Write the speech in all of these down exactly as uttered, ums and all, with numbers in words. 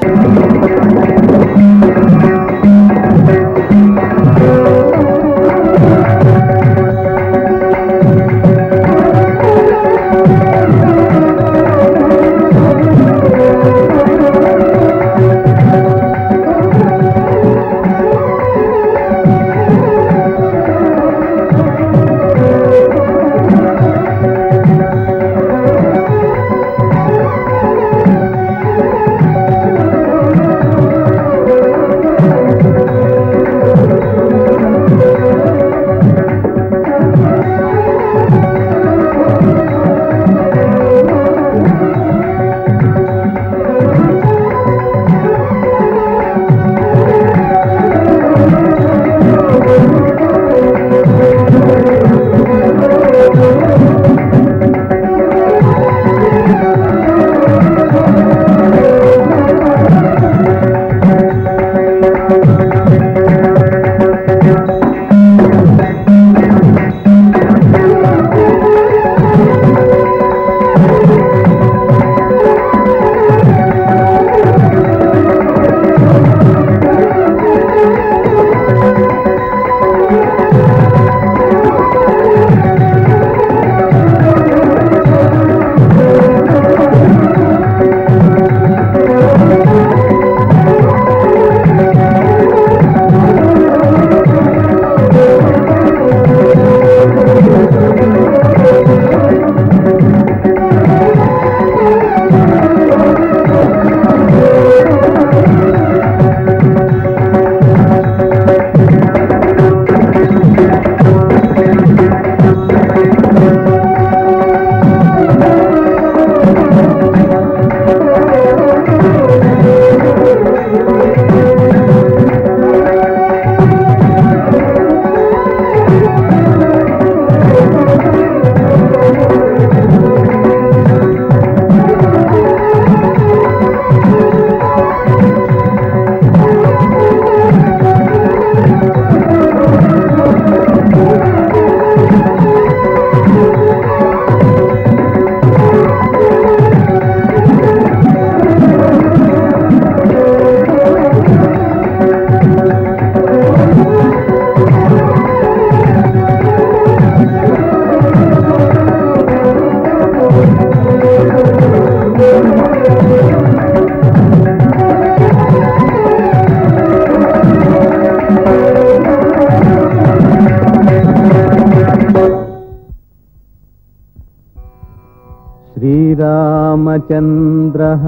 श्रीरामचन्द्रः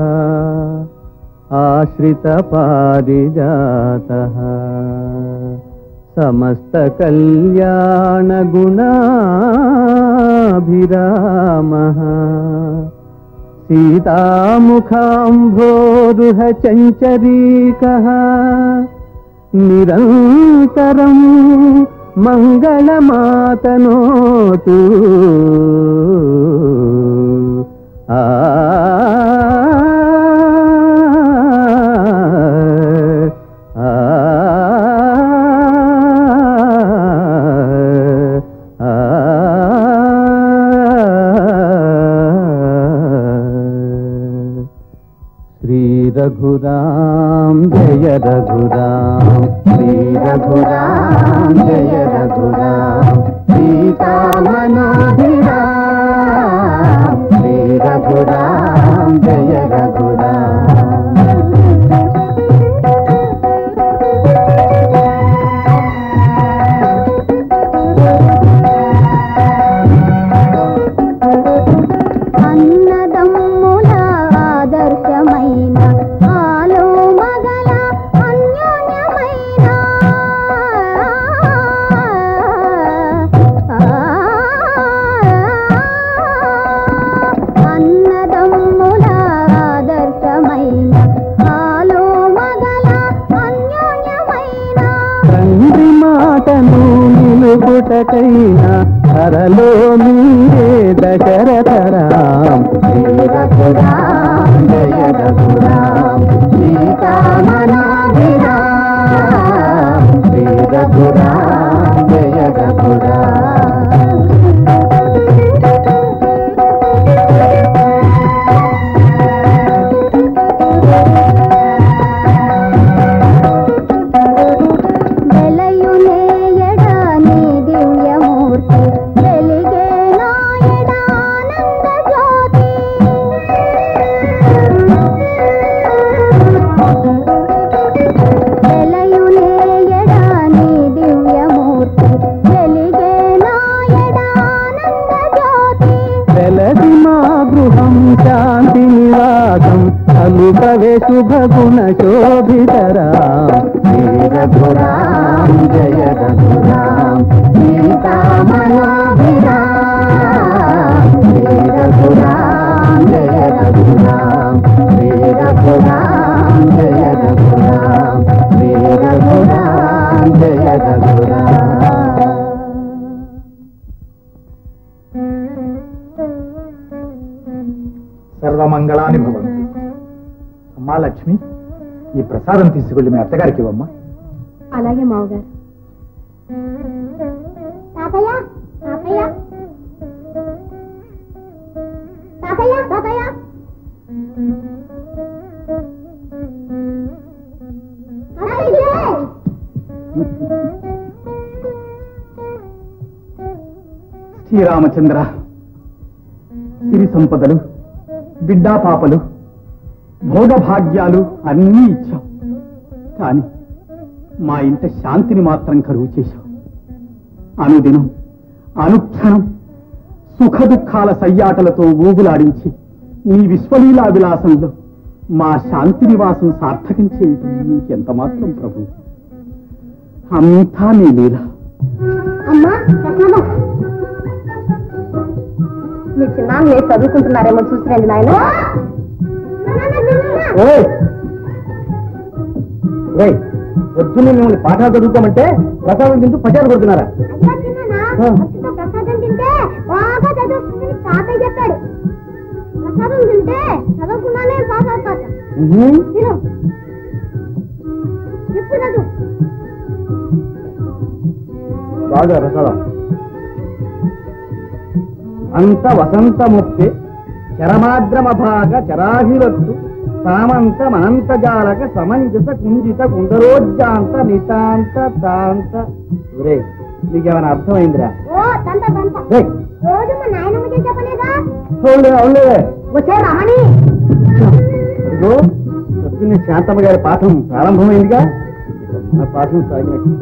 आश्रितपारिजातः समस्तकल्याणगुणाभिरामः सीतामुखाम्भोरुहचञ्चरीकः निरन्तरं मङ्गलमातनोतु। आ रघुराम जय रघुराम, श्री रघुराम जय रघुराम, सीता मनोभिराम, श्री रघुराम जय रघुराम। నిలుగుటకైనా ధరలో మీరే దశరథరాం, శ్రీ రఘురాం జయ రఘురాం, సీతా మనోభిరాం, శ్రీ రఘురాం జయ రఘురాం। మా గృహం శాంతి నివాసం అలుకవే శుభగుణ శోభితరాం శ్రీ రఘురాం జయ రఘురాం సీతామనోభిరాం శ్రీ రఘురాం జయ రఘురాం శ్రీ రఘురాం జయ రఘురాం శ్రీ రఘురాం జయ రఘురాం. సర్వమంగళాని భవంతు. అమ్మా లక్ష్మి, ఈ ప్రసాదం తీసుకెళ్ళి మీ అత్తగారికి ఇవ్వమ్మా. అలాగే మావగారు. తాతయ్య తాతయ్య తాతయ్య తాతయ్య శ్రీరామచంద్ర, సిరి సంపదలు, బిడ్డా పాపలు, భోగభాగ్యాలు అన్నీ ఇచ్చావు. కానీ మా ఇంట శాంతిని మాత్రం కరువు చేశావు. అనుదినం అనుక్షణం సుఖ దుఃఖాల సయ్యాటలతో ఊగులాడించి నీ విశ్వలీలా విలాసంలో మా శాంతి నివాసం సార్థకం చేయటం నీకెంత మాత్రం ప్రభు. అంతా నీ లీల. అమ్మా మీ చిన్న మీరు చదువుకుంటున్నారేమో చూసిరండి నాయన. పొద్దున్న మిమ్మల్ని పాఠాలు చదువుకోమంటే ప్రసాదం తింటూ పచారు కొడుతున్నారా? ప్రసాదం తింటే బాగా చదువుతుందని తాతయ్య చెప్పాడు. ప్రసాదం తింటే చదవకుండానే పాస్ అవుతాట. ఇప్పుడు చదువు బాగా ప్రసాదం. అంత వసంతముక్తి చరమాద్రమ భాగ చరాహిరత్తు సామంత మనంతజాలక సమంజస కుంజిత కుండరోజ్జాంత నితాంత తాంత. ఒరే, నీకేమైనా అర్థమైందిరా? ఓ తంత తంత రోజు మా నాయనమ్మ చెప్పలేదా? అవునులే అవునులే. వచ్చే రమణి, అదిగో పొద్దున్నే శాంతమ్మ గారి పాఠం ప్రారంభమైందిగా, మన పాఠం సాగినట్టు.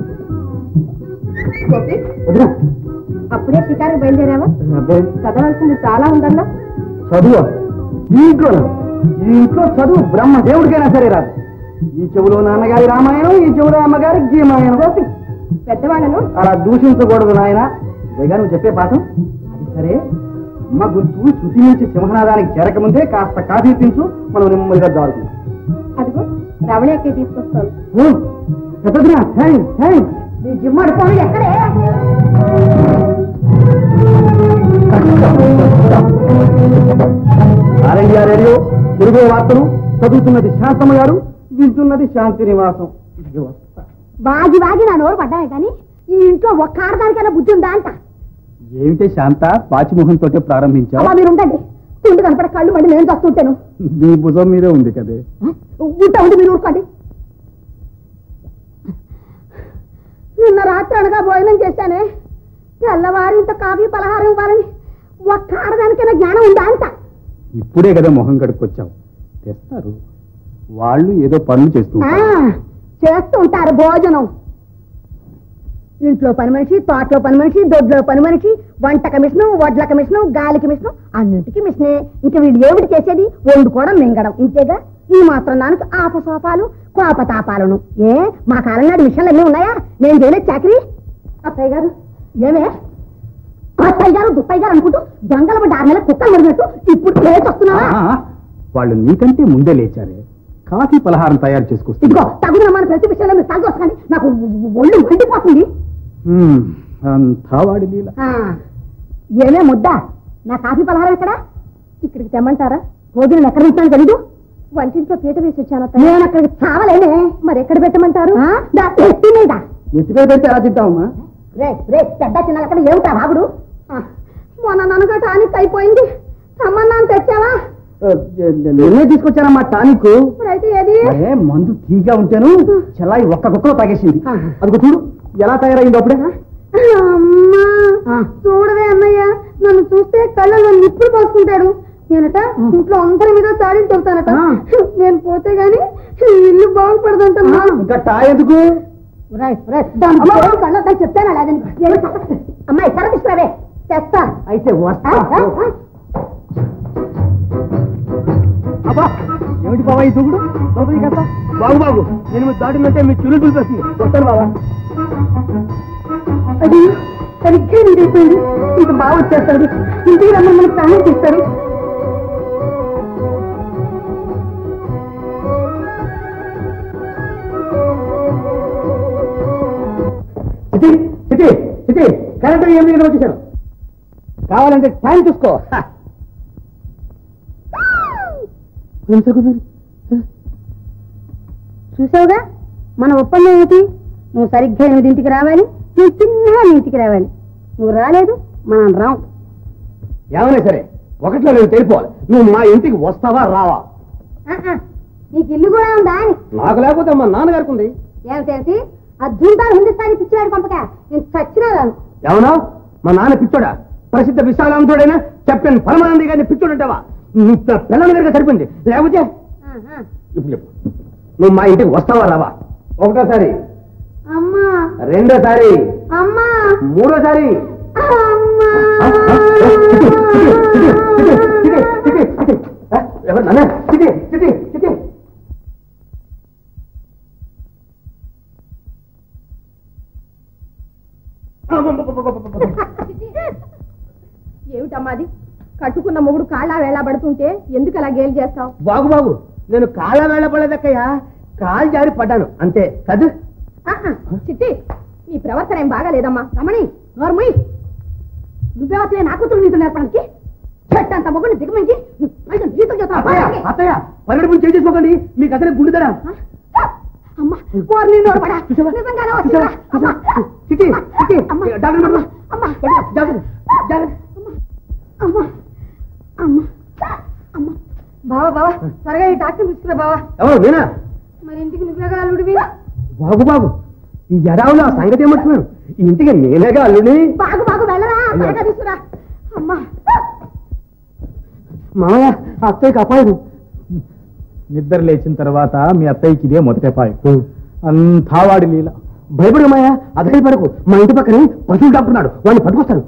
వదినా, అప్పుడే షికారుకు బయలుదేరావా? అబ్బే, చదవాల్సింది చాలా ఉందన్నా. చదువు ఈ ఇంట్లోనా? ఈ ఇంట్లో చదువు బ్రహ్మ దేవుడికైనా సరే రాదు. ఈ చెవులో నాన్నగారి రామాయణం, ఈ చెవులో అమ్మగారి గీమాయణం. పెద్దవాళ్ళను అలా దూషించకూడదు నాయన. పైగా నువ్వు చెప్పే పాఠం అది సరే. అమ్మ గుర్తు శృతి నుంచి సింహనాదానికి చేరకముందే కాస్త కాఫీ తించు, మనం నెమ్మదిగా జారుకుందాం. అదిగో రవళి అక్కే తీసుకొస్తాను. పెద్దదినా, థ్యాంక్స్ థ్యాంక్స్. నీ జిమ్మడి పనులు ఎక్కడే? ఆర్ఎండియా రేడియో తెలుగు వార్తలు చదువుతున్నది శాంతమ్మ గారు, వింటున్నది శాంతి నివాసం. బాగి బాగి నా నోరు పడ్డానే కానీ ఈ ఇంట్లో ఒక్క ఆడదానికైనా బుద్ధి ఉందా అంట. ఏమిటే శాంత, పాచిమోహన్ తోటే ప్రారంభించావు? అలా మీరు ఉండండి. తుండు కనపడే కళ్ళు మళ్ళీ నేను చస్తుంటాను. నీ భుజం మీదే ఉంది కదే. ఉంటా ఉండి మీరు ఊరుకోండి. నిన్న రాత్రి అనగా భోజనం చేశానే, తెల్లవారి ఇంత కాఫీ పలహారం ఇవ్వాలని ఒక్క ఆడదానికైనా జ్ఞానం ఉందా అంట. ఇప్పుడే కదా మొహం కడుక్కొచ్చావు, తెస్తారు. వాళ్ళు ఏదో పనులు చేస్తూ చేస్తూ ఉంటారు భోజనం. ఇంట్లో పని మనిషి, తోటలో పని మనిషి, దొడ్లో పని మనిషి, వంట కమిషను, వడ్ల కమిషను, గాలి కమిషను, అన్నింటికి మిషనే. ఇంకా వీళ్ళు ఏమిటి చేసేది? వండుకోవడం, మింగడం, ఇంతేగా. ఈ మాత్రం దానికి ఆపసోపాలు, కోపతాపాలను. ఏ మా కాలం నాడు మిషన్లు అన్నీ ఉన్నాయా? నేను చేయలేదు చాకరీ. అత్తయ్య గారు ఏమే అత్తయ్య గారు దుత్తయ్య గారు అనుకుంటూ దొంగల పడ్డ ఆరు నెలల కుక్కలు మరిగినట్టు ఇప్పుడు లేచి వస్తున్నావా? వాళ్ళు నీకంటే ముందే లేచారే. కాఫీ పలహారం తయారు చేసుకొస్తే ఇదిగో తగుదనమ్మని ప్రతి విషయంలో మీరు తగ్గి వస్తుంది. నాకు ఒళ్ళు మండిపోతుంది. అంతా వాడి లీల. ఏమే ముద్దా, నా కాఫీ పలహారం ఎక్కడా? ఇక్కడికి తెమ్మంటారా? భోజనం ఎక్కడ ఉంటాను తెలీదు. వంటింట్లో పీట వేసి వచ్చాను. నేను అక్కడికి చావలేనే. మరి ఎక్కడ పెట్టమంటారు? ఎత్తి మీద. ఎత్తిపై పెడితే ఎలా తింటావమ్మా? రే రే పెద్ద చిన్న అక్కడ ఏమిటా బాబుడు? మొన్న ననగా టానిక్ అయిపోయింది. సమ్మన్నాను తెచ్చావా? నేనే తీసుకొచ్చానమ్మా టానిక్. అయితే ఏది? మందు తీగా ఉంటేను చెల్లాయి ఒక్క కుక్కలో తాగేసింది. అదిగో చూడు ఎలా తయారైంది అప్పుడే. అమ్మా చూడవే అన్నయ్య, నన్ను చూస్తే కళ్ళలో నిప్పులు పోసుకుంటాడు. నేనట ఇంట్లో అందరి మీద తాడిని చెబుతానట. నేను పోతే గాని ఇల్లు బాగుపడదంటమ్మా. ఇంకా టా ఎందుకు? కళ్ళ చెప్తాను అలాగని. అమ్మాయి సర తీసుకురావే, తెస్తా. అయితే వస్తా. అబ్బా ఏమిటి బాబా ఈ దూకుడు లోపలికి కదా బాగు బాగు నేను మీరు దాటినట్టే మీ చులు దులిపేస్తుంది వస్తాను బాబా అది సరిగ్గా నిండిపోయింది ఇంక బాగా వచ్చేస్తాడు ఇంటికి రమ్మని మనకు ప్రాణం చేస్తారు కరెంట్ ఏమి వచ్చేసాను కావాలంటే టైం చూసుకో చూసావుగా మన ఒప్పందం ఏమిటి నువ్వు సరిగ్గా ఎనిమిదింటికి రావాలి నువ్వు చిన్నగా ఇంటికి రావాలి నువ్వు రాలేదు మనం రాం ఏమైనా సరే ఒకటిలో నేను తెలిపోవాలి నువ్వు మా ఇంటికి వస్తావా రావా నీకు ఇల్లు కూడా ఉందా అని నాకు లేకపోతే మా నాన్నగారికి ఉంది ఏమిటేమిటి అద్భుతాలు హిందుస్థానీ పిచ్చివాడు పంపక నేను చచ్చినా రాను ఏమన్నా మా నాన్న పిచ్చోడా ప్రసిద్ధ విశాలాంతుడైనా చెప్పాను పరమానంది గారిని పిచ్చోడంటావా నువ్వు పిల్లల దగ్గర సరిపోయింది లేకపోతే ఇప్పుడు చెప్పు నువ్వు మా ఇంటికి వస్తావా రావా ఒకటోసారి అమ్మా రెండోసారి అమ్మా మూడోసారి ఎవరు నాన్న చిటి చిటి చిటి ఏమిటమ్మా అది కట్టుకున్న మొగుడు కాళ్ళ వేళ పడుతుంటే ఎందుకు అలా గేలు చేస్తావు బాగు బాగు నేను కాళ్ళ వేళ పడలేదక్కయ్యా కాలు జారి పడ్డాను అంతే కదూ చిట్టి నీ ప్రవర్తన ఏం బాగాలేదమ్మా రమణి నోర్మయ్ నువ్వే వస్తే నా కూతురు నీతో నేర్పడానికి చెట్టంత మొగుడిని దిగమంచి జీతం అత్తయ్య పల్లెడు ముందు చేసుకోకండి మీకు అసలే గుండెదరా అమ్మా పోర్ని నోరుపడా నిజంగానే వచ్చిందా చిట్టి చిట్టి అమ్మా డాక్టర్ అమ్మా జాగ్రత్త జాగ్రత్త అమ్మా అమ్మా అమ్మా బావా బావా త్వరగా ఈ డాక్టర్ తీసుకురా బావా ఎవరు నేనా మరి ఇంటికి నువ్వేగా అల్లుడివి బాగు బాగు ఈ ఎడావులో ఆ సంగతి ఏమంటున్నాను ఇంటికి నేనేగా అల్లుడి బాగు బాగు వెళ్ళరా త్వరగా తీసుకురా అమ్మా మామయ్య అత్తయ్యకి అపాయం నిద్ర లేచిన తర్వాత మీ అత్తయ్యకి ఇదే మొదటి అపాయం అంతా వాడి లీల భయపడు మాయా అదే పడకు మా ఇంటి పక్కనే పశువులు డాక్టర్ ఉన్నాడు వాడిని పట్టుకొస్తాను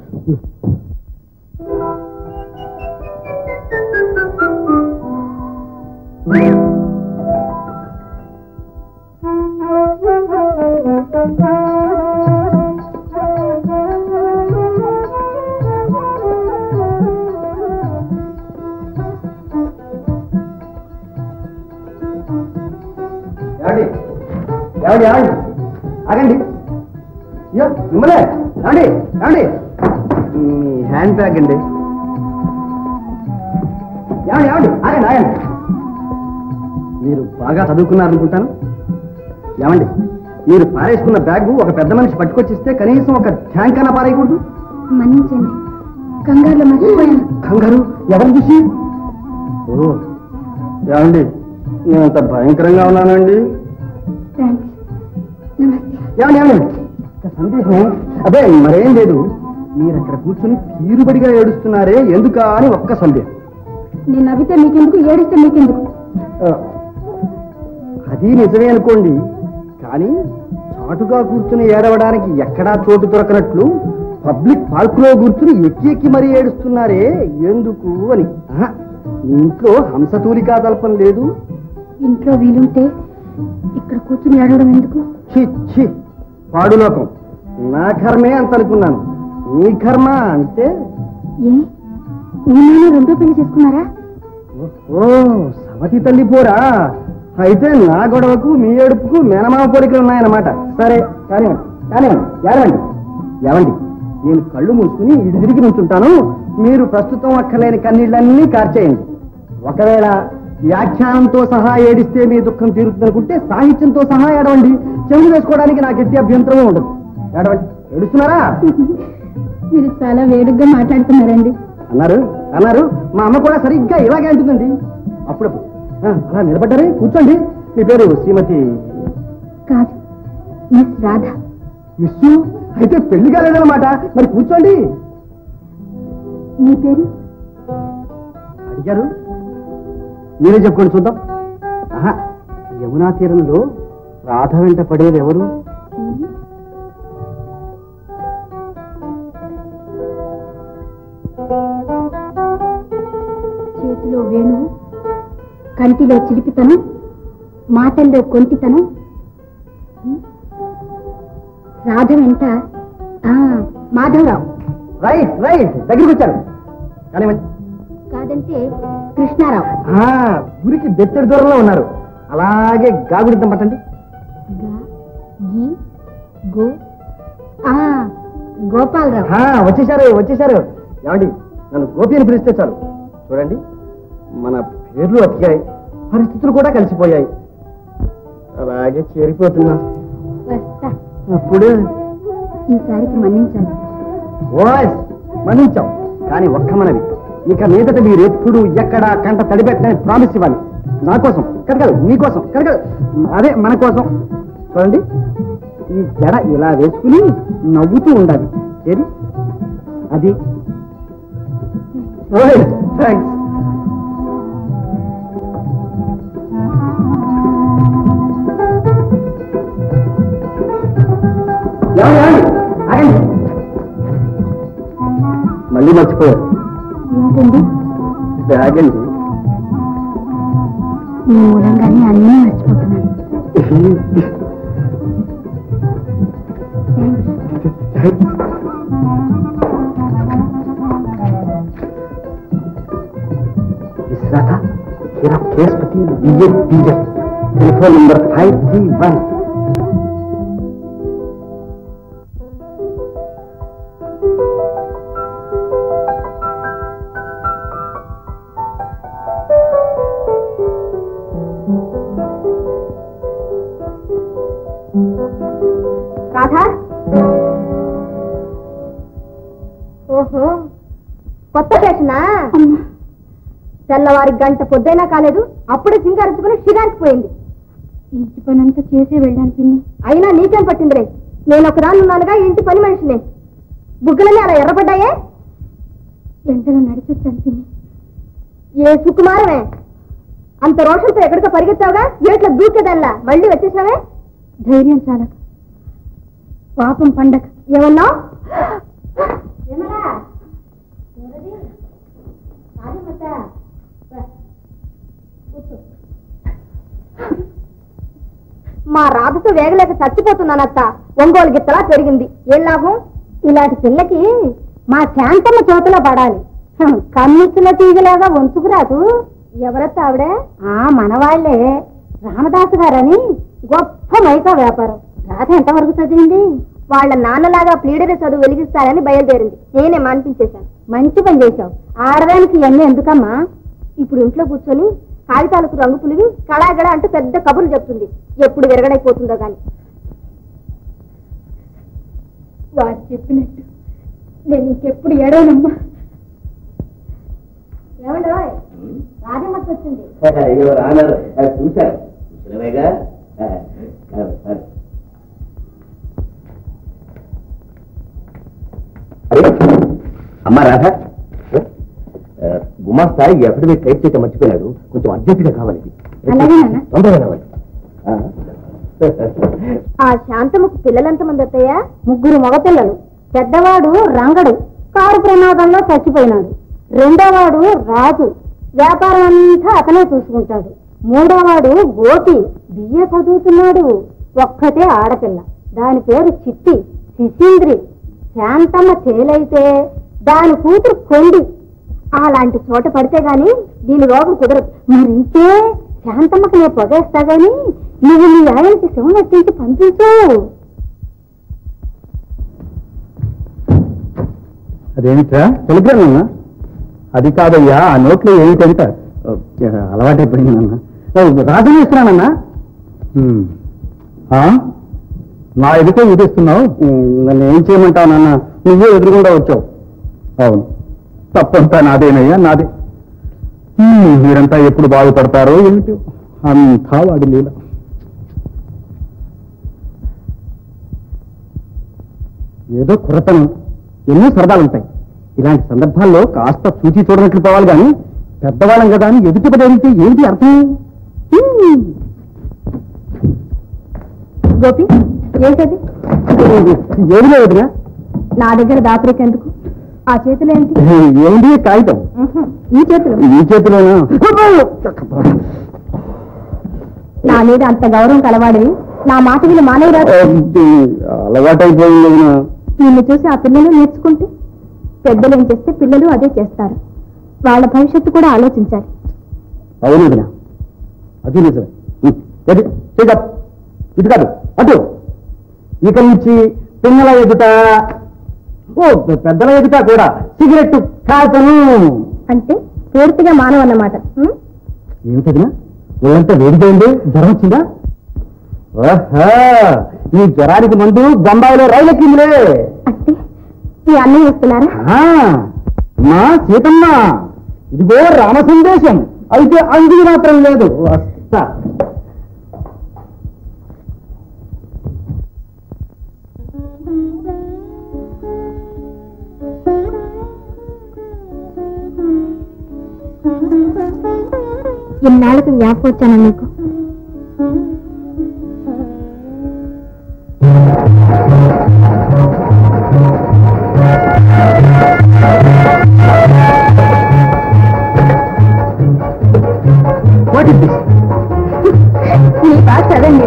ఏమండి ఏమండి ఆగండి అయ్యో మిమ్మల్నే ఏమండి ఏమండి మీ హ్యాండ్ బ్యాగ్ అండి ఏమండి ఏమండి ఆగండి ఆగండి మీరు బాగా చదువుకున్నారనుకుంటాను ఏమండి మీరు పారేసుకున్న బ్యాగ్ ఒక పెద్ద మనిషి పట్టుకొచ్చిస్తే కనీసం ఒక ట్యాంక్ అన్నా పారేయకూడదు మన్నించండి కంగారులో మర్చిపోయాను కంగారు ఎవరు చూసి ఓ ఏమండి నేను అంత భయంకరంగా ఉన్నానండి ఏమండి ఏమండి సందేహం అదే మరేం లేదు మీరు అక్కడ కూర్చొని తీరుబడిగా ఏడుస్తున్నారే ఎందుకా అని ఒక్క సందేహం నేను నవ్వితే మీకెందుకు ఏడిస్తే మీకెందుకు అది నిజమే అనుకోండి కానీ చాటుగా కూర్చుని ఏడవడానికి ఎక్కడా చోటు దొరకనట్లు పబ్లిక్ పార్కులో కూర్చుని ఎక్కి ఎక్కి మరీ ఏడుస్తున్నారే ఎందుకు అని మీ ఇంట్లో హంసతూలికా తల్పం లేదు ఇంట్లో వీలుంటే ఇక్కడ కూర్చుని ఏడవడం ఎందుకు ఛీ ఛీ పాడులోకం నా కర్మే అంత అనుకున్నాను నీ కర్మ అంటే ఏ నేను రెండో పెళ్లి చేసుకున్నారా ఓ సవతి తల్లి పోరా అయితే నా గొడవకు మీ ఏడుపుకు మేనమామ పోలికలు ఉన్నాయన్నమాట సరే కానివ్వండి కానివ్వండి ఏడవండి ఏవండి నేను కళ్ళు మూసుకుని ఇటు తిరిగి నుంచుంటాను మీరు ప్రస్తుతం అక్కర్లేని కన్నీళ్ళన్నీ కార్చేయండి ఒకవేళ వ్యాఖ్యానంతో సహా ఏడిస్తే మీ దుఃఖం తీరుతుందనుకుంటే సాహిత్యంతో సహా ఏడవండి చెవులు వేసుకోవడానికి నాకు ఎట్టి అభ్యంతరమే ఉండదు ఏడవండి ఏడుస్తున్నారా మీరు చాలా వేడుగ్గా మాట్లాడుతున్నారండి అన్నారు అన్నారు మా అమ్మ కూడా సరిగ్గా ఇలాగే అంటుందండి అప్పుడప్పుడు అలా నిలబడ్డారే కూర్చోండి మీ పేరు శ్రీమతి కాదు మిస్ రాధ మిస్ అయితే పెళ్లి కాలేదన్నమాట మరి కూర్చోండి మీ పేరు అడిగారు మీరే చెప్పుకోండి చూద్దాం ఆహా యమునా తీరంలో రాధ వెంట పడేది ఎవరు చేతిలో వేణువు కంటిలో చిలిపితను, మాటల్లో కొంటితను. రాధ వెంట ఆ, మాధవరావు. రైట్ రైట్ దగ్గరికి వచ్చారు కానీ కాదంటే కృష్ణారావు. గురికి బెత్తడి దూరంలో ఉన్నారు. అలాగే గాగుడిద్దాం పట్టండి. గా, గి, గో, ఆ, గోపాలరావు. వచ్చేసారు వచ్చేసారు. ఏమండి నన్ను గోపి అని పిలిస్తే చాలు. చూడండి మన పేర్లు అతికాయి, పరిస్థితులు కూడా కలిసిపోయాయి. అలాగే చేరిపోతున్నా. వస్తా. అప్పుడు ఈసారికి మన్నించాలి. ఓయ్ మన్నించాం, కానీ ఒక్క మనవి, ఇక మీదట మీరు ఎప్పుడు ఎక్కడ కంట తడిపెట్టని ప్రామిస్ ఇవ్వాలి. నా కోసం కడగదు, మీకోసం కడగదు, అదే మన కోసం. చూడండి ఈ జడ ఇలా వేసుకుని నవ్వుతూ ఉండాలి. ఏది అది. థ్యాంక్స్. మళ్ళీ మర్చిపోయారు. ఏంటండి? బ్యాగ్ అండి. మీ మూలంగానే అన్నీ మర్చిపోతున్నాను. इस मेरा केसपति बीए बीजे telephone number five three one. Radha, ఓహో కొత్త స్టేషనా? తెల్లవారి గంట పొద్దైనా కాలేదు, అప్పుడే సింగారించుకుని షిగారికి పోయింది. ఇంటి పని అంతా చేసే వెళ్ళాను పిన్ని. అయినా నీకేం పట్టిందిరే, నేను ఒకదాన్ని ఉన్నానుగా ఇంటి పని మనిషిని. బుగ్గలన్నీ అలా ఎర్రపడ్డాయే. ఎండలో నడిచొచ్చాను పిన్ని. ఏ సుకుమారమే, అంత రోషంతో ఎక్కడికో పరిగెత్తావుగా, ఏట్లా దూకేదల్లా మళ్ళీ వచ్చేసావే. ధైర్యం చాలక పాపం పండగ. ఏమన్నా మా రాధతో వేగలేక చచ్చిపోతున్నానత్త. ఒంగోలు గిత్తలా పెరిగింది. ఏం లాభం? ఇలాంటి పిల్లకి మా శాంతమ్మ చేతిలో పడాలి. కన్నుచ్చుల తీగలాగా వంచుకురాదు. ఎవరత్త ఆవిడే? ఆ మనవాళ్లే, రామదాసు గారని గొప్ప మైకా వ్యాపారం. రాధ ఎంతవరకు చదివింది? వాళ్ళ నాన్నలాగా ప్లీడరీ చదువు వెలిగిస్తారని బయలుదేరింది. నేనే మాన్పించేశాను. మంచి పని చేశావు. ఆడదానికి ఇవన్నీ ఎందుకమ్మా? ఇప్పుడు ఇంట్లో కూర్చొని కాగితాలకు రంగు పులివి కళాగడ అంటూ పెద్ద కబుర్లు చెప్తుంది. ఎప్పుడు విరగడైపోతుందో గాని. వారు చెప్పినట్టు నేను ఇంకెప్పుడు ఏడవనమ్మా. ఏమండో రాజమత్త వచ్చింది. చూశారు చూసినవేగా. అమ్మా రాధ, గుమాస్తా ఈ అఫిడవిట్ టైప్ చేయటం మర్చిపోయాడు. కొంచెం అర్జెంటుగా కావాలి. తొందరగా కావాలి. ఆ శాంతమ్మకు పిల్లలెంతమంది అత్తయ్యా? ముగ్గురు మగపిల్లలు. పెద్దవాడు రంగడు, కారు ప్రమాదంలో చచ్చిపోయినాడు. రెండోవాడు రాజు, వ్యాపారం అంతా అతనే చూసుకుంటాడు. మూడోవాడు గోపి, బియ్య చదువుతున్నాడు. ఒక్కతే ఆడపిల్ల, దాని పేరు చిట్టి, శిశీంద్రి. శాంతమ్మ తేలైతే దాని కూతురు కొండి. అలాంటి చోట పడితే గాని దీని రోగం కుదరదు. మరింకే శాంతమ్మకు నేను పొగేస్తా గాని నువ్వు నీ ఆయనకి శివం ఎత్తించి పంపించు. అదేమిట్రా టెలిగ్రామ్? అది కాదయ్యా, ఆ నోట్లో ఏమిటంట అలవాటైపోయింది నాన్న. రాజు ఇస్తున్నానన్నా. నా ఎదుటే ఊదిస్తున్నావు, నన్ను ఏం చేయమంటావు నాన్న? నువ్వే ఎదురుకుండా వచ్చావు. అవును, తప్పంతా నాదేనయ్యా, నాదే. మీరంతా ఎప్పుడు బాగుపడతారో ఏమిటి, అంతా వాడి లీల. ఏదో కుర్రతనం, ఎన్నో సరదాలుంటాయి. ఇలాంటి సందర్భాల్లో కాస్త చూచి చూడనట్లు పోవాలి కానీ పెద్దవాళ్ళం కదా అని ఎదుటి పడితే ఏంటి అర్థం? గోపి, ఏంటది? ఏమి లేదురా. నా దగ్గర దాపరికెందుకు? ఆ చేతిలో ఏంటి? ఏంటి? కాగితం. ఈ చేతిలో? ఈ చేతిలోనా? నా మీద అంత గౌరవం కలవాడి నా మాట వీళ్ళు మానేరా అలవాటైపోయింది. నిన్ను చూసి ఆ పిల్లలు నేర్చుకుంటే పెద్దలు ఏం చేస్తే పిల్లలు అదే చేస్తారు. వాళ్ళ భవిష్యత్తు కూడా ఆలోచించాలి. అవును వదినా, అది నిజమే. ఇది ఇది కాదు అటు. ఇక నుంచి పిల్లల ఎదుట, ఓ పెద్దల ఎదుట కూడా సిగరెట్ కాచను. అంటే పూర్తిగా మానవన్నమాట. ఏమిటదినా, ఒళ్ళంతా వేడిపోయింది, జ్వరం వచ్చిందా? ఓహో, ఈ జ్వరానికి మందు బొంబాయిలో రైలు ఎక్కిందిలే. అంటే మీ అన్నయ్య వస్తున్నారా? మా సీతమ్మ, ఇదిగో రామ సందేశం. అయితే అంగిది మాత్రం లేదు. వస్తా. ఇన్నాళ్ళకి జ్ఞాపకం వచ్చాను నీకు. What is this? మీ పాట చదండి.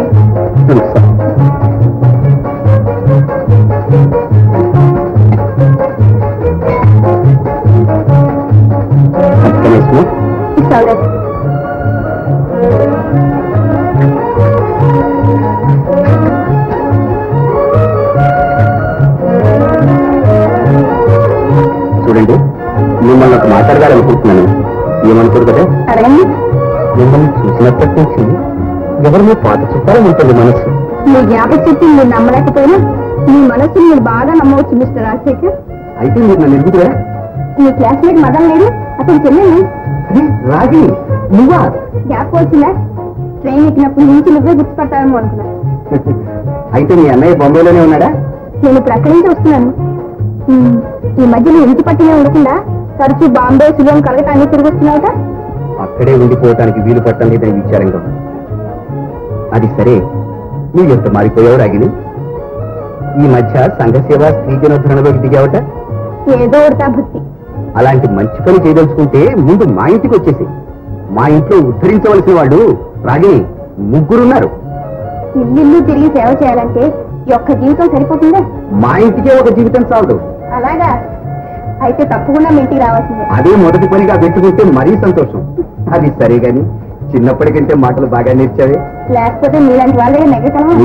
చూడండి, మిమ్మల్ని ఒక మాట్లాడాలనుకుంటున్నాను. ఏమనుకోరు కదా? అడగండి. మిమ్మల్ని చూసినప్పటి నుంచి ఎవరినో పాత చుట్టాలని ఉంటుంది మనసు. మీ జ్ఞాపక శక్తి మీరు నమ్మలేకపోయినా మీ మనసుని మీరు బాగా నమ్మవచ్చు మిస్టర్ రాజశేఖర్. అయితే మీరు నన్ను ఎందుకురా? మీ క్లాస్మేట్ మదన్ లేడు, అతను చెల్లెండి. రాగి, నువ్వా? జ్ఞాపకం వచ్చిందా? ట్రైన్ ఎక్కినప్పుడు నుంచి నువ్వే గుర్తుపట్టావేమో అనుకున్నా. అయితే మీ అన్నయ్య బొంబాయిలోనే ఉన్నాడా? నేను ఇప్పుడు అక్కడి నుంచి వస్తున్నాను. ఉమ్, ఈ మధ్యలో ఇంటి పట్టినే ఉండకుండా తరచూ బాంబే, శిలోం, కలకత్తా అన్ని తిరిగి వస్తున్నావుట. అక్కడే ఉండిపోవటానికి వీలు పట్టడం లేదని విచారంగా. అది సరే, నువ్వు ఎంత మారిపోయావు రాగిని. ఈ మధ్య సంఘ సేవ స్త్రీ జనోద్ధరణలోకి దిగావట. ఏదో ఉడతా భక్తి. అలాంటి మంచి పని చేయదలుచుకుంటే ముందు మా ఇంటికి వచ్చేసి. మా ఇంట్లో ఉద్ధరించవలసిన వాళ్ళు రాగిని ముగ్గురున్నారు. ఇల్లు తిరిగి సేవ చేయాలంటే ఈ ఒక్క జీవితం సరిపోతుందా? మా ఇంటికే ఒక జీవితం చాలదు. అలాగా అయితే తప్పకుండా మీ ఇంటికి రావాల్సిందే. అదే మొదటి పనిగా పెట్టుకుంటే మరీ సంతోషం. అది సరే గాని చిన్నప్పటికంటే మాటలు బాగా నేర్చావే. లేకపోతే మీలాంటి వాళ్ళే నెగ్గటమా?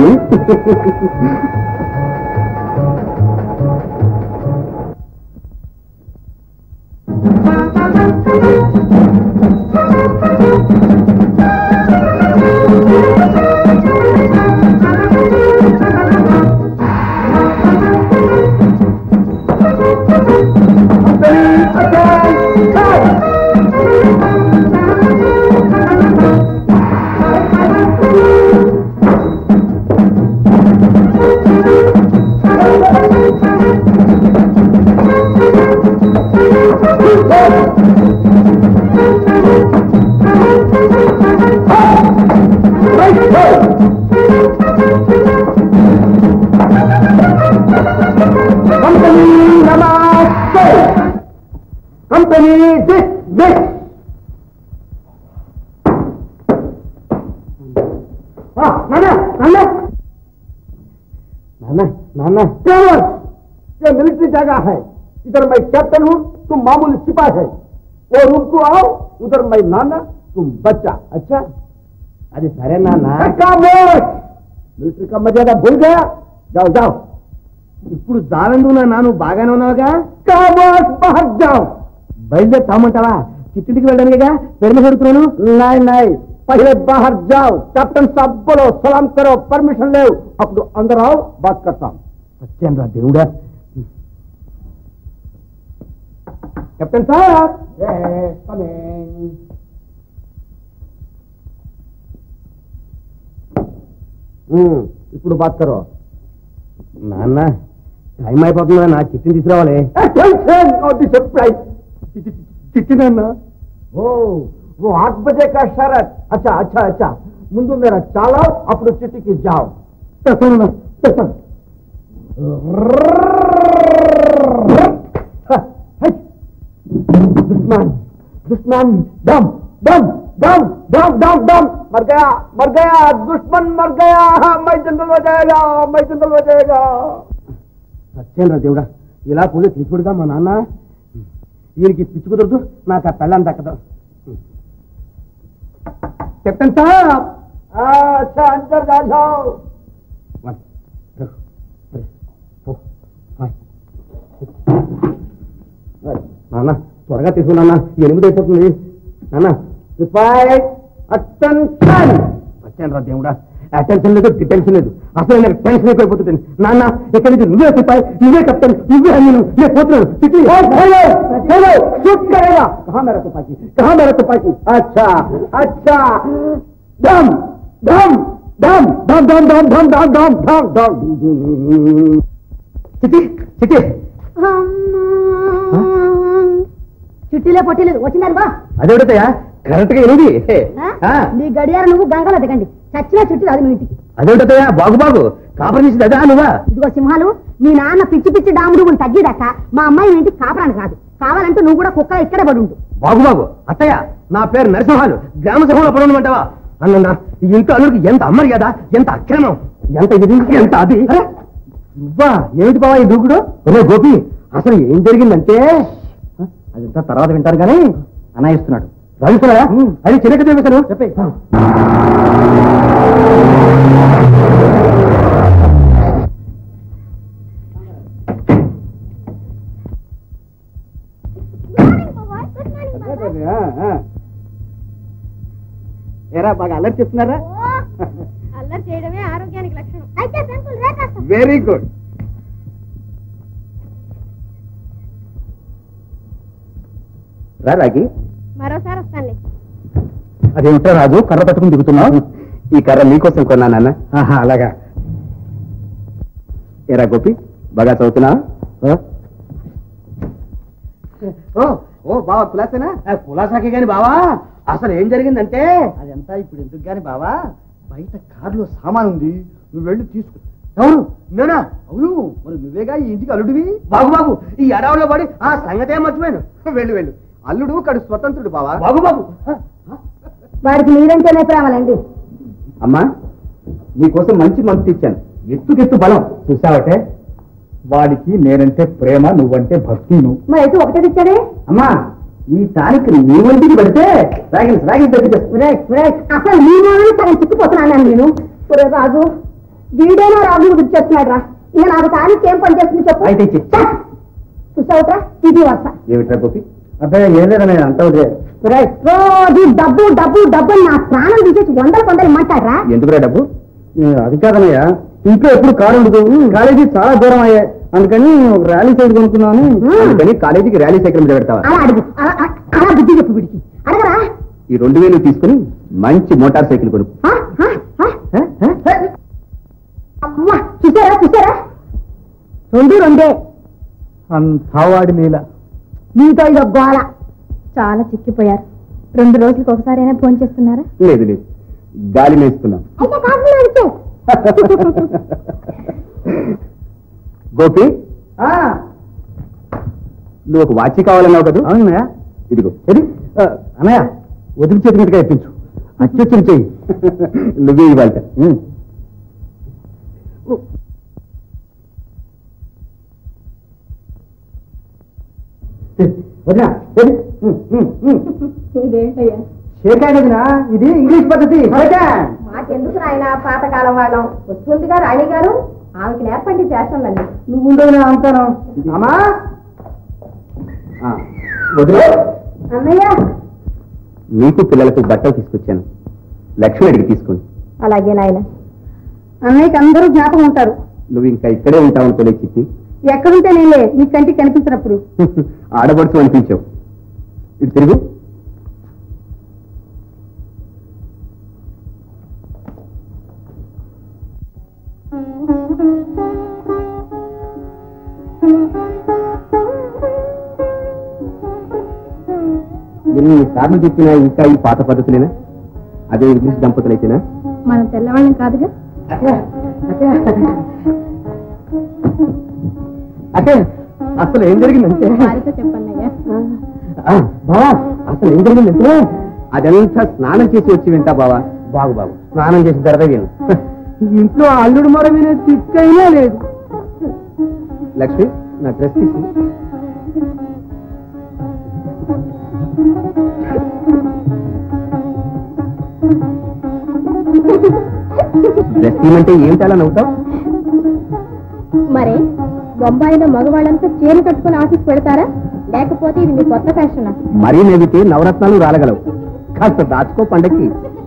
Company dismissed. Ah, Nana, Nana, Nana, Nana. Cowards! ये मिलिट्री जगह है. इधर मैं कैप्टन हूँ, तुम मामूली सिपाही है. वो रूम को आओ, उधर मैं नाना, तुम बच्चा. अच्छा? अरे सारे नाना. मिलिट्री का मर्यादा भूल गया. जाओ जाओ. ఇప్పుడు జావెందు నాను బాగానే ఉన్నావుగా. బాహర్ జాओ. బయలుదేరుతామంటావా? చిట్టింటికి వెళ్ళడానికిగా పెర్మిషన్ అడుగుతున్నాను. నాయ్ నాయ్, పహలే బాహర్ జాओ. కెప్టెన్ సాబ్ బోలో, సలాం కరో, పర్మిషన్ లేవు, అప్పుడు అందరూ आओ, బాత్ करతాం. సత్యం రా దేవుడా. కెప్టెన్ సాబ్, yes, come in. హ్మ్, ఇప్పుడు బాత్ కరో. నాన్న, టైం అయిపోతుందా? నా చిట్టిని తీసుకురావాలి. చిట్టి నాన్న. ఓ वो आठ बजे का शरत. अच्छा अच्छा अच्छा, ముందు मेरा चालाओ, అప్పుడు చిట్టికి जाओ. दुश्मन दुश्मन, दम दम डम डम डम डम मर गया मर गया दुश्मन मर गया मैं जंगल में जाएगा मैं जंगल में जाएगा సత్యేంద్ర దేవుడా ఇలా పోతే తీసుకుడుగా మా నాన్న వీరికి పిచ్చి కుదరదు నాకు ఆ పెళ్ళం దక్కదు కెప్టెన్ సాబ్ अच्छा अंदर जा जाओ నాన్న త్వరగా తీసుకు నాన్న ఎనిమిది అయిపోతుంది నాన్న అటెన్షన్ వచ్చాను రా దేవుడా అటెన్షన్ లేదు డిటెన్షన్ లేదు అసలు నాకు టెన్షన్ అయిపోతుంది నాన్న ఎక్కడి నుంచి నువ్వే సిపాయి నువ్వే కెప్టెన్ నువ్వే నేను నేను పోతున్నాను కహా మేరా తుపాకీ కహా మేరా తుపాకీ అచ్చా అచ్చా డమ్ డమ్ డమ్ డమ్ డమ్ డమ్ డమ్ డమ్ డమ్ డమ్ డమ్ చిట్టి చిట్టి చుట్టీలే పొట్టిలేదు వచ్చిందని బా అదేవిడతాయా కరెక్ట్ గా ఎనిమిది నీ గడియార నువ్వు గంగలో దిగండి చచ్చిన చుట్టీలు అది మీ ఇంటికి అదేవిడతాయా బాగు బాగు కాపర్ చేసింది అదా నువ్వా ఇదిగో సింహాలు మీ నాన్న పిచ్చి పిచ్చి డాముడు తగ్గిదాక మా అమ్మాయి మీ ఇంటికి కాపరానికి రాదు కావాలంటే నువ్వు కూడా కుక్క ఇక్కడే పడి ఉండు బాగు బాగు అత్తయ్య నా పేరు నరసింహాలు గ్రామ సభలో పడమంటావా అన్నన్నా ఈ ఇంట్లో అల్లుడికి ఎంత అమ్మర్యాద ఎంత అక్రమం ఎంత ఇది ఎంత అది నువ్వా ఏమిటి బావా ఈ దూకుడు ఒరే గోపి అసలు ఏం జరిగిందంటే అదంతా తర్వాత వింటారు కానీ అనాయిస్తున్నాడు రాజుస్తున్నాడా అది చిరక దేవతను చెప్పే ఏరా బాగా అల్లరి చేస్తున్నారా అల్లరి చేయడమే ఆరోగ్యానికి లక్షణం వెరీ గుడ్ రా రాగి మరోసారి వస్తానులే అదేమిటో రాజు కర్ర పట్టుకుని దిగుతున్నావు ఈ కర్ర నీకోసం కొన్నా నాన్న అలాగా ఏరా గోపి బాగా చదువుతున్నా ఓ ఓ బావా కులాసేనా కులాసాకే గాని బావా అసలు ఏం జరిగిందంటే అదంతా ఇప్పుడు ఎందుకు గాని బావా బయట కారులో సామాన్ ఉంది నువ్వు వెళ్ళి తీసుకు అవును నేనా అవును మరి నువ్వేగా ఈ ఇంటికి అల్లుడివి బాగు బాగు ఈ అడవులో పడి ఆ సంగతే మర్చిపోయాను వెళ్ళు వెళ్ళు అల్లుడు కడు స్వతంత్రుడు బావా బాగు బాగు వాడికి మీరంటేనే ప్రేమలండి అమ్మా నీకోసం మంచి మనసు ఇచ్చాను ఎత్తుకెత్తు బలం చూసావటే వాడికి నేనంటే ప్రేమ నువ్వంటే భక్తి నువ్వు మరి అయితే ఒకటే తెచ్చాడే అమ్మా ఈ తారీఖు నీ ఒంటికి పడితే రాగిల్స్ రాగిల్స్ అసలు నీ మూలని సగం చిక్కిపోతున్నాను నేను ఒరే రాజు వీడేనా రాజు గుర్తు చేస్తున్నాడు రా ఇక నాకు తారీఖు ఏం పని చేస్తుంది చెప్పు అయితే చూసావుట్రా ఇది వస్త ఏమిట్రా గోపి అబ్బాయి ఏం లేదన్నా అంతా ఒకటే రోజు డబ్బు డబ్బు డబ్బు నా ప్రాణం తీసేసి వందల కొందలు ఇమ్మంటారా ఎందుకురా డబ్బు అది కాదన్నయ్యా ఇంట్లో ఎప్పుడు కారు ఉండదు కాలేజీ చాలా దూరం అయ్యాయి అందుకని ఒక ర్యాలీ సైకిల్ కొనుక్కున్నాను అందుకని కాలేజీకి ర్యాలీ సైకిల్ మీద పెడతావా అలా అడుగు అలా అలా బుద్ధి చెప్పు వీడికి అడగరా ఈ రెండు వేలు తీసుకుని మంచి మోటార్ సైకిల్ కొనుక్కు అమ్మా చూసారా చూసారా రెండు రెండే అంతా వాడి లీల మీతో ఇదో గోళ చాలా చిక్కిపోయారు రెండు రోజులకు ఒకసారి అయినా ఫోన్ చేస్తున్నారా లేదు లేదు గాలి మేస్తున్నాం అయితే కాదు అడితే గోపి నువ్వు ఒక వాచి కావాలన్నావు కదా అవునయ్యా ఇదిగో ఇది అన్నయ్య వదిలి చేతినట్టుగా ఇప్పించు అచ్చొచ్చిన చెయ్యి నువ్వే ఇవాళ వదినా ఇదేంటయ్యా షేర్కాయ వదినా ఇది ఇంగ్లీష్ పద్ధతి మాకెందుకు నాయన పాతకాలం వాళ్ళం వస్తుందిగా రాణి గారు ఆమెకి నేర్పండి ఫ్యాషన్లండి నువ్వు ఉండవు అంటాను అమ్మా వదిలే అన్నయ్య మీకు పిల్లలకు బట్టలు తీసుకొచ్చాను లక్ష్మి అడిగి తీసుకోండి అలాగే నాయన అన్నయ్యకి అందరూ జ్ఞాపకం ఉంటారు నువ్వు ఇంకా ఇక్కడే ఉంటావు తొలి చిట్టి ఎక్కడుంటే నేనే నీ కంటికి కనిపించినప్పుడు ఆడబడుతూ అనిపించావు ఇటు తిరుగు ఎన్ని సార్లు చెప్పినా ఇంకా ఈ పాత పద్ధతులేనా అదే ఇంగ్లీష్ దంపతులైతేనా మనం తెల్లవాళ్ళం కాదుగా అంటే అసలు ఏం జరిగిందంటే చెప్పన్నయ్యా బావా అసలు ఏం జరిగిందంటే అదంతా స్నానం చేసి వచ్చి వింటా బావా. బాగు బాబు స్నానం చేసిన తర్వాత విను. ఇంట్లో అల్లుడు మర వినే తిక్కైనా లేదు. లక్ష్మి నా డ్రెస్ తీసి. డ్రెస్ తీయమంటే ఏమిటి అలా నవ్వుతావు? మరే బొంబాయిలో మగవాళ్ళంతా చీర కట్టుకుని ఆఫీస్ పెడతారా, లేకపోతే ఇది మీ కొత్త ఫ్యాషనా? మరీ నవ్వితే నవరత్నాలు రాలగలవు. కాస్త దాచుకో పండక్కి.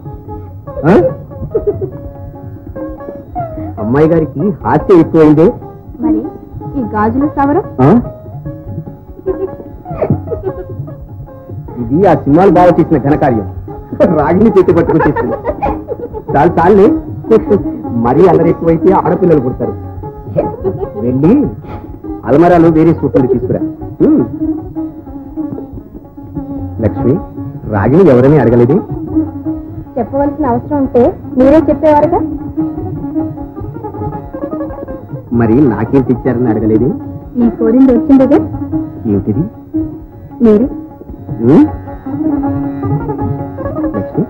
అమ్మాయి గారికి హాస్యం ఎక్కువైందే. మరి ఈ గాజులు సవరం ఇది ఆ సినిమాలు బాగా చేసిన ఘనకార్యం. రాగిని చేతి పట్టుకుని చేసింది. చాలు చాలే, మరీ అల్లరి ఎక్కువైతే ఆడపిల్లలు పుడతారు. వెళ్ళి అలమరాలు వేరే సూట్లు తీసుకురా. లక్ష్మి, రాగిని ఎవరని అడగలేదు? చెప్పవలసిన అవసరం ఉంటే మీరే చెప్పేవారుగా. మరి నాకేం తెచ్చారని అడగలేదు? ఈ కోరింది వచ్చిందిగా. ఏమిటిది? మీరే. లక్ష్మి,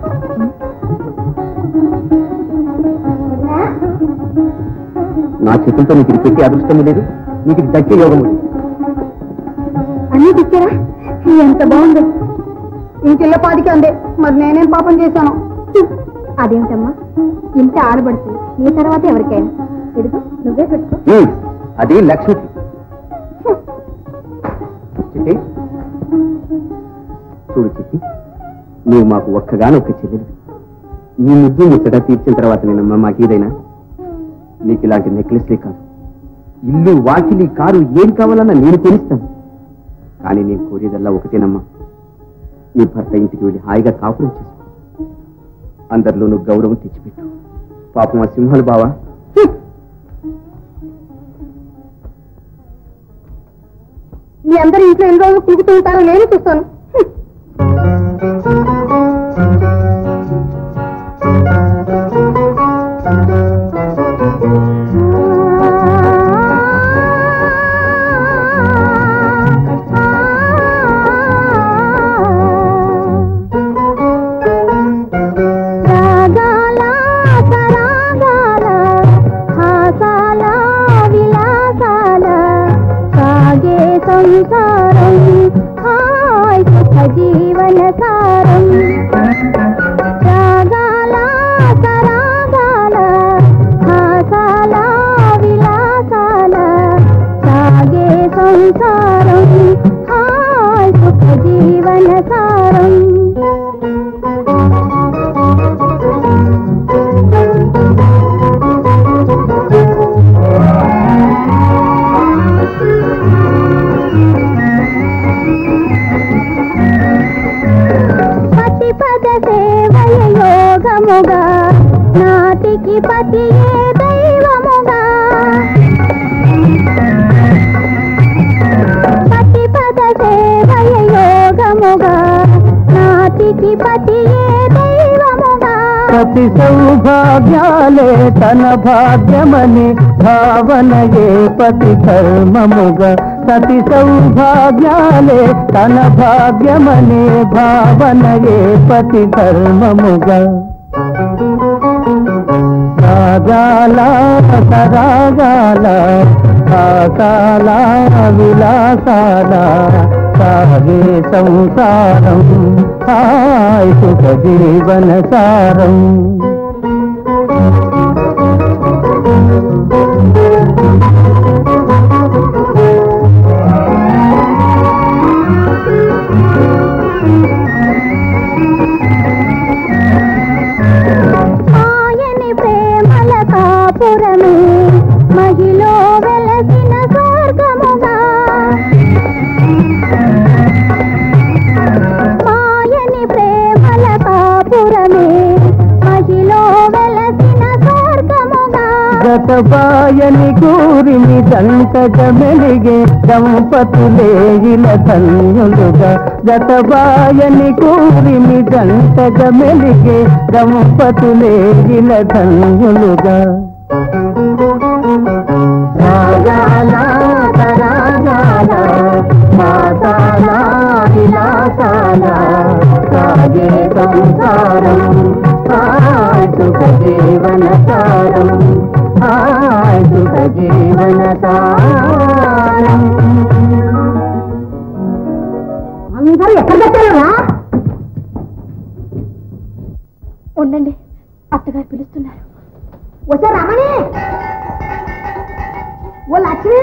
నా చేతులతో నీకు ఇది పెట్టి అదృష్టం లేదు. నీకు ఇది దక్కే యోగం ఉంది. అన్నీ తెచ్చారా? ఎంత బాగుంది. ఇంటిల్ల పాదికి అందే. మరి నేనేం పాపం చేశాను? అదేమిటమ్మా, ఇంత ఆడబడుతుంది. నీ తర్వాత ఎవరికైనా ఎదుగు నువ్వే పెట్టుకో. అది లక్ష్మికి. చిట్టి చూడు చిట్టి, నీవు మాకు ఒక్కగానొక్క చెల్లెలు. నీ ముద్దు ముచ్చట తీర్చిన తర్వాత నేనమ్మా మాకేదైనా. నీకు ఇలాంటి నెక్లెస్లే కాదు, ఇల్లు వాకిలి కారు ఏం కావాలన్నా నేను కొనిస్తాను. కానీ నేను కోరేదల్లా ఒకటేనమ్మా, నీ భర్త ఇంటికి వెళ్ళి హాయిగా కాపురం చేసుకో. అందరిలోనూ గౌరవం తెచ్చిపెట్టు. పాపం ఆ సింహాలు బావా. మీ అందరూ ఇంట్లో ఎన్ని రోజులు కులుకుతూ ఉంటారో నేను చూస్తాను. జీవన సారం రాగాల సరాగాల హాసాల విలాసాల సాగే సంసారం హాయ్ సుఖ జీవన సారం. యోగముగా నాటికి పతియే దైవముగా పతిపద సేవయ యోగముగా నాటికి పతియే దైవముగా. ప్రతి సౌభాగ్యాలే తన భాగ్యమని భావనయే పతి ధర్మముగా. సతి సౌభాగ్యాలే తన భాగ్యమనే భావనయే పతి ధర్మముగా. రాగాల సరాగాల ఆకాల విలాసాల సాగే సంసారం హాయ్ సుఖ జీవన సారం. ఆయని ప్రేమల కాపురమే మహిలో వెలసిన స్వర్గముగా. ఆయని ప్రేమల కాపురమే మహిలో వెలసిన స్వర్గముగా. గతబాయని కూరిమి దంతక మెలిగే దంపతులే ఇలా ధన్యులుగా. గతబాయని కూరిమి దంతక మెలిగే దంపతులే ఇలా ధన్యులుగా. రాగాల తరాగాల మాతాల విలాసాల సాగే సారం హాయ్ సుఖ జీవన సారం హాయ్ సుఖ జీవన సారం. అందరూ ఎక్కడ పెట్టారా? ఉండండి, అత్తగారు పిలుస్తున్నారు. వచ్చా రమణి, ఓ లక్ష్మి,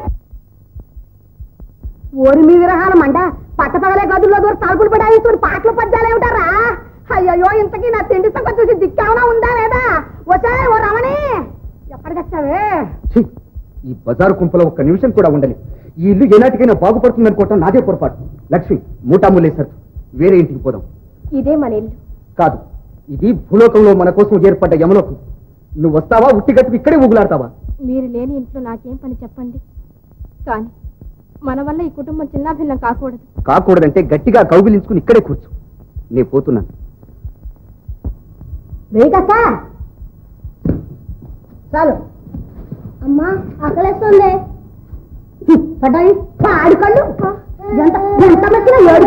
ఓరి మీ విరహాల మండ పట్టపగలే గదుల్లో దూరం తలుపులు పడాయి పాటలు పద్యాలు ఏమిటారా? అయ్యో ఇంతకీ నా తిండి సంగతి చూసి దిక్కేమన్నా ఉందా లేదా? వచ్చా ఓ రమణి, ఎక్కడికొచ్చావే? ఈ బజారు కుంపలో ఒక్క నిమిషం కూడా ఉండలేదు. ఈ ఇల్లు ఏనాటికైనా బాగుపడుతుంది అనుకోవటం నాదే పొరపాటు. లక్ష్మి, మూటాములేసరు, వేరే ఇంటికి పోదాం. ఇదే మన ఇల్లు కాదు, ఇది భూలోకంలో మన కోసం ఏర్పడ్డ యమలోకం. నువ్వు వస్తావా, ఉట్టిగట్టు ఇక్కడే ఊగులాడతావా? మీరు లేని ఇంట్లో నాకేం పని చెప్పండి. కానీ మన వల్ల ఈ కుటుంబం చిన్నాభిన్నం కాకూడదు. కాకూడదంటే గట్టిగా కౌగిలించుకుని ఇక్కడే కూర్చో. నేను పోతున్నాను. చాలు అమ్మా, ఆకలేస్తుంది. పడ్డాయి పాడి కళ్ళు ఎంత ఎంత మెచ్చిన ఏడు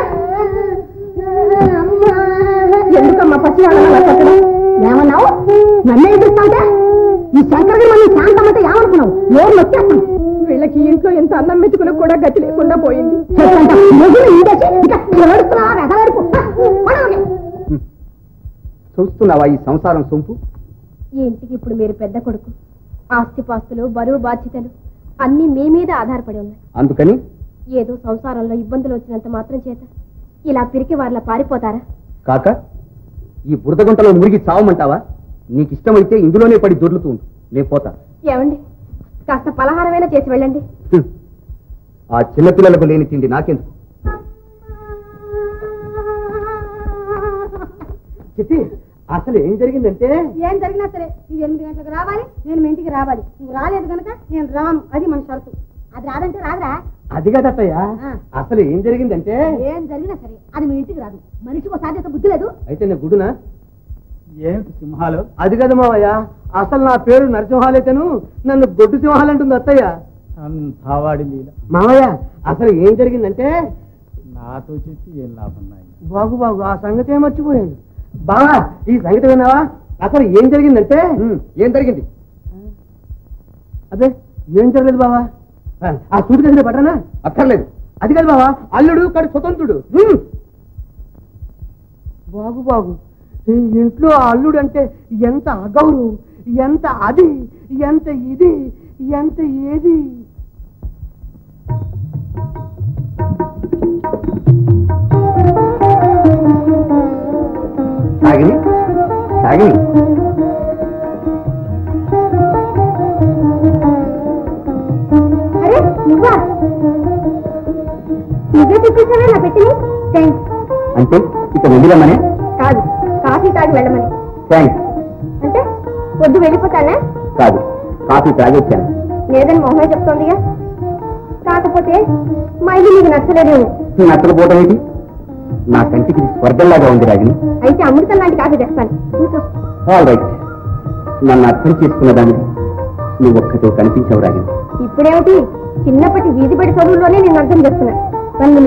ఎందుకమ్మా పచ్చి ఏమన్నావు? నన్నే ఎదురుస్తాంటే ఈ శంకరకి మనం శాంతమంటే ఏమనుకున్నావు? ఎవరు వచ్చేస్తాం? వీళ్ళకి ఇంట్లో ఎంత అన్నం మెతుకులకు కూడా గతి లేకుండా పోయింది. చూస్తున్నావా ఈ సంసారం సొంపు? ఈ ఇంటికి ఇప్పుడు మీరు పెద్ద కొడుకు. ఆస్తిపాస్తులు, బరువు బాధ్యతలు అన్ని మీ మీద ఆధారపడి ఉన్నాయి. అందుకని ఏదో సంసారంలో ఇబ్బందులు వచ్చినంత మాత్రం చేత ఇలా పిరికి వారిలా పారిపోతారా? కాక ఈ బురదగుంటలో మురిగి చావమంటావా? నీకు ఇష్టమైతే ఇందులోనే పడి దొర్లుతూ ఉండు, నేను పోతా. ఏమండి, కాస్త పలహారమైనా చేసి వెళ్ళండి. ఆ చిన్నపిల్లలకు లేని తిండి నాకెందుకు? చిట్టి, అసలు ఏం జరిగిందంటే? ఏం జరిగినా సరే నువ్వు ఎనిమిది గంటలకు రావాలి, నేను మీ ఇంటికి రావాలి. నువ్వు రాలేదు కనుక నేను రాను, అది మన షరతు. అది రాదంటే రాదురా. అది కదత్తయ్యా, అసలు ఏం జరిగిందంటే? ఏం జరిగినా సరే అది మీ ఇంటికి రాదు. మనిషికి సాధ్యత బుద్ధి లేదు. అయితే నేను గుడునా? ఏమిటి సింహాలు? అది కదా మావయ్య, అసలు నా పేరు నరసింహాలైతేను నన్ను గొడ్డు సింహాలంటుంది అత్తయ్య. అంతా వాడి లీల. మావయ్య, అసలు ఏం జరిగిందంటే? నాతో చెప్పి ఏం లాభం నాయన? బాగు బాగు ఆ సంగతి మర్చిపోయాను. బావా, ఈ సంగతి విన్నావా? అసలు ఏం జరిగిందంటే? ఏం జరిగింది? అదే ఏం జరగలేదు బావా. ఆ సూటి గదిలో పట్టనా? అక్కర్లేదు. అది కాదు బావా, అల్లుడు కడు స్వతంత్రుడు. బాగు బాగు, ఇంట్లో అల్లుడు అంటే ఎంత అగౌరవం, ఎంత అది, ఎంత ఇది, ఎంత ఏది. సాగిని సాగిని నువ్వే తీసుకొచ్చావే నా పెట్టిని? థ్యాంక్స్. అంటే ఇక వెళ్ళమని కాదు, కాఫీ తాగి వెళ్ళమని. థ్యాంక్స్ అంటే పొద్దు వెళ్ళిపోతానా? కాదు, కాఫీ తాగొచ్చాను. లేదని మొహమే చెప్తోందిగా. కాకపోతే మా ఇల్లు నీకు నచ్చలేదేమో. నచ్చకపోవడం ఏంటి? నా కంటికి ఇది స్వర్గంలాగా ఉంది రాగిని. అయితే అమృతం లాంటి కాఫీ తెస్తాను. ఆల్ రైట్, నన్ను అర్థం చేసుకున్న దానికి నువ్వు ఒక్కతో కనిపించావు రాగిని. ఇప్పుడేమిటి, చిన్నప్పటి వీధి బడి చదువుల్లోనే నేను అర్థం చేస్తున్నా. కన్ను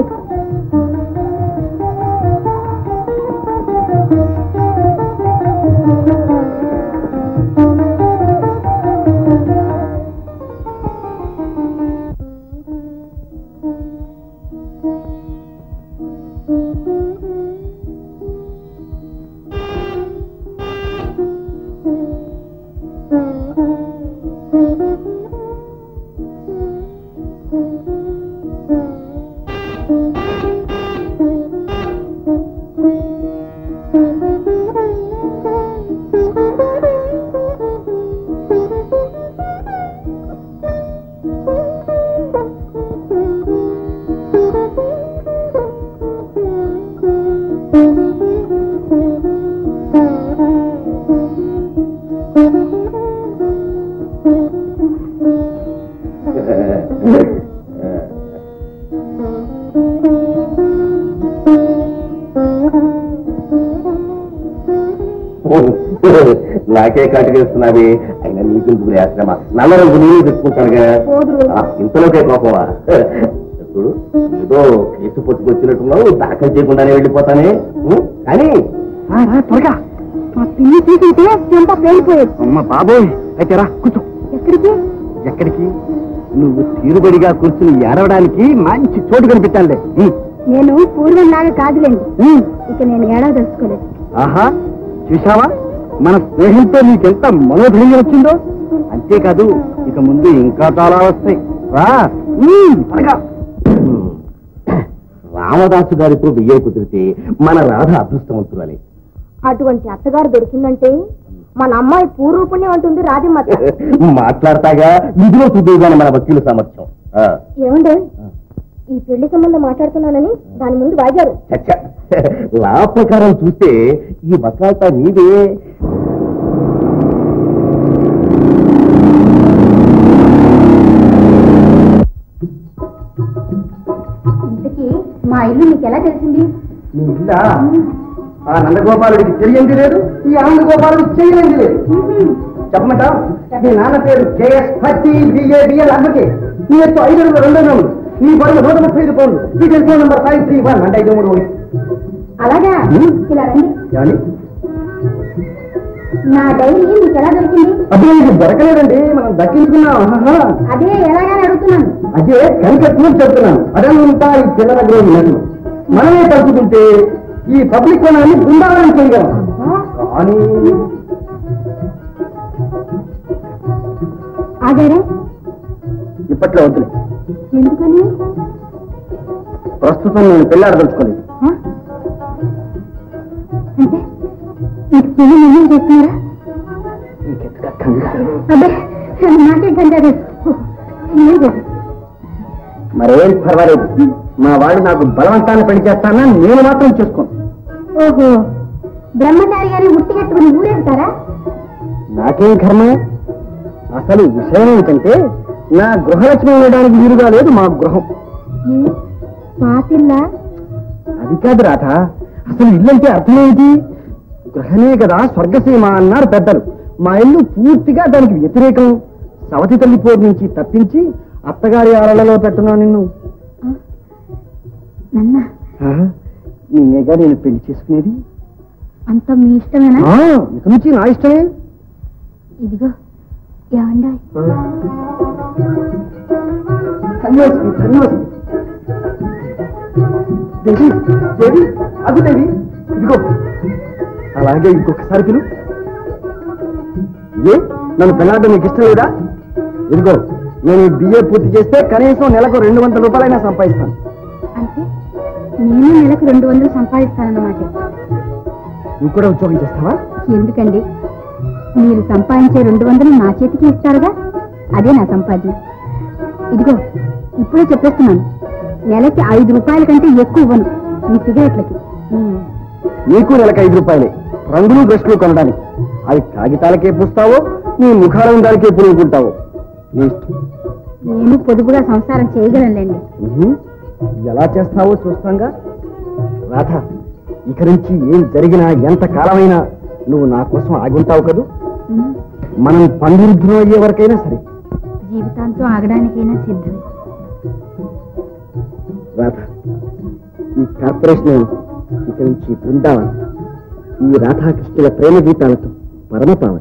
నాకే కాటుకేస్తున్నది. అయినా నీకెందుకు ఆశ్రమ? నల్ల రంగు నేను తెచ్చుకుంటానుగా. ఇంతలోకే కోపమా? చూడు, ఏదో కేసు పట్టుకొచ్చినట్టున్నావు, దాఖలు చేయకుండానే వెళ్ళిపోతానే. కానీ త్వరగా మా పిల్లి తీసుకుంటే చెంప పేలిపోయేది. అమ్మ బాబోయ్, అయితే రా కూర్చో. ఎక్కడికి? ఎక్కడికి? నువ్వు తీరుబడిగా కూర్చుని ఏడవడానికి మంచి చోటు కనిపెట్టాలే. నేను పూర్వంలాగా కాదులేండి, ఇక నేను ఏడవ తెలుసుకోలేదు. ఆహా, చూసావా మన స్నేహంతో నీకెంత మనోధైర్యం వచ్చిందో. అంతేకాదు ఇక ముందు ఇంకా చాలా వస్తాయి. రా త్వరగా. రామదాసు గారితో బియ్యం కుదిరితే మన రాధ అదృష్టవంతురాలి. అటువంటి అత్తగారు దొరికిందంటే మన అమ్మాయి పూర్వపుణ్యం అంటుంది రాధమ్మ. మాట్లాడతాగా నిధిలో చూద్దాని మన వకీలు సామర్థ్యం. ఏమండి, ఈ పెళ్లి సంబంధం మాట్లాడుతున్నానని దాని ముందు వాగారు. లా ప్రకారం చూస్తే ఈ వకాల్తా నీదే. ఇంతకీ మా ఇల్లు మీకు ఎలా తెలిసింది? మీ ఇల్లా? ఆ నందగోపాలుడికి తెలియంది లేదు, ఈ ఆనందగోపాలుడికి చేయలేదు లేదు. చెప్పమంట, మీ నాన్న పేరు కేఎస్ పత్తి బిఏ బిఎల్ అడ్వకేట్. నీ ఎత్తు ఐదు వందల రెండు వందలు, నీ బరువు నూట ముప్పై ఐదు పౌండ్లు. నీ telephone number five three one అంటే ఐదు మూడు. అలాగా? ఇలా రండి. కానీ నా డైరీ మీకు ఎలా దొరికింది? అదే ఇది దొరకలేదండి, మనం దక్కించుకున్నాం. అదే ఎలాగని అడుగుతున్నాను. అదే కనిపెట్టుకుని చెప్తున్నాను. అదంతా ఈ పిల్లల గ్రోహం. మనమే కలుపుకుంటే ఈ పబ్లిక్ కొనాన్ని బృందావనం చేయగలం. కానీ ఆగారే? ఇప్పట్లో వద్దులే. ఎందుకని? ప్రస్తుతం నేను పెళ్ళాడదలుచుకోలేదు. అంటే మీకు పెళ్లి నిర్ణయం చేస్తున్నారా? అదే నాకే కంటారు. మరేం పర్వాలేదు, మా వాడు నాకు బలవంతాన్ని పెళ్లి చేస్తానా, నేను మాత్రం చేసుకోను. ఓహో, బ్రహ్మచారి గారిని ఉట్టి కట్టుకుని ఊరేగుతారా? నాకేం కర్మ. అసలు విషయం ఏమిటంటే నా గృహలక్ష్మి ఉండడానికి వీలుగా లేదు మా గృహం. పాతిల్లా? అది కాదు రాధ, అసలు ఇల్లంటే అర్థమేంటి? గృహమే కదా స్వర్గసీమ అన్నారు పెద్దలు. మా ఇల్లు పూర్తిగా దానికి వ్యతిరేకం. సవతి తల్లి పోరు నుంచి తప్పించి అత్తగారి ఆలలో పెట్టున్నా నిన్ను. నిన్నేగా నేను పెళ్లి చేసుకునేది. అంత మీ ఇష్టమేనా? ఇక నుంచి నా ఇష్టమే. ఇదిగో ఏమండా, ధన్యవాదం ధన్యవాదం. దేవి దేవి అదు దేవి, ఇదిగో అలాగే ఇంకొకసారి పిలు. ఏ నన్ను పెళ్ళాడడం నీకు ఇష్టం లేదా? ఇదిగో నేను ఈ బిఏ పూర్తి చేస్తే కనీసం నెలకు రెండు వందల రూపాయలైనా సంపాదిస్తాను. అంటే నేను నెలకు రెండు వందలు సంపాదిస్తానన్నమాట. నువ్వు కూడా ఉద్యోగం చేస్తావా? ఎందుకండి, మీరు సంపాదించే రెండు వందలు నా చేతికి ఇస్తారుగా, అదే నా సంపాదన. ఇదిగో ఇప్పుడే చెప్పేస్తున్నాను, నెలకి ఐదు రూపాయల కంటే ఎక్కువ ఇవ్వను మీ సిగరెట్లకి. నీకు నెలకు ఐదు రూపాయలే, రంగులు బ్రష్లు కొనడానికి. అవి కాగితాలకే పూస్తావో నీ ముఖారం దానికే పురుగుకుంటావో నీ ఇష్టం. నేను పొదుపుగా సంసారం చేయగలనులేండి. ఎలా చేస్తావో చూస్తాంగా. రాధ, ఇక నుంచి ఏం జరిగినా ఎంత కాలమైనా నువ్వు నా కోసం ఆగుంటావు కదూ. మనం పండిరుద్ధం అయ్యే వరకైనా సరే. జీవితాంతం ఆగడానికైనా సిద్ధమే. రాధ, ఈ కార్పొరేషన్ ఇక నుంచి బృందావనం, ఈ రాధాకృష్ణుల ప్రేమ గీతాలతో పరమపావనం.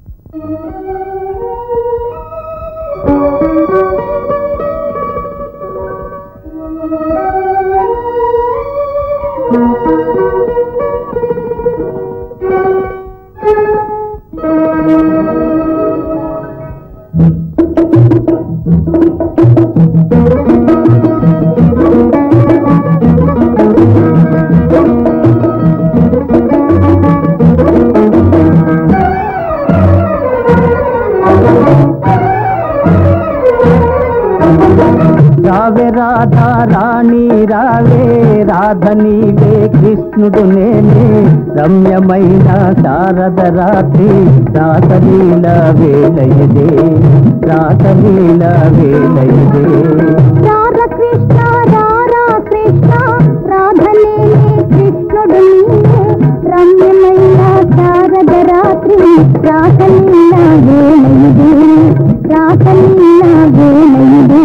రావే రాధా రాణి రావే, రాధ నీవే కృష్ణుడు నేనే, రమ్యమైన శారద రాత్రి రాసలీల వేళయిదే, రాసలీల వేళయిదే. రాధా కృష్ణ రాధా కృష్ణ, రాధ నేనే కృష్ణుడు నీవే, రమ్యమైన శారద రాత్రి రాసలీల వేళయిదే, రాసలీల వేళయిదే.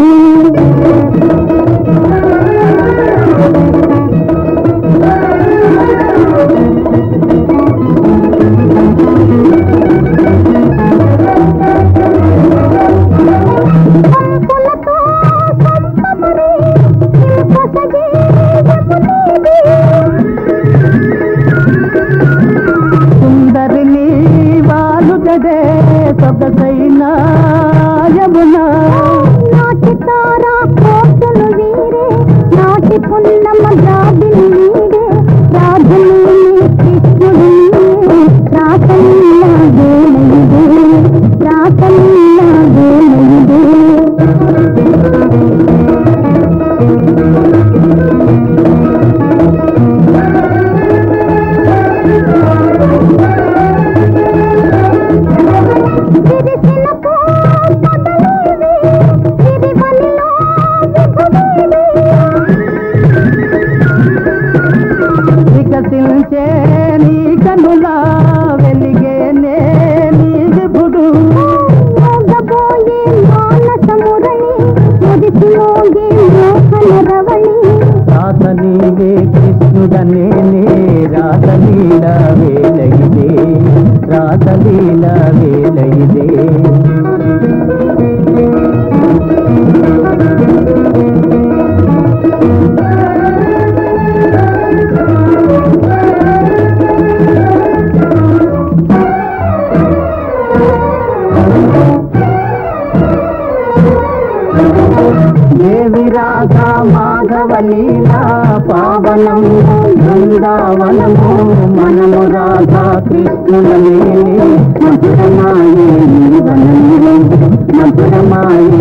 రాతలీల వేళ ఇదే దేవి రాధా మాధవలీలా పావనము బృందావనము మనము రాధా కృష్ణుల మధురమాయే వనము మధురమాయే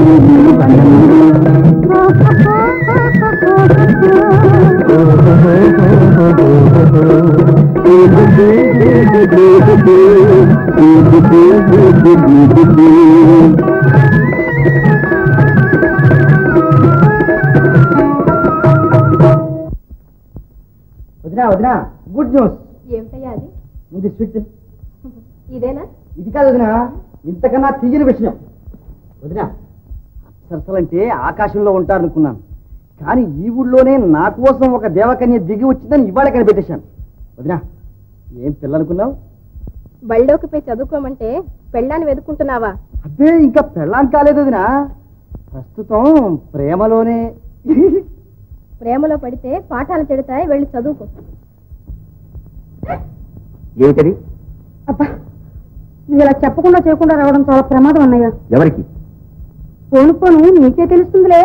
వదినా వదినా గుడ్ న్యూస్. ఏమిటయ్యా అది? ముందు స్వీట్. ఇదేనా? ఇది కాదు వదినా, ఇంతకన్నా తీయని విషయం. వదినా, అప్సరసలంటే ఆకాశంలో ఉంటారనుకున్నాను, కానీ ఈ ఊళ్ళోనే నా కోసం ఒక దేవకన్య దిగి వచ్చిందని ఇవాళ కనిపెట్టేశాను. వదినా, ఏం పిల్లనుకున్నావు? బళ్ళోకి పోయి చదువుకోమంటే పెళ్ళాన్ని వెతుకుంటున్నావా? అబ్బే, ఇంకా పెళ్ళాం కాలేదు వదినా, ప్రస్తుతం ప్రేమలోనే. ప్రేమలో పడితే పాఠాలు చెడతాయి, వెళ్ళి చదువుకో. ఏమిటది? అబ్బా, నువ్వు ఇలా చెప్పకుండా చేయకుండా రావడం చాలా ప్రమాదం అన్నయ్య. ఎవరికి? పోను పోను నీకే తెలుస్తుందిలే.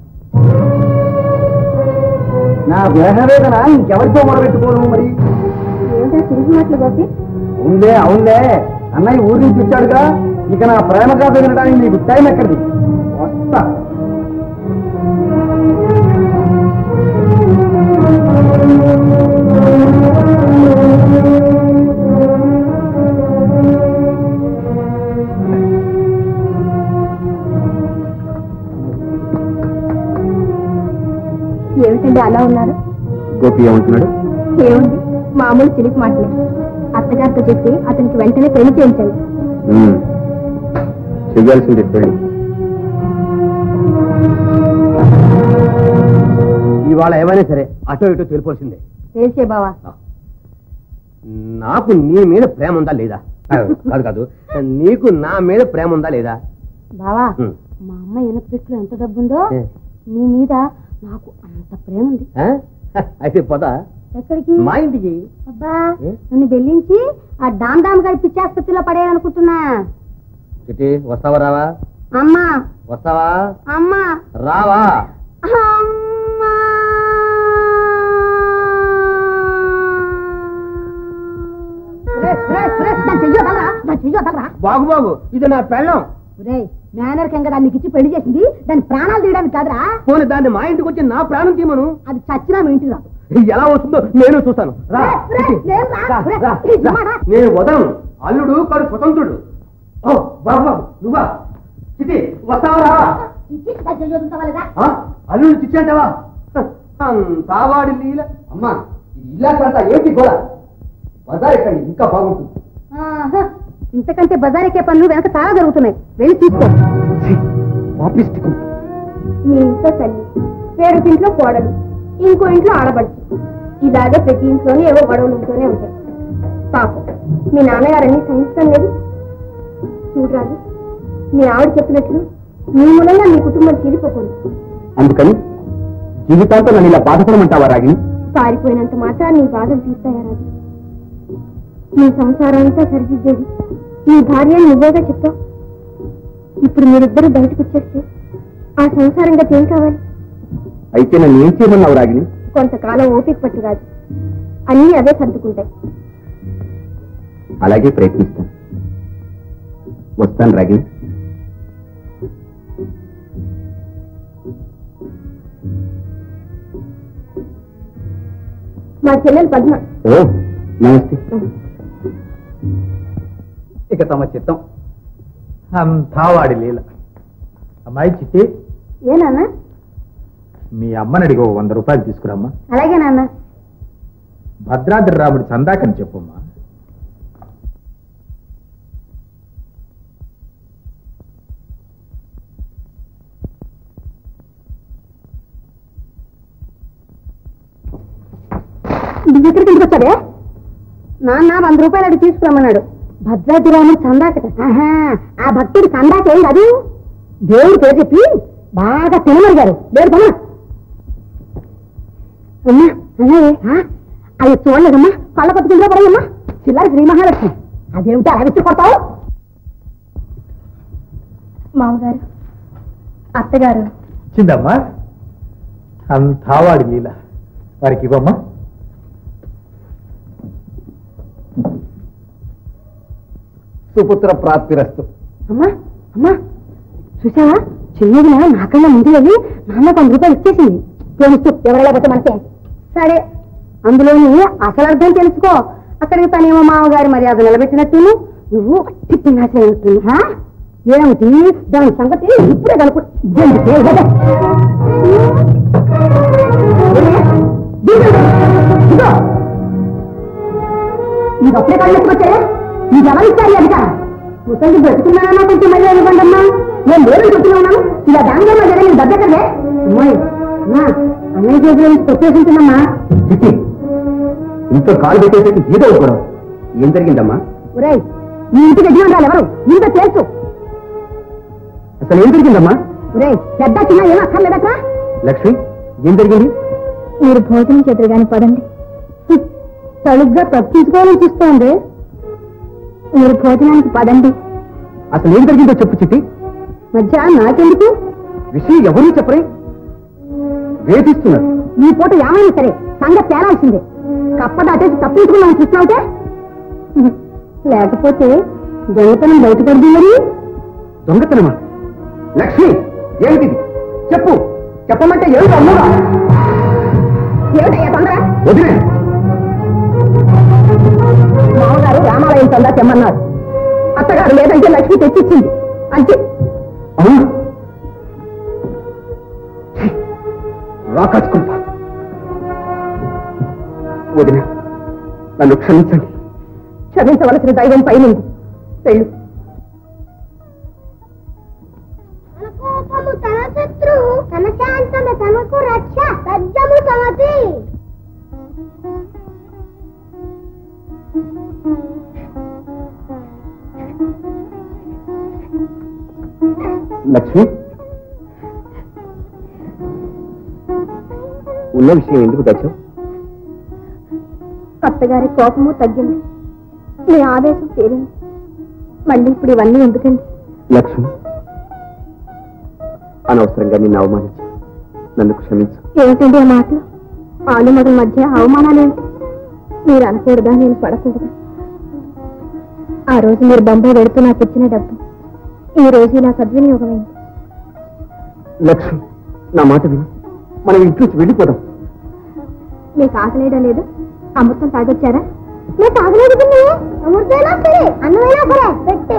నా దేహవేదన ఇంకెవరితో మొదలెట్టుకోను మరి. ఏమిటా తిరిగి మాటలు గోపి? అవునులే అవునులే, అన్నయ్య ఊరి నుంచి వచ్చాడుగా, ఇక నా ప్రేమ కథ వినడానికి నీకు టైం ఎక్కడిది? వస్తా. ఏమిటండి అలా ఉన్నారు? గోపి ఏమంటున్నాడు? ఏముంది, మామూలు చిలికి మాటలే. అత్తగారితో చెప్పి అతనికి వెంటనే పెళ్లి చేయించండి. చెయ్యాల్సింది పెళ్లి. ఇవాళ ఏమైనా సరే అటో ఇటో తెలిపోల్సిందే. తెలిసే బావా, నాకు నీ మీద ప్రేమ ఉందా లేదా? కాదు కాదు, నీకు నా మీద ప్రేమ ఉందా లేదా? బావా, మా అమ్మ ఎనపెట్లో ఎంత డబ్బుందో నీ మీద నాకు అంత ప్రేమ ఉంది. అయితే పోదా? ఎక్కడికి? మా ఇంటికి. అబ్బా, నన్ను బెల్లించి ఆ డామ్ డామ్ గారి పిచ్చాసుపత్రిలో పడేయాలనుకుంటున్నా. చిట్టి, వస్తావా రావా? అమ్మా వస్తావా? అమ్మా రావా? అమ్మా. బాగు బాగు, ఇది నా పెళ్ళం. మేనర్ కింద దాన్ని ఇచ్చి పెళ్లి చేసింది దాని ప్రాణాలు తీయడానికి కాదురా. పోనీ దాన్ని మా ఇంటికి వచ్చి నా ప్రాణం తీయమను. అది చచ్చినా మీ ఇంటికి రాదు. ఎలా వస్తుందో నేను చూస్తాను. రా, నేను వదలను. అల్లుడు కాడు స్వతంత్రుడు. ఓ బాబు బాబు, నువ్వా? చిట్టి, వస్తావా రావా? అల్లుడు చిచ్చి అంటావా? తావాడి లీల. అమ్మా, ఇది ఇల్లాకంతా ఏంటి గోడ? బజార్ ఎక్కండి, ఇంకా బాగుంటుంది. ఇంతకంటే బజారెక్కే పనులు వెనక చాలా జరుగుతున్నాయి, వెళ్ళి తీసుకో. మీ ఇంట్లో తల్లి, వేరే ఇంట్లో కోడలు, ఇంకో ఇంట్లో ఆడబడుచు, ఇలాగే ప్రతి ఇంట్లోనే ఏవో గొడవలు ఉంటూనే ఉంటాయి. పాపం మీ నాన్నగారని సహించడం లేదు. చూడరాదు, మీ ఆవిడ చెప్పినట్లు మీ మూలంగా మీ కుటుంబం చీలిపోకూడదు. అందుకని జీవితాంతో నన్ను ఇలా బాధపడమంటావా రాగి? పారిపోయినంత మాత్రం నీ బాధలు తీస్తాయా రాదు? నీ సంసారం అంతా సరిదిద్దేది నీ భార్య నువ్వేగా చెప్తావు. ఇప్పుడు మీరిద్దరూ బయటకు వచ్చేస్తే ఆ సంసారంగా ఏం కావాలి? అయితే నన్ను ఏం చేయమన్నావు రాగిని? కొంతకాలం ఓపిక పట్టు రాదు, అన్నీ అవే సర్దుకుంటాయి. అలాగే ప్రయత్నిస్తాను. వస్తాను రాగిని. మా చెల్లెలు పద్మ. ఓ నమస్తే. ఇక తమ చిత్తం. అంతా వాడి లీల. అమ్మాయి చిట్టి, ఏ నాన్న? మీ అమ్మని అడిగో వంద రూపాయలు తీసుకురమ్మా. అలాగే నాన్న. భద్రాద్రి రాముడి చందాకని చెప్పమ్మా. నువ్వు ఎక్కడికి ఇంటికి వచ్చాడే? నాన్న వంద రూపాయలు అడిగి తీసుకురమ్మన్నాడు. భద్రాద్రిరామ చందాకట ఆహా ఆ భక్తుడి చందాక ఏం కాదు దేవుడు పేరు చెప్పి బాగా తినమడిగారు లేదు బొమ్మ అమ్మా అన్నయ్య అవి చూడలేదమ్మా కళ్ళ పట్టుకుంటా పడేయమ్మా చిల్లర శ్రీ మహాలక్ష్మి అదేమిటి అలా విసిరి కొడతావు మామగారు అత్తగారు చిందమ్మా అంతా వాడి లీల వారికి ఇవ్వమ్మా సుపుత్ర ప్రాప్తిరస్తు. అమ్మా అమ్మా చూసావా చిన్నదిన నాకన్నా ముందు వెళ్ళి నాన్న వంద రూపాయలు ఇచ్చేసింది తెలుస్తూ ఎవరైనా పోతే మనకే సరే అందులోని అసలు అర్థం తెలుసుకో అక్కడికి తనేమో మామగారి మర్యాద నిలబెట్టినట్టు నువ్వు తిప్పినట్టు ఏమిటి దాని సంగతి ఇప్పుడే కనుక నీకు అప్పుడే కళ్ళెత్తుకొచ్చే నీకు ఎవరిస్తారు అధికారం ముసలి బ్రతుకున్నానన్నా కొంచెం మళ్ళీ ఇవ్వండమ్మా నేను లేదని చెప్తున్నాను ఇలా దానిలో జగన్ నేను దగ్గరే అమ్మాయి అన్నయ్య చేతిలో నుంచి కొట్టేసింటుందమ్మా ఇంట్లో కాలు పెట్టేసరికి జీత ఒప్పుకోవడం ఏం జరిగిందమ్మా? ఒరేయ్ నీ ఇంటికి ఎదిగి ఉండాలి ఎవరు నీతో తెలుసు అసలు ఏం జరిగిందమ్మా? ఒరేయ్ పెద్ద చిన్న ఏం అక్కర్లేదక్క లక్ష్మి ఏం జరిగింది? మీరు భోజనం చేద్దరు కానీ పదండి తలుగ్గా తప్పించుకోవాలని చూస్తోంది మీరు భోజనానికి పదండి. అసలు ఏం జరిగిందో చెప్పు చిట్టి. మధ్య నాకెందుకు విషయం ఎవరూ చెప్పరే వేధిస్తున్నారు. ఈ పూట ఏమైనా సరే సంగతి తేలాల్సిందే కప్ప దాటేసి తప్పించుకున్నామని చూస్తున్నావుతే లేకపోతే దొంగతనం బయటపడింది మరి. దొంగతనమా? లక్ష్మి ఏమిటిది చెప్పు చెప్పమంటే ఏమిటి అమ్ముగా ఏమిటయ్యా తొందర వదిలే. మామగారు రామాలయం తొందర తెమ్మన్నారు అత్తగారు లేదంటే లక్ష్మి తెచ్చిచ్చింది అంతే. అవును రాకచ్చుకుంటా. వదిన నన్ను క్షమించండి. క్షమించవలసిన దైవం పైన వెళ్ళు. తన కోపము తన శత్రువు తన శాంతము తనకు రక్ష సజ్జము సమతి. లక్ష్మి ఉన్న విషయం ఎందుకు తెచ్చావు? అత్తగారి కోపము తగ్గింది మీ ఆవేశం తీరింది మళ్ళీ ఇప్పుడు ఇవన్నీ ఎందుకండి? లక్ష్మి అనవసరంగా నిన్ను అవమానించు నన్ను క్షమించు. ఏమిటండి ఆ మాటలు? ఆలుమగల మధ్య అవమానాలు ఏమిటి? మీరు అనకూడదా నేను పడకూడదా? ఆ రోజు మీరు బొంబాయి వెళుతూ నాకు ఇచ్చిన డబ్బు ఈ రోజు ఇలా సద్వినియోగమైంది. లక్ష్మి నా మాట విను మనం ఇంటి నుంచి వెళ్ళిపోదాం. మీకు ఆకలేయడం లేదు? అమృతం తాగొచ్చారా? నేను తాగలేదు పిన్ని. అమృతమైనా సరే అన్నమైనా సరే పెట్టే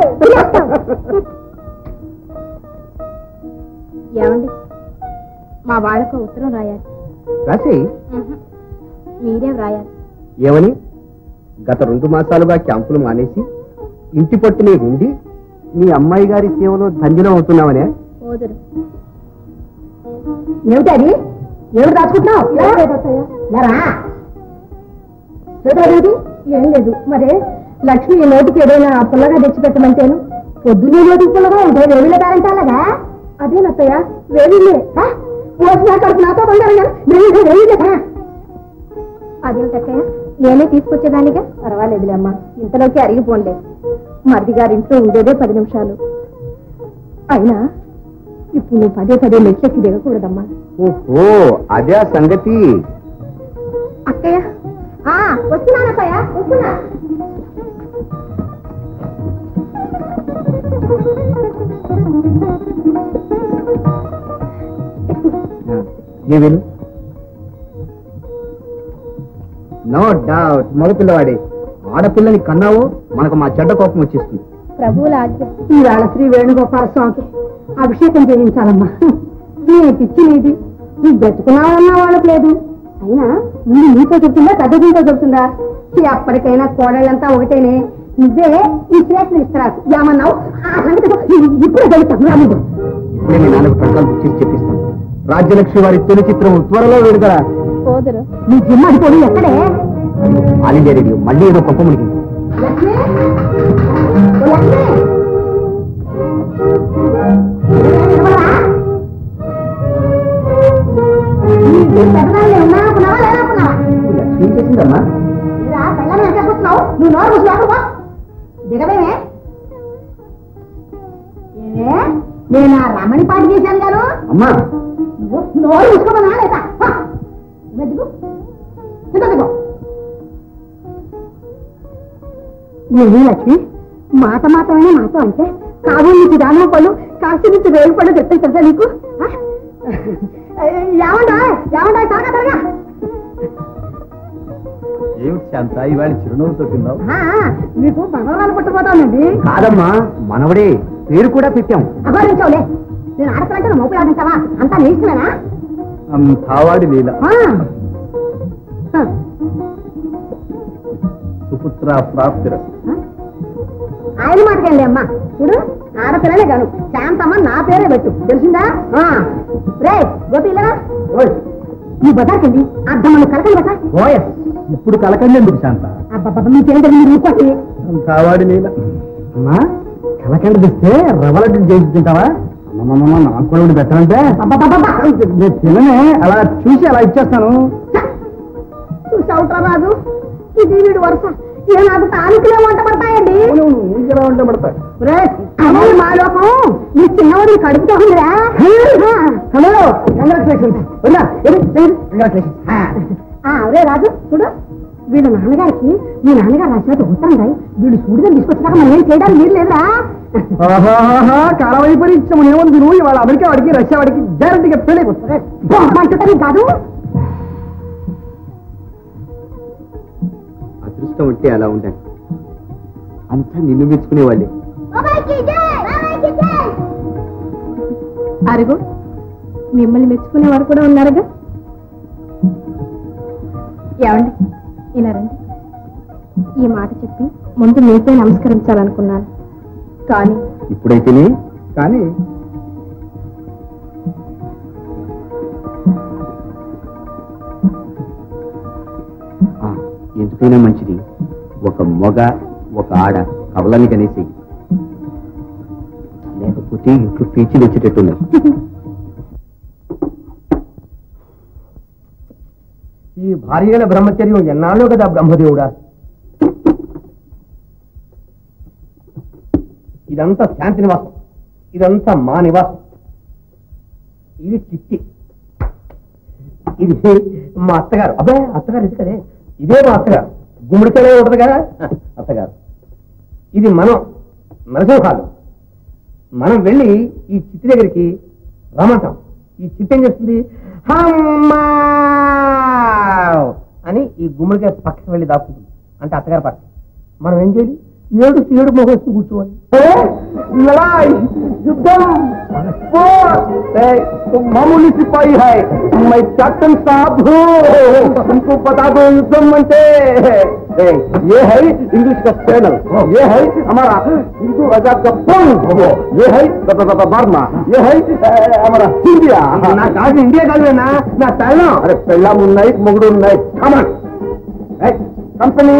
ఏమండి మా వాళ్ళకు ఉత్తరం రాయాలి. రాసి మీరే రాయాలి. ఏమని? గత రెండు మాసాలుగా క్యాంపులు మానేసి ఇంటి పట్టునే ఉండి మీ అమ్మాయి గారి సేవలో ధన్యులం అవుతున్నామనే. ఓదురు ఏమిటది? ఏమిటి రాసుకుంటున్నావు? ఏం లేదు మరే లక్ష్మి ఈ నోటికి ఏదైనా పుల్లగా తెచ్చిపెట్టమంటేను పొద్దున్నే నోటికి పుల్లగా ఉంటే వేవిళ్ళ దారంటే అలాగా అదేనత్తయ్య వేవిళ్ళే నాతో అదేమిటక్కయ్య నేనే తీసుకొచ్చేదానిగా. పర్వాలేదులే అమ్మా ఇంతలోకి అరిగిపోలే మరిది గారి ఇంట్లో ఉండేదే పది నిమిషాలు అయినా ఇప్పుడు నువ్వు పదే పదే మెట్లెక్కి దిగకూడదమ్మా. ఓహో అదే ఆ సంగతి. అక్కయ్య వస్తున్నానక్కయ్య వస్తున్నా. ఏమేను? నో డౌట్ మగపిల్లవాడే. ఆడపిల్లని కన్నావో మనకు మా చెడ్డ కోపం వచ్చేస్తుంది. ప్రభువుల ఆజ్ఞ. ఈవేళ శ్రీ వేణుగోపాల స్వామికి అభిషేకం చేయించాలమ్మా. నీ పిచ్చి నీది నువ్వు బ్రతుకున్నావన్నా వాళ్ళకు లేదు. అయినా ముందు నీతో చెప్తుందా పెద్దదింతో చెప్తుందా? ఎప్పటికైనా కోడళ్ళంతా ఒకటేనే. నువ్వే ఈ శ్రేష్ఠ ఇస్తారా ఏమన్నావు? ఆ సంగతి ఇప్పుడే తెలుస్తాను. ఇప్పుడే మీ నాన్నకు ప్రకారం చేసి చెప్పిస్తాను. రాజ్యలక్ష్మి వారి తొలి చిత్రం త్వరలో విడుదల. పోదురు నీ జిమ్మడి పొడి ఎక్కడే? ఆల్ ఇండియా రేడియో మళ్ళీ ఏదో గొప్ప మునిగింది. లక్ష్మి దిగవేమే ఏమే నేను ఆ రమణి పాట చేశాను గాను అమ్మా నువ్వు నోరు చూసుకోమన్నా లేదా దిగు కింద దిగో ఏమీ లక్ష్మి మాట మాత్రమే మాతో అంటే కాదు నీకు దానా పళ్ళు కాస్త నుంచి రేగు పళ్ళు చెప్తాయి తెలుసా నీకు ఏమండా ఏమండా తాగా తరగా ఏమిటి శాంత ఇవాళ చిరునవ్వుతో తిన్నావు? మీకు మనవరాలు పట్టుకుపోతానండి. కాదమ్మా మనవడే పేరు కూడా పెట్టాం. అఘోరించవులే నేను ఆడతానంటే నువ్వు మోపులు ఆడించావా అంతా నీ ఇష్టమేనా? అంతావాడి లీల సుపుత్ర ప్రాప్తిర ఆయన మాటకండి అమ్మా ఇప్పుడు ఆడపిల్లనే కాను శాంతమ్మ నా పేరే పెట్టు తెలిసిందా? రే గోపిల్లరా ఈ బజార్కండి అర్థమని కలకండి బసా. ఓయస్ ఇప్పుడు కలకండి ఎందుకు శాంత? అబ్బా మీకేంటే మీరు ఇంకోటి కావాడి లీల. అమ్మా కలకండ తెస్తే రవ్వలడ్డు చేసి తింటావా? అమ్మమ్మ నాకు కూడా పెట్టాలంటే నేను తిననే అలా చూసి అలా ఇచ్చేస్తాను. చూసావుట్రా రాజు ఇది వీడు వరుస ఇక నాకు తాలూకులే వంట పడతాయండి. నీకెలా వంట పడతాయి? అదే మా లోపం నీ చిన్నవాడి కడుపుతో ఉందిరా. Hello congratulations. అరే రాజు చూడు వీళ్ళ నాన్నగారికి మీ నాన్నగారు రాసినట్టు ఉత్తరం రాయి వీళ్ళు సూడిదని తీసుకొచ్చాక మనం ఏం చేయడానికి మీరు లేదురా. కాలం అయిపోయి ఇచ్చాము ఏముంది నువ్వు ఇవాళ అమెరికా వాడికి రష్యా వాడికి గ్యారంటీగా పెళ్ళి కాదు. అదృష్టం ఉంటే అలా ఉండాలి అంతా నిన్ను మెచ్చుకునేవాళ్ళే. అరుగు మిమ్మల్ని మెచ్చుకునే వారు కూడా ఉన్నారుగా. ఏమండి ఇలా రండి. ఈ మాట చెప్పి ముందు మీకే నమస్కరించాలనుకున్నాను కానీ ఇప్పుడైతేనే కానీ ఎందుకైనా మంచిది ఒక మొగ ఒక ఆడ కవలని కనేసి లేకపోతే ఇంట్లో పీచి వచ్చేటట్టున్నారు. ఈ భార్యల బ్రహ్మచర్యం ఎన్నాళ్ళో కదా బ్రహ్మదేవుడా. ఇదంతా శాంతి నివాసం, ఇదంతా మా నివాసం. ఇది చిట్టి, ఇది మా అత్తగారు. అబ్బాయి అత్తగారు ఇది కదే, ఇదే మా అత్తగారు. గుమ్మడికాయ ఉంటది కదా అత్తగారు. ఇది మనం నరసింహాలు. మనం వెళ్ళి ఈ చిట్టి దగ్గరికి రమ్మంటాం. ఈ చిట్టి ఏం చేస్తుంది హమ్మా అని ఈ గుమ్మడికాయ పక్కకి వెళ్ళి దాక్కుంటుంది. అంటే అత్తగారి పక్క. మనం ఏం చేయాలి? ఏడు ఏడు మొహం వేసుకుని కూర్చోవాలి. యుద్ధం మామూలు సిపాయి హై మై कैप्टन साहब हूं हमको बता दो युद्धम అంటే ये है इंग्लिश का चैनल, ये है हमारा हिंदू आजाद का पंख, ये है बर्मा, ये है हमारा इंडिया. నా కాదు ఇండియా కాదునా నా తల్లం. అరే పెళ్ళాం ఉన్నాయి మొగుడు ఉన్నాయి. కమన్ కంపెనీ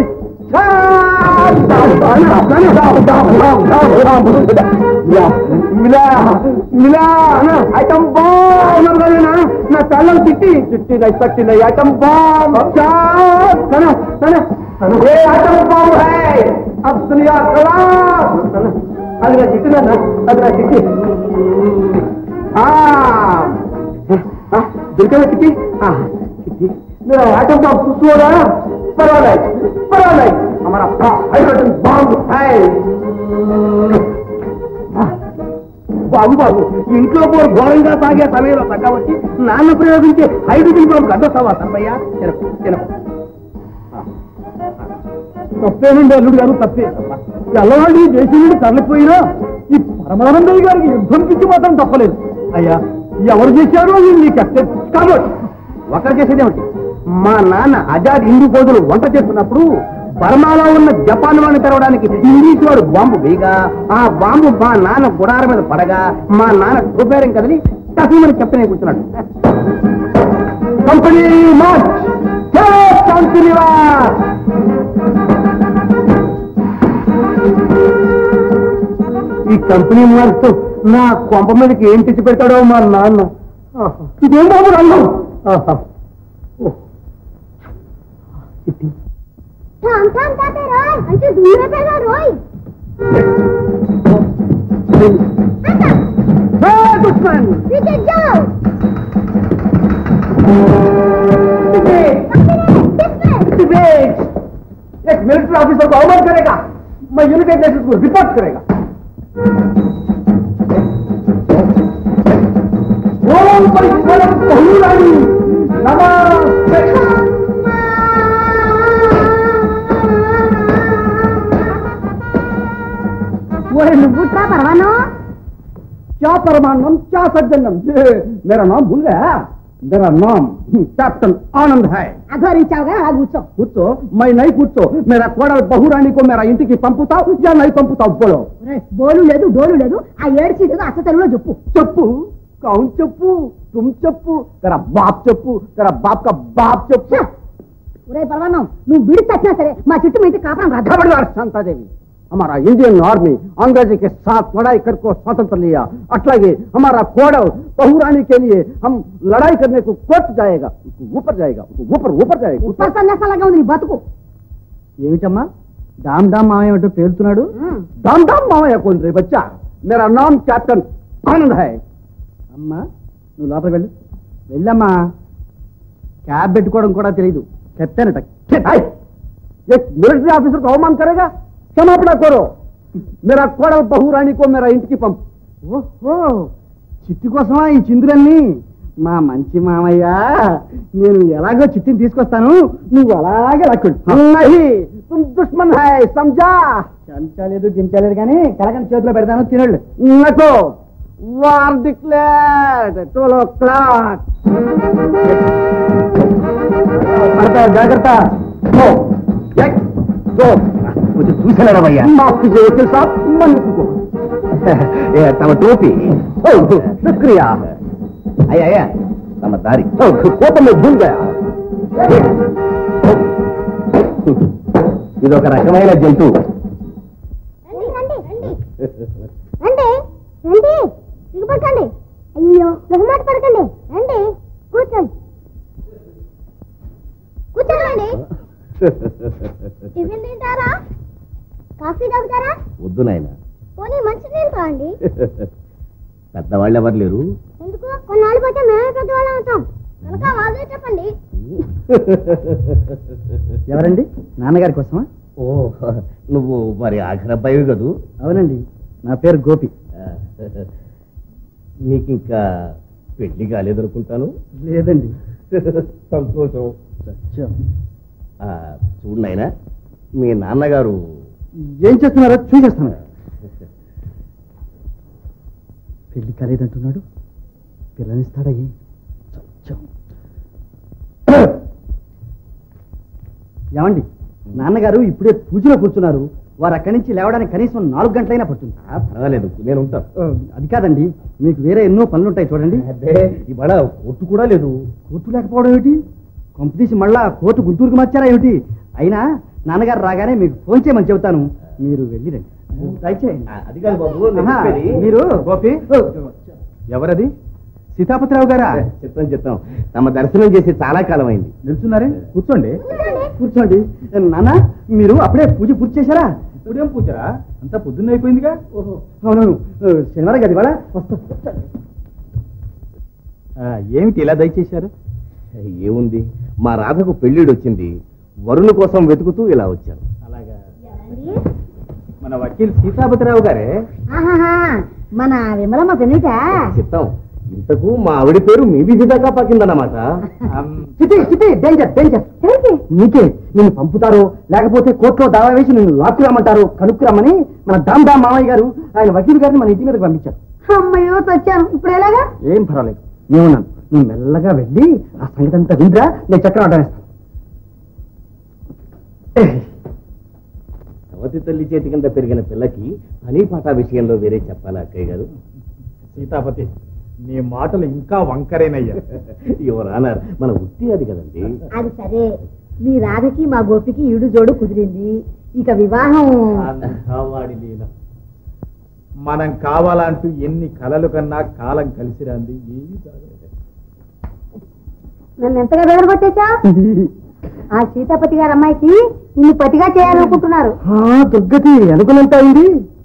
ఐటమ్ బాంబ్ నా తల్లం చిట్టి చిట్టి నైపట్టి ఐటమ్ బాంబ్ ఐటమ్ బాంబ్ హై अब दुनिया खलास. అది నా చిట్టి నా అది నా చిట్టి దుర్గా చిట్టి చిట్టి मेरा आइटम बॉम्ब చూసుకోరా. పర్వాలేదు పర్వాలేదు हमारा हाइड्रोजन बॉम्ब है. బాబు బాబు ఇంట్లో పోరు ఘోరంగా తాగే సమయంలో తగ్గ వచ్చి నాన్న ప్రయోగించే హైడ్రోజన్ బాంబు కట్టొస్తావా సర్వయ్యా? తినకు తినకు. తప్పేనండి అల్లుడు గారు, తప్పే. తెల్లవాడి దేశీయుడు తరలిపోయినా ఈ పరమానందయ్య గారికి యుద్ధం పిచ్చి మాత్రం తప్పలేదు. అయ్యా ఎవరు చేశారో నీకు ఎక్కడ కాబట్టి ఒకరు చేసేదేమిటి? మా నాన్న ఆజాద్ హిందూ పోదులు వంట చేస్తున్నప్పుడు బర్మాలో ఉన్న జపాన్ వాడిని తెరవడానికి ఇంగ్లీష్ వాడు బాంబు వేయగా ఆ బాంబు మా నాన్న గుడార మీద పడగా మా నాన్న టుబేరం కదిలి తప్పమని చెప్పనే కూర్చున్నాడు. Company march Shanti Nivas. ఈ కంపెనీ మార్చ్ నా కొంప మీదకి ఏం తెచ్చి పెడతాడో మా నాన్న. ఇదేం బాబు రంగం. అంటే దూరే పెగా రోయ్ दुश्मन पीछे जाओ। डिबेट एक मिलिट्री ऑफिसर को अवमान करेगा, मैं यूनाइटेड नेशंस को रिपोर्ट करेगा। ओम परिश्रम बहुरानी नमस्ते। ఓరి నువ్వుట్రా పర్వాను क्या परमानंद क्या सज्जनम, मेरा नाम भूल गया? मेरा नाम कैप्टन आनंद है। అఘోరించావుగా అలా కూర్చో. కూర్చో, मैं नहीं కూర్చో, मेरा कोडल बहुरानी को मेरा ఇంటికి పంపుతావు या नहीं పంపుతావు बोलो। బోలు లేదు డోలు లేదు, ఆ ఏడు సీటు అత్త తెలుగులో చెప్పు. చెప్పు, कौन చెప్పు, तुम చెప్పు, तेरा बाप చెప్పు, तेरा बाप का बाप చెప్పు। ఒరే పర్వానం, నువ్వు విడి తచ్చినా సరే మా చుట్టూ మీద కాపురం రాదు. खबरदार शांतादेवी, हमारा इंडियन आर्मी अंग्रेजी के साथ लड़ाई करके स्वतंत्र लिया, अట్లాగే हमारा कोडल बहुरानी के लिए हम लड़ाई करने को कोर्ट जाएगा, ऊपर जाएगा, ऊपर ऊपर जाएगा। ఉత్తర సన్యాసాలుగా ఉంది నీ బతుకు. ఏమిటమ్మా దామ్ దామ్ మామయ్య అంటూ పేరుతున్నాడు? దామ్ దామ్ మామయ్య कौन रे बच्चा, मेरा नाम कैप्टन आनंद है। అమ్మా నువ్వు లోపలికి వెళ్ళు, వెళ్ళమ్మా. క్యాబ్ పెట్టుకోవడం కూడా తెలియదు, కెప్టెన్ అట। एक मिलिट्री ऑफिसर को अवमान करेगा, क्षमापण करो। मेरा कोडल बहुरानी को मेरा ఇంటికి పంపు। ఓహో, చిట్టి కోసమా ఈ చిందులన్నీ? మా మంచి మామయ్య, నేను ఎలాగో చిట్టిని తీసుకొస్తాను, నువ్వు అలాగే లక్కుంటు। తుమ్ దుష్మన్ హై సమజా? చంచలేదు గించలేదు కానీ కలకని చేతిలో పెడతాను, తినళ్ళు నాకు। War declared, twelve o'clock. జాగ్రత్త, मुझे दूसरा रवैया माफ कीजिए वकील साहब, मन को तम टोपी शुक्रिया। अया अया तम दारी కోపం में भूल गया। ఇది ఒక రకమైన జంతువు। రండి రండి రండి రండి రండి దిగుపడకండి, అయ్యో మొహమాట పడకండి, రండి కూర్చోండి కూర్చోండి। టిఫిన్ తింటారా, కాఫీ తాగుతారా? వద్దు నాయన, పోనీ మంచి నీళ్ళు తాగండి। పెద్దవాళ్ళు ఎవరు లేరు? ఎందుకు, కొన్నాళ్ళు పోతే మేమే పెద్దవాళ్ళం అవుతాం కనుక వాళ్ళే చెప్పండి। ఎవరండి? నాన్నగారి కోసమా? ఓ, నువ్వు మరి ఆఖరి అబ్బాయి కదూ? అవునండి, నా పేరు గోపి। నీకింకా పెళ్లి కాలేదనుకుంటాను? లేదండి। సంతోషం। సత్యం, చూడు నాయనా, మీ నాన్నగారు ఏం చేస్తున్నారో చూసేస్తాను। పెళ్లి కాలేదంటున్నాడు, పిల్లనిస్తాడయ్యి। సత్యం, ఏమండి, నాన్నగారు ఇప్పుడే పూజలో కూర్చున్నారు, వారు అక్కడి నుంచి లేవడానికి కనీసం నాలుగు గంటలైనా పడుతుంది। పర్వాలేదు, నేను ఉంటాను। అది కాదండి, మీకు వేరే ఎన్నో పనులుంటాయి చూడండి। అదే ఇవాళ కోర్టు కూడా లేదు। కోర్టు లేకపోవడం ఏమిటి? కొంపతీసి మళ్ళా కోర్టు గుంటూరుకు మార్చారా ఏమిటి? అయినా నాన్నగారు రాగానే మీకు ఫోన్ చేయమని చెబుతాను, మీరు వెళ్ళిరండి। దయచేయండి। అది కాదు బాబు, నేను ఆహా, చెప్పేది. మీరు గోపి, ఎవరది? సీతాపతిరావు గారా? చెప్తాం చెప్తాం, తమ దర్శనం చేసి చాలా కాలం అయింది। నిల్చున్నారే, కూర్చోండి. కూర్చోండి। నాన్న, మీరు అప్పుడే పూజ పూర్తి చేశారా? ఇప్పుడేం పూజరా, అంతా పొద్దున్న అయిపోయిందిగా. ఓహో, అవునవును, శనివారం కదా ఇవాళ, వస్తా। ఆ, ఏమిటి ఇలా దయచేశారు? ఏముంది, మా రాధకు పెళ్లిడు వచ్చింది, వరుణ కోసం వెతుకుతూ ఇలా వచ్చాను। అలాగా, మన వకీల్ సీతాపతిరావు గారే? ఆహాహా, మన విమలమ్మ పెళ్ళిట. చెప్తాం, ఇంతకు మా ఆవిడ పేరు మీ వీధి దాకా పాకిందన్నమాట। Chitti Chitti, danger danger. నీకే, నిన్ను పంపుతారో లేకపోతే కోర్టులో దావా వేసి నిన్ను లాక్కురామంటారో కనుక్కురామని మన దామ్ దామ్ మామయ్య గారు ఆయన వకీల్ గారిని మన ఇంటి మీదకి పంపించారు। అమ్మయ్యో వచ్చాను, ఇప్పుడు ఎలాగా? ఏం పర్వాలేదు, నేనున్నాను, నువ్వు మెల్లగా వెళ్ళి ఆ సంగతి అంతా వింటరా, నేను చక్రం ఆటేస్తాను। సవతి తల్లి చేతి కింద పెరిగిన పిల్లకి పని పాట విషయంలో వేరే చెప్పాలా అక్కయ్య గారు? సీతాపతి, నీ మాటలు ఇంకా వంకరేనయ్యా. యువర్ ఆనర్, మన వృత్తి అది కదండి। అది సరే, మీ రాధకి మా గోపికి ఈడు జోడు కుదిరింది, ఇక వివాహం. వాడి లీల. మనం కావాలంటూ ఎన్ని కలలు కన్నా కాలం కలిసిరాంది ఏమీ జరగలేదు. నన్ను ఎంతగా బెదరగొట్టేశా? ఆ సీతాపతి గారి అమ్మాయికి నిన్ను పతిగా చేయాలనుకుంటున్నారు. దుర్గతి అనుకున్నంత అయింది.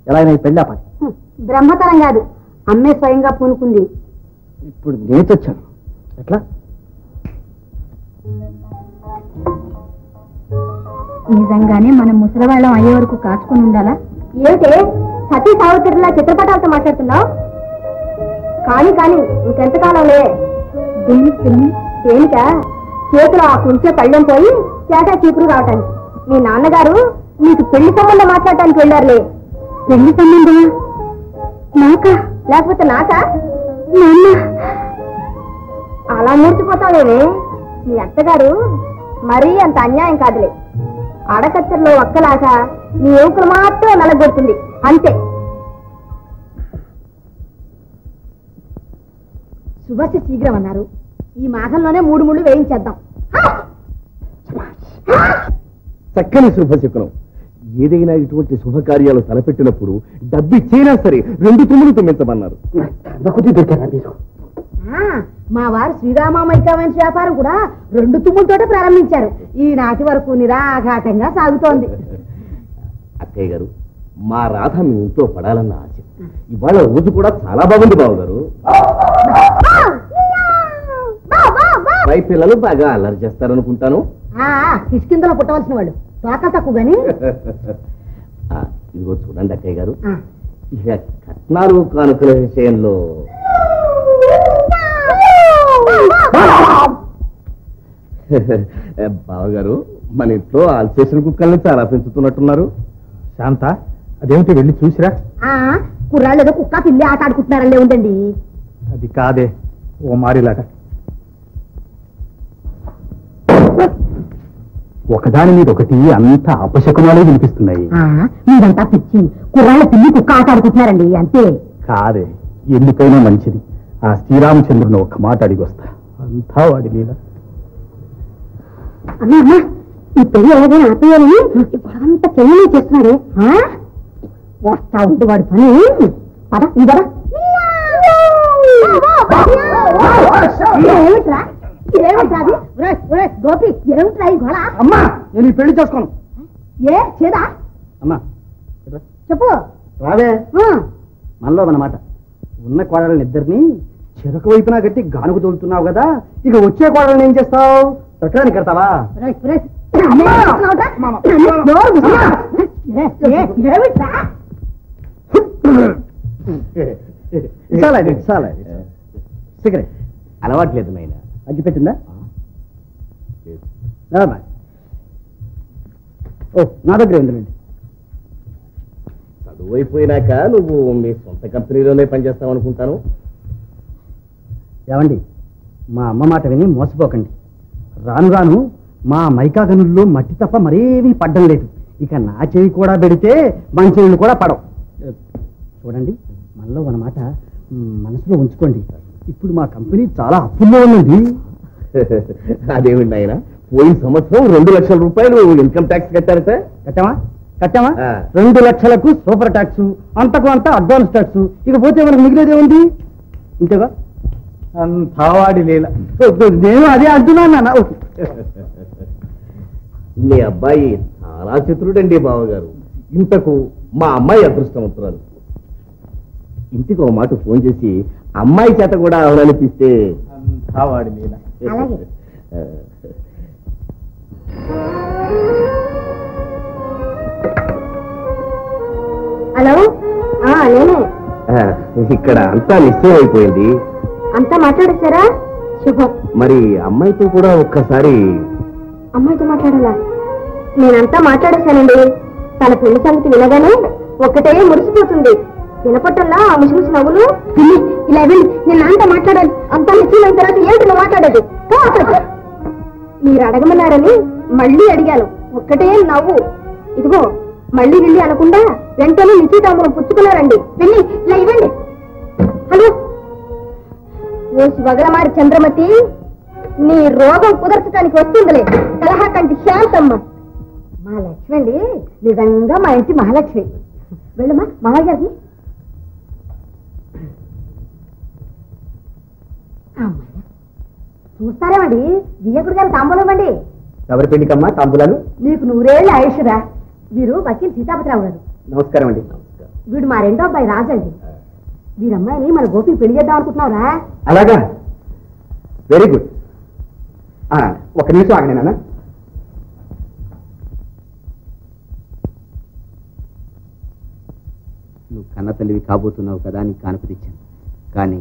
ఎలా అయినా ఈ పెళ్లి ఆపాలి. బ్రహ్మతరం కాదు, అమ్మే స్వయంగా పూనుకుంది. ఇప్పుడు నేచొచ్చాను. ఎట్లా? నిజంగానే మనం ముసలివాళ్ళం అయ్యే వరకు కాచుకుని ఉండాలా? ఏమిటే సతీ సావిత్రిలా చిత్రపటాలతో మాట్లాడుతున్నావు? కానీ కానీ ఇంకెంతకాలంలే. దేనికి పెళ్లి? దేనికా? చేతిలో ఆ కుంచే పళ్ళెం పోయి చేటా చీపురు రావటానికి. మీ నాన్నగారు నీకు పెళ్లి సంబంధం మాట్లాడటానికి వెళ్ళారులే. పెళ్లి సంబంధమా? నాకా? లేకపోతే నాకా? నాన్న అలా మూర్చిపోతావేమే. మీ అత్తగారు మరీ అంత అన్యాయం కాదులే. ఆడకత్తెరలో ఒక్కలాగా నీ ఎముకలు మాత్రం నలగొడుతుంది అంతే. శుభస్య శీఘ్రం అన్నారు. ఈ మాఘంలోనే మూడు ముళ్ళు వేయించేద్దాం. చక్కని శుభశకునం. ఏదైనా ఇటువంటి శుభకార్యాలు తలపెట్టినప్పుడు డబ్బిచ్చైనా సరే రెండు తుమ్ములు తుమ్మించమన్నారు. మా వారు శ్రీరామామైక్యమైన వ్యాపారం కూడా రెండు తుమ్ములతోటే ప్రారంభించారు. ఈనాటి వరకు నిరాఘాటంగా సాగుతోంది. అక్కయ్య గారు, మా రాధ మీ ఇంట్లో పడాలన్న ఆశ. ఇవాళ రోజు కూడా చాలా బాగుంది బావగారు. పై పిల్లలు బాగా అల్లరి చేస్తారనుకుంటాను. కిష్కిందలో పుట్టవలసిన వాళ్ళు తోక తక్కువ గాని. ఇదిగో చూడండి అక్కయ్య గారు, ఇక కట్నాలు కానుకల విషయంలో బావగారు మన ఇంట్లో ఆల్చేసిన కుక్కల్ని చాలా పెంచుతున్నట్టున్నారు. శాంత, అదేమిటి వెళ్ళి చూసిరా? కుర్రాళ్ళు ఏదో కుక్క పిల్లి ఆట ఆడుకుంటున్నారల్లే ఉండండి. అది కాదే, ఓ మారిలాట. ఒకదాని మీద ఒకటి అంత అపశకునాలే వినిపిస్తున్నాయి. మీదంతా పిచ్చి. కుర్రాళ్ళ పిల్లి కుక్క ఆట ఆడుకుంటున్నారండి అంతే. కాదే, ఎందుకైనా మంచిది ఆ శ్రీరామచంద్రుని ఒక్క మాట అడిగి వస్తా. అంతా వాడి మీద. అమ్మా అమ్మా, ఈ పెళ్లి ఏదైనా ఆపేయాలని ఇప్పుడంతా చెయ్యలే చేస్తున్నాడే. వస్తా ఉంటే వాడి పని. పద ఈ కదా. ఏమిట్రా ఏమిట్రా అది? గోపి ఏమిట్రా ఈ గొడ? అమ్మా, నేను ఈ పెళ్లి చేసుకోను. ఏ చేదా? అమ్మా చెప్పు. రావే. మనలో అన్నమాట ఉన్న కోడళ్ళని ఇద్దరిని చెరకు వైపున గట్టి గానుకు తోలుతున్నావు కదా, ఇక వచ్చే కోడళ్ళని ఏం చేస్తావు? పెట్టడానికి కడతావా? సిగరెట్ అలవాట్లేదు నాయన. అగ్గి పెట్టిందా? ఓ, నా దగ్గర ఉందండి. చదువు అయిపోయినాక నువ్వు మీ సొంత కంపెనీలోనే పనిచేస్తావు అనుకుంటాను. ఏమండి, మా అమ్మ మాట విని మోసపోకండి. రాను రాను మా మైకా గనుల్లో మట్టి తప్ప మరేమీ పడ్డం లేదు. ఇక నా చెవి కూడా పెడితే మన చెవులు కూడా పడవు. చూడండి, మనలో అన్నమాట మనసులో ఉంచుకోండి. ఇప్పుడు మా కంపెనీ చాలా అప్పుల్లో ఉన్నది. అదేమిటి ఆయన, పోయిన సంవత్సరం రెండు లక్షల రూపాయలు ఇన్కమ్ ట్యాక్స్ కట్టారట. కట్టామా కట్టామా రెండు లక్షలకు సూపర్ ట్యాక్స్, అంతకు అంత అడ్వాన్స్ ట్యాక్స్. ఇక పోతే మనకు మిగిలేదే ఉంది. ఇంతేగా? అంతా వాడి లీల. నేను అదే అంటున్నాను నాన్న. మీ అబ్బాయి చాలా చతురుడండి బావగారు. ఇంతకు మా అమ్మాయి అదృష్టవంతురాలు. ఇంటికి ఒక మాట ఫోన్ చేసి అమ్మాయి చేత కూడా అవలనిపిస్తే అంతా వాడి లీల. హలో, నేనే. ఇక్కడ అంతా నిశ్చయం అయిపోయింది. అంతా మాట్లాడేశారా? శుభం. మరి అమ్మాయితో కూడా ఒక్కసారి. అమ్మాయితో మాట్లాడాలా? నేనంతా మాట్లాడేశానండి. తన పెళ్లి సంగతి వినగానే ఒక్కటే మురిసిపోతుంది. వినపట్టల్లా ఆ ముసిముసి నవ్వులు. ఇలా వెళ్ళి నేను అంతా మాట్లాడాలి. అంతా నిశ్చయం తర్వాత ఏంటి నువ్వు మాట్లాడేది? మీరు అడగమన్నారని మళ్ళీ అడిగాను. ఒక్కటే నవ్వు. ఇదిగో మళ్ళీ వెళ్ళి అనకుండా వెంటనే నిశ్చితాంబూలం పుచ్చుకున్నారండి. వెళ్ళి ఇలా ఇవ్వండి. హలో, ఓ వగలమారి చంద్రమతి, నీ రోగం కుదర్చడానికి వస్తుందిలే. సలహా కంటి శాంతమ్మ. మా లక్ష్మి అండి, నిజంగా మా ఇంటి మహాలక్ష్మి. వెళ్ళమ్మా మామయ్య గారికి. చూస్తారేమండి, బియ్యకుడు గారు తాంబూలం ఇవ్వండి. ఎవరి పెళ్లికమ్మా తాంబూలాలు? నీకు నూరేళ్ళు ఆయుష్రా. వీరు వకీల్ సీతాపతిరావు గారు. నమస్కారం అండి. వీడు మా రెండో అబ్బాయి రాజండి. వీరమ్మాయిని మన గోపి పెళ్లి చేద్దాం అనుకుంటున్నారా? అలాగా, వెరీ గుడ్. ఒక నిమిషం ఆగండి నాన్న. నువ్వు కన్న తల్లివి కాబోతున్నావు కదా నీకు కానుక తెచ్చాను. కానీ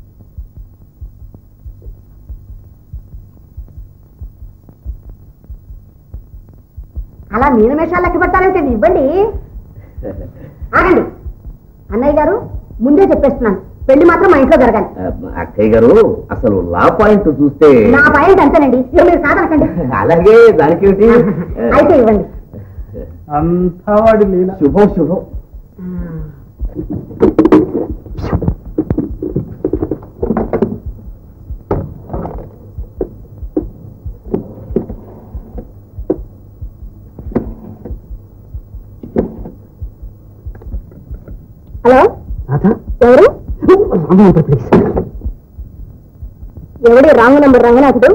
అలా మీనమేషాలు లెక్క పెట్టాలంటే ఇవ్వండి. ఆగండి అన్నయ్య గారు, ముందే చెప్పేస్తున్నాను, పెళ్లి మాత్రం మా ఇంట్లో జరగాలి. అక్కయ్య గారు, అసలు లా పాయింట్ చూస్తే నా పాయింట్ అంతేనండి, ఇక మీరు కాదనకండి. అలాగే దానికి అయితే ఇవ్వండి. అంతా వాడి లీల. శుభం శుభం. హలో, ఎవరు? ఎవడి రాంగ్ నంబర్ రంగనాథుడు?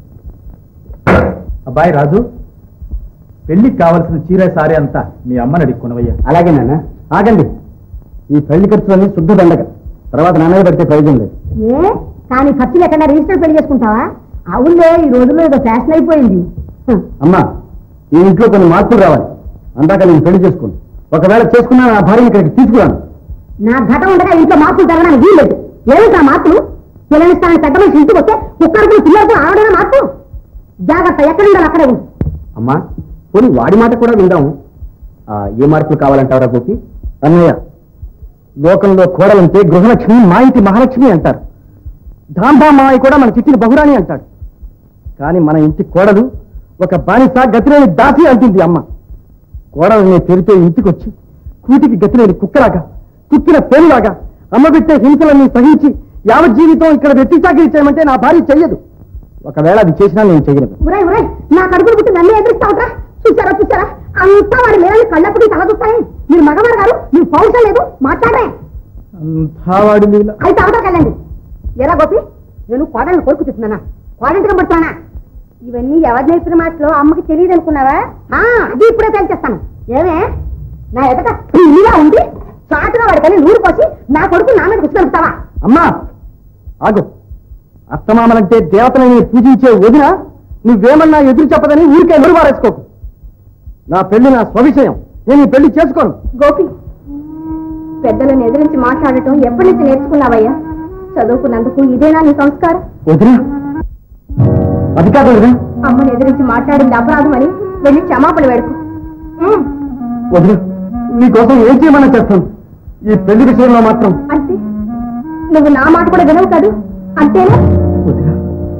అబ్బాయి రాజు, పెళ్లికి కావలసిన చీర సారీ అంతా మీ అమ్మని అడిగి కొనవయ్యా. అలాగే నాన్న. ఆగండి, ఈ పెళ్లి ఖర్చులన్నీ శుద్ధ దండగ, తర్వాత నాన్నగా పెడితే ప్రయోజనం లేదు. ఏ కానీ ఖర్చు లేకుండా రిజిస్టర్ పెళ్లి చేసుకుంటావా? అవునులే, ఈ రోజుల్లో ఏదో ఫ్యాషన్ అయిపోయింది. అమ్మా, ఈ ఇంట్లో కొన్ని మార్పులు రావాలి. అందాక నేను పెళ్లి చేసుకోండి. ఒకవేళ చేసుకున్నా నా భార్యని ఇక్కడికి తీసుకురాను. నా ఘటం ఉండగా ఇంట్లో మార్పులు జరగడానికి వీల్లేదు. ఏమిటా మార్పులు? పిల్లనిస్తానని పెద్ద మనిషి ఇంటికి వస్తే కుక్కరికి పిల్లలతో ఆవిడైనా మార్పు. జాగ్రత్త, ఎక్కడ ఉండాలి అక్కడే ఉంది. అమ్మా, పోనీ వాడి మాట కూడా విందాము. ఏ మార్పులు కావాలంటారా గోపి? అన్నయ్య, లోకంలో కోడలంటే గృహలక్ష్మి, మా ఇంటి మహాలక్ష్మి అంటారు. ధాంబా మావయ్య కూడా మన చిట్టిని బహురాణి అంటాడు. కానీ మన ఇంటి కోడలు ఒక బానిస, గతిలేని దాసి అంటుంది అమ్మ. కోడలని తెరితే ఇంటికి వచ్చి కూటికి గతిలేని కుక్కలాగా, కుక్కిన పేరులాగా అమ్మ పెట్టే హింసలన్నీ సహించి యావజ్జీవితం ఇక్కడ వెట్టి చాకిరీ చేయమంటే నా భార్య చెయ్యదు. ఒకవేళ అది చేసినా నేను చెయ్యను. ఉరాయ్ ఉరాయ్, నా కడుపులు పుట్టి నన్ను ఎదురిస్తావురా? చూసారా చూసారా, అంతా వాడి లేదని కళ్ళప్పుడు తల చూస్తాయి. మీరు మగవారు గారు, మీరు పౌరుషం లేదు, మాట్లాడే. అంతా వాడి లీల. అయితే అవతలకి వెళ్ళండి. ఎరా గోపి, నేను కోడలను కొడుకు తిప్పుతున్నానా, కోడంటిగా పడుతున్నానా? ఇవన్నీ ఎవరు నేర్పిన మాటలో అమ్మకి తెలియదు అనుకున్నావా? అది ఇప్పుడే తెలిచేస్తాను. ఏమే నా ఎదట ఇలా ఉంది, చాటుగా వాడి కలిసి నూరు పోసి నా కొడుకు నా మీద కూర్చొని అమ్మా ఆగు. అత్తమామలంటే దేవతలని పూజించే వదిన నువ్వేమన్నా ఎదురు చెప్పదని ఊరికే నూరు పారేసుకోకు. నా పెళ్లి నా స్వవిషయం, నేను ఈ పెళ్లి చేసుకోను. గోపి, పెద్దలను ఎదిరించి మాట్లాడటం ఎప్పటి నుంచి నేర్చుకున్నావయ్యా? చదువుకున్నందుకు ఇదేనా నీ సంస్కారం? వదినా, అది కాదు వదినా. అమ్మని ఎదిరించి మాట్లాడింది అపరాధం అని వెళ్ళి క్షమాపణ వేడుకు. వదినా, నీకోసం ఏం చేయమన్నా చేస్తాను. ఈ పెళ్లి విషయంలో మాత్రం అంటే నువ్వు నా మాట కూడా వినవు కాదు, అంతేనా? వదినా,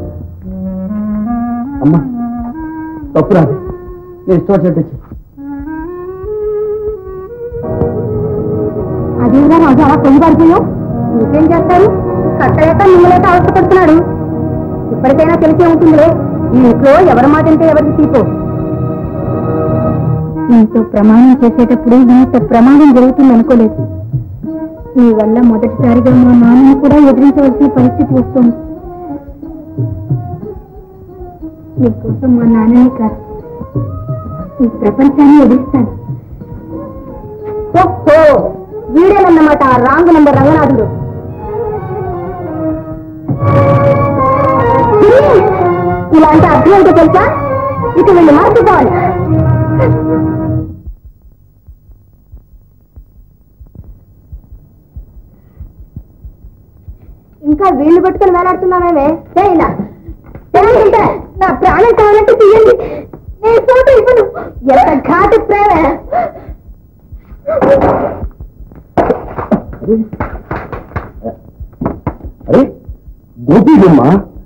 అమ్మా తప్పు రాదు, నేను ఇష్టం వచ్చి అదేలా రాజు అలా పొయ్యి పారిపోయావు? ఇంకేం చేస్తారు? కట్టలేక మిమ్మల్ని అవస్థపడుతున్నాడు. ఇప్పటికైనా తెలిసే ఉంటుందిలే, ఈ ఇంట్లో ఎవరి మాట అంటే ఎవరికి తీపో. నీతో ప్రమాణం చేసేటప్పుడు ఇంత ప్రమాదం జరుగుతుంది అనుకోలేదు. నీ వల్ల మొదటిసారిగా మా నాన్నని కూడా ఎదిరించవలసిన పరిస్థితి వస్తుంది. నీకోసం మా నాన్నని కాదు, ఈ ప్రపంచాన్ని ఎదిరిస్తాను. ఓహో, వీడేనన్నమాట రాంగు నంబర్ రంగనాథుడు. ఇలాంటి అర్థం ఏంటో తెలుసా? ఇక వీళ్ళు మార్చుకోవాలి. ఇంకా వీళ్ళు పెట్టుకుని వేలాడుతున్నామేమే? ఇలా నా ప్రాణం కావాలంటే తీయండి, నేను ఫోటో ఇవ్వను. ఎంత ఘాటు ప్రేమ! అరే గోపి బొమ్మ,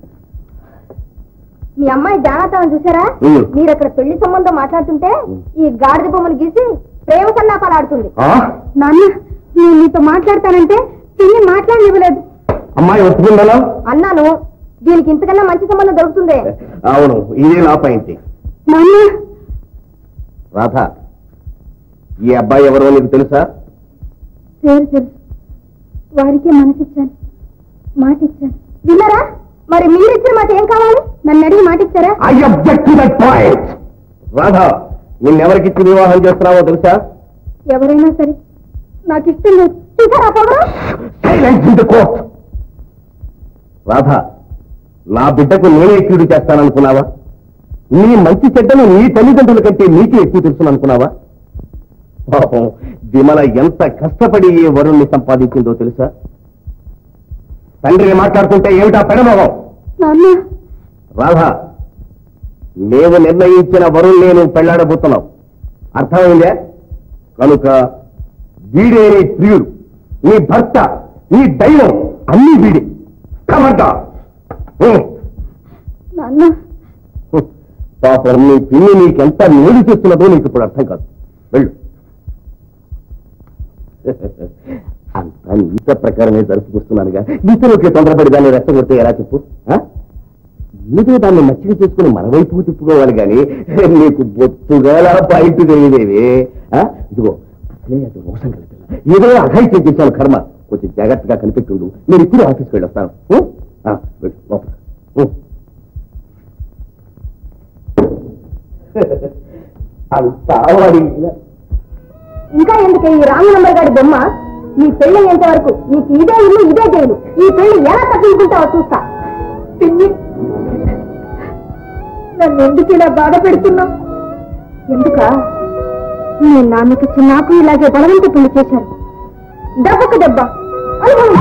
మీ అమ్మాయి జానాతనం చూసారా? మీరు అక్కడ పెళ్లి సంబంధం మాట్లాడుతుంటే ఈ గాడిద బొమ్మను గీసి ప్రేమ సన్నాపాలు ఆడుతుంది. నాన్న, నేను నీతో మాట్లాడతానంటే తిని మాట్లాడనివ్వలేదు. అమ్మాయి ఒప్పుకుందా? అన్నాను, దీనికి ఇంతకన్నా మంచి సంబంధం దొరుకుతుంది. అవును, ఇదే నా పాయింట్. నాన్న, రాధ, ఈ అబ్బాయి ఎవరో నీకు తెలుసా? పేరు తెలుసు, వారికే మనసిచ్చాను, మాట ఇచ్చాను. విన్నారా? మరి మీరిచ్చిన మాట ఏం కావాలి? నన్ను అడిగి మాట ఇచ్చారా? I object to that point. Radha, నిన్నెవరికిచ్చి వివాహం చేస్తున్నావో తెలుసా? ఎవరైనా సరే నాకు ఇష్టం లేదు. చూసారా పొగరు? Silence in the court. Radha, నా బిడ్డకు నేనే కీడు చేస్తాననుకున్నావా? నీ మంచి చెడ్డను నీ తల్లిదండ్రుల కంటే నీకే ఎక్కువ తెలుసుననుకున్నావా? పాపం విమల ఎంత కష్టపడి ఏ వరుణ్ణి సంపాదించిందో తెలుసా? తండ్రిని మాట్లాడుతుంటే ఏమిటా పెడమోహం? రాధా, మేము నిర్ణయించిన వరుణ్ నేను పెళ్లాడబోతున్నావు. అర్థమైందే? కనుక వీడే నీ ప్రియుడు, నీ భర్త, నీ దైవం, అన్ని వీడి. కమర్దా పాపం నీ పిన్ని నీకెంత మేలు చేస్తున్నదో నీకు ఇప్పుడు అర్థం కాదు. వెళ్ళు. అంతా ఈత ప్రకారమే జరుపుకొస్తున్నానుగా. ఈతలోకి తొందరపడి దాన్ని రెచ్చగొడితే ఎలా చెప్పు? ఏదో దాన్ని మచ్చిక చేసుకుని మన వైపుకు తిప్పుకోవాలి కానీ నీకు బొత్తుగా పాయింట్ తెలియదేవి. ఇదిగో అసలే అది మోసం కలిపి ఏదో అఘాయిత్యం చేశాను కర్మ. కొంచెం జాగ్రత్తగా కనిపెట్టుండు. నేను ఇప్పుడు ఆఫీస్కి వెళ్ళి వస్తాను. అంతా వాడి ఇంకా ఎందుకు ఈ రాంగ్ నంబర్ గారి బొమ్మ? నీ పెళ్లి అయ్యేంత వరకు నీకు ఇదే ఇల్లు ఇదే జైలు. ఈ పెళ్లి ఎలా తప్పించుకుంటావో చూస్తా. పిన్ని, నన్ను ఎందుకు ఇలా బాధ పెడుతున్నావు? ఎందుక? నేను నాన్నకి నాకు ఇలాగే బలవంత పెళ్లి చేశారు. దెబ్బకు దెబ్బ అనుభవం.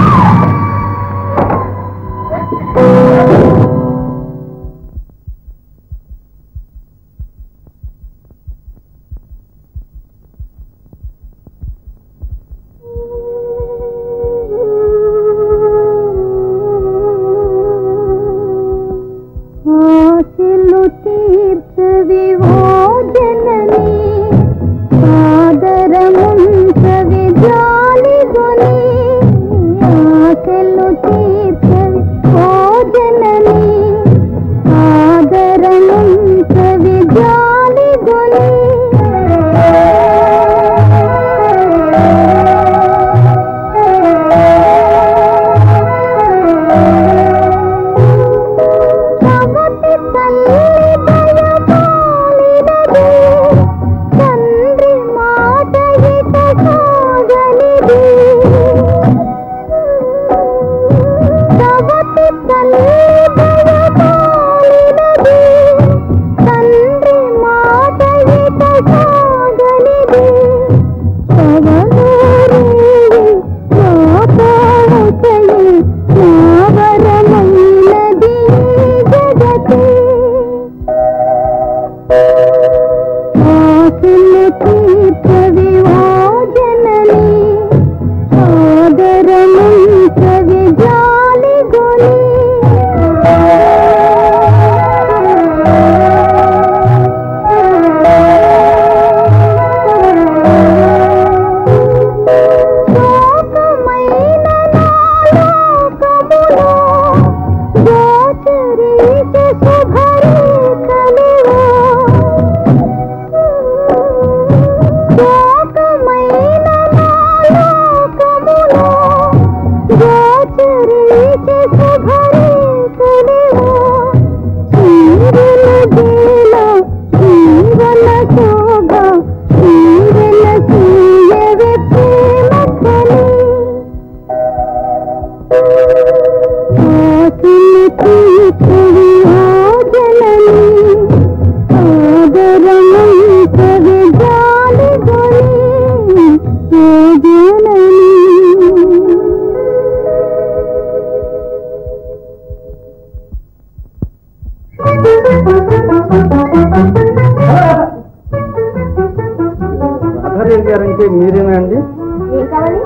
గారంటే మీరేనా అండి? ఏం కావాలి?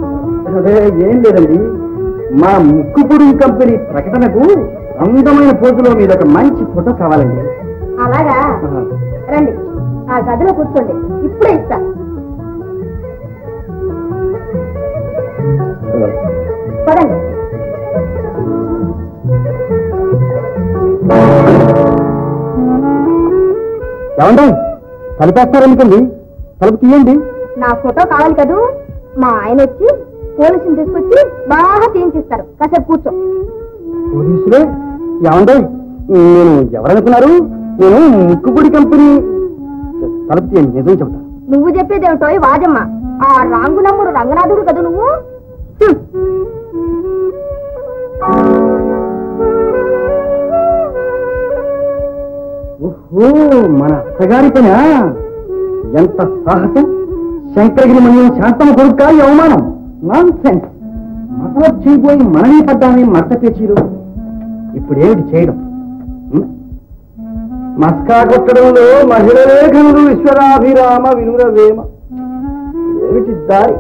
అదే ఏం లేదండి, మా ముక్కుపుడు కంపెనీ ప్రకటనకు అందమైన పోజులో మీద ఒక మంచి ఫోటో కావాలండి. అలాగా, రండి ఆ గదిలో కూర్చోండి, ఇప్పుడే ఇస్తా. పదండి. ఏమండి, తలుపేస్తారనుకోండి, తలుపు తీయండి. నా ఫోటో కావాలి కదూ, మా ఆయన వచ్చి పోలీసుని తీసుకొచ్చి బాగా తీయించిస్తారు. కాసేపు కూర్చో. పోలీసులే? ఏమండి, నేను ఎవరనుకున్నారు? నేను ముక్కుపుడి కంపెనీ. తలుపు తీయండి, నిజం చెబుతా. నువ్వు చెప్పేదేమిటో వాజమ్మ. ఆ రాంగు నమ్ముడు రంగనాథుడు కదా నువ్వు. హ్మ్. ఓహో, మన అత్తగారి పనా? ఎంత సాహసం! శంకరగిరి మన్యం శాంతమ్మ కొడుక ఈ అవమానం. Non sense. మతలబ్ చేయబోయి మనమే పడ్డామే మత పేచీలు. ఇప్పుడేమిటి చేయడం? ఉం? మస్కా కొట్టడంలో మహిళలే ఘనుడు విశ్వరాభిరామ వినురవేమ. ఏమిటి దారి?